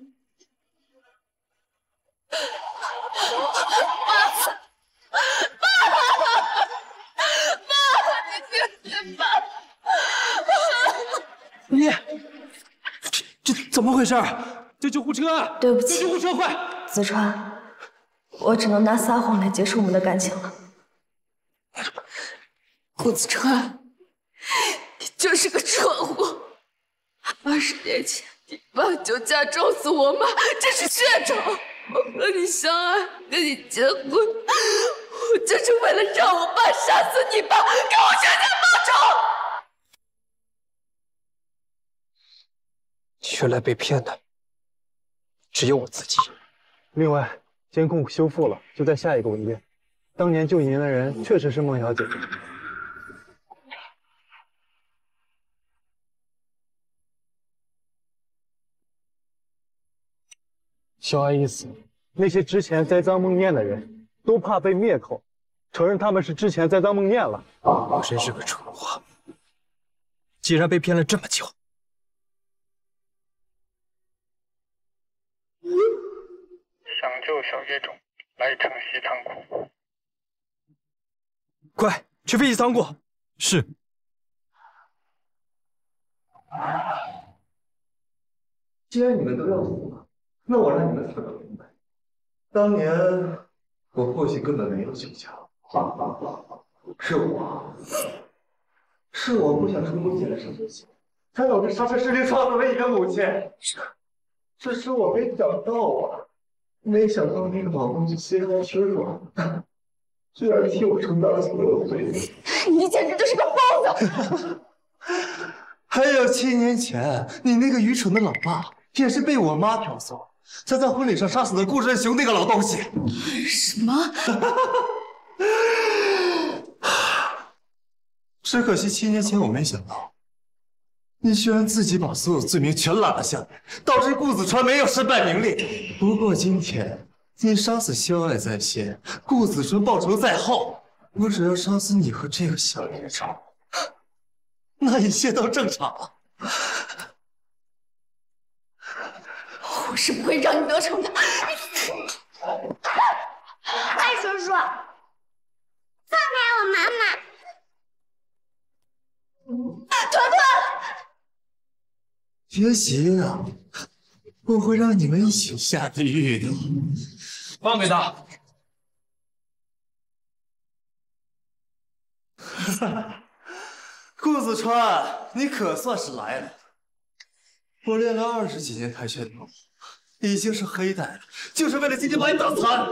S16: 你这这怎么回事？叫救护车！
S8: 对不起，
S16: 救护车快！
S8: 子川，我只能拿撒谎来结束我们的感情了。
S1: 顾子川，你就是个蠢货！二十年前你爸酒驾撞死我妈，这是血仇。我和你相爱，跟你结婚，我就是为了让我爸杀死你爸，给我全家报仇。
S16: 原来被骗的只有我自己。
S23: 另外，监控修复了，就在下一个文件。当年救您的人确实是孟小姐。
S16: 小爱一死，
S23: 那些之前栽赃梦念的人都怕被灭口，承认他们是之前栽赃梦念了。
S16: 我真是个蠢货，竟然被骗了这么久。
S19: 想救小叶种，来城西仓库。
S16: 快去废弃仓库！是。
S5: 既然你们都要死了，那我让你们死个明白。当年我父亲根本没有救家，是我，是我不想出母亲的生气，才导致杀死士兵创造了一个母亲。只是我没想到啊，没想到那个老公就心甘情愿，居然替我承担了所有罪孽。
S1: 你简直就是个包子！
S5: 还有七年前，你那个愚蠢的老爸也是被我妈挑唆，才在婚礼上杀死了顾振雄那个老东西。
S1: 什么？
S5: 只可惜七年前我没想到，你居然自己把所有罪名全揽了下来，导致顾子川没有身败名裂。不过今天你杀死萧爱在先，顾子川报仇在后，我只要杀死你和这个小野种，那一切都正常了。
S1: 我是不会让你得逞的。
S6: 艾叔叔，放开我妈妈！
S1: 团团，
S5: 别急啊，我会让你们一起下地狱的。
S16: 放给他。
S5: 顾子川，你可算是来了！我练了二十几年跆拳道，已经是黑带了，就是为了今天把你打残。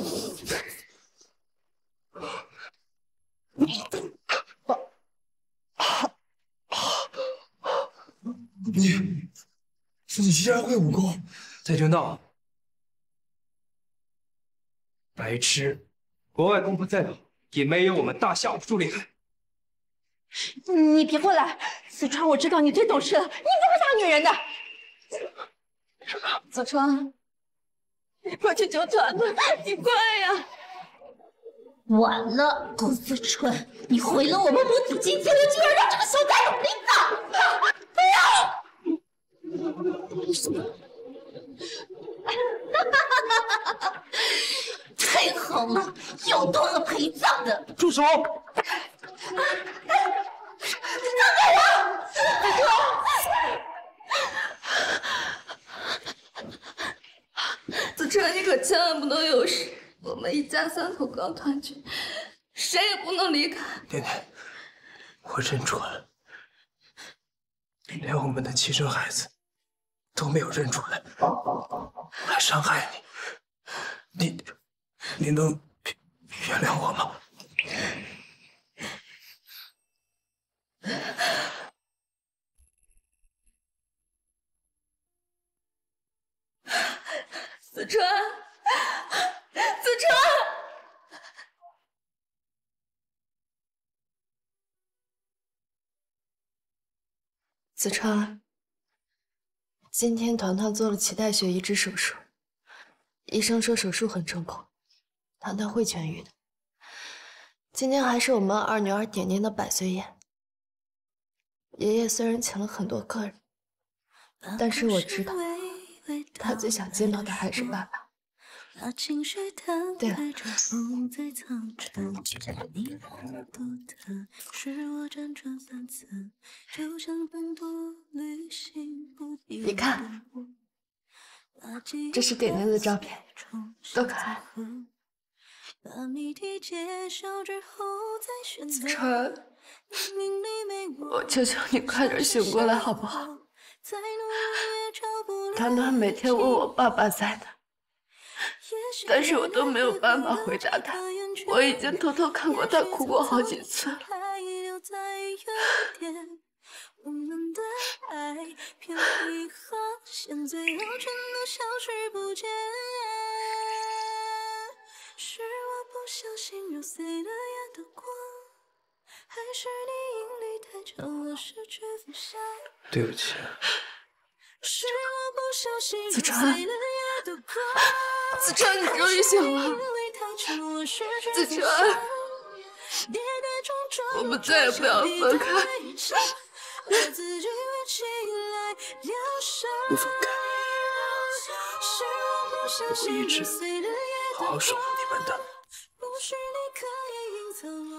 S5: 你，你居然会武功？
S16: 跆拳道，白痴！国外功夫再好，也没有我们大夏武术厉害。
S1: 你别过来，子川，我知道你最懂事了，你不会打女人的。子川，我去求团团，你快呀！
S14: 完了，顾子川，你毁了我们母子金钱，我就要让这个小崽子领走！不要！太好了，又多了陪葬的。
S16: 住手！
S1: 放开我！子川，你可千万不能有事。我们一家三口刚团聚，谁也不能离开。
S16: 奶奶，我认错了，连我们的亲生孩子都没有认出来，还伤害你，你你能原谅我吗？
S1: 子川，子川，子川，今天团团做了脐带血移植手术，医生说手术很成功，团团会痊愈的。今天还是我们二女儿点点的百岁宴，爷爷虽然请了很多客人，但是我知道。他最想见到的还是爸爸。对了，你看，这是点点的照片，多可爱！子川，我求求你快点醒过来好不好？团团每天问我爸爸在哪，但是我都没有办法回答他。我已经偷偷看过他哭过好几次了。
S3: 不能的爱，偏遗憾，现最后全都消失不见。是我不小心揉碎了眼的光，还是你引力太强，我失去方向？
S13: 对不起。
S3: 是我不小心
S1: 子川，子川，你终于醒了。子川，我们再也不要分开。
S13: 不分开，我会一直好好守护你们的。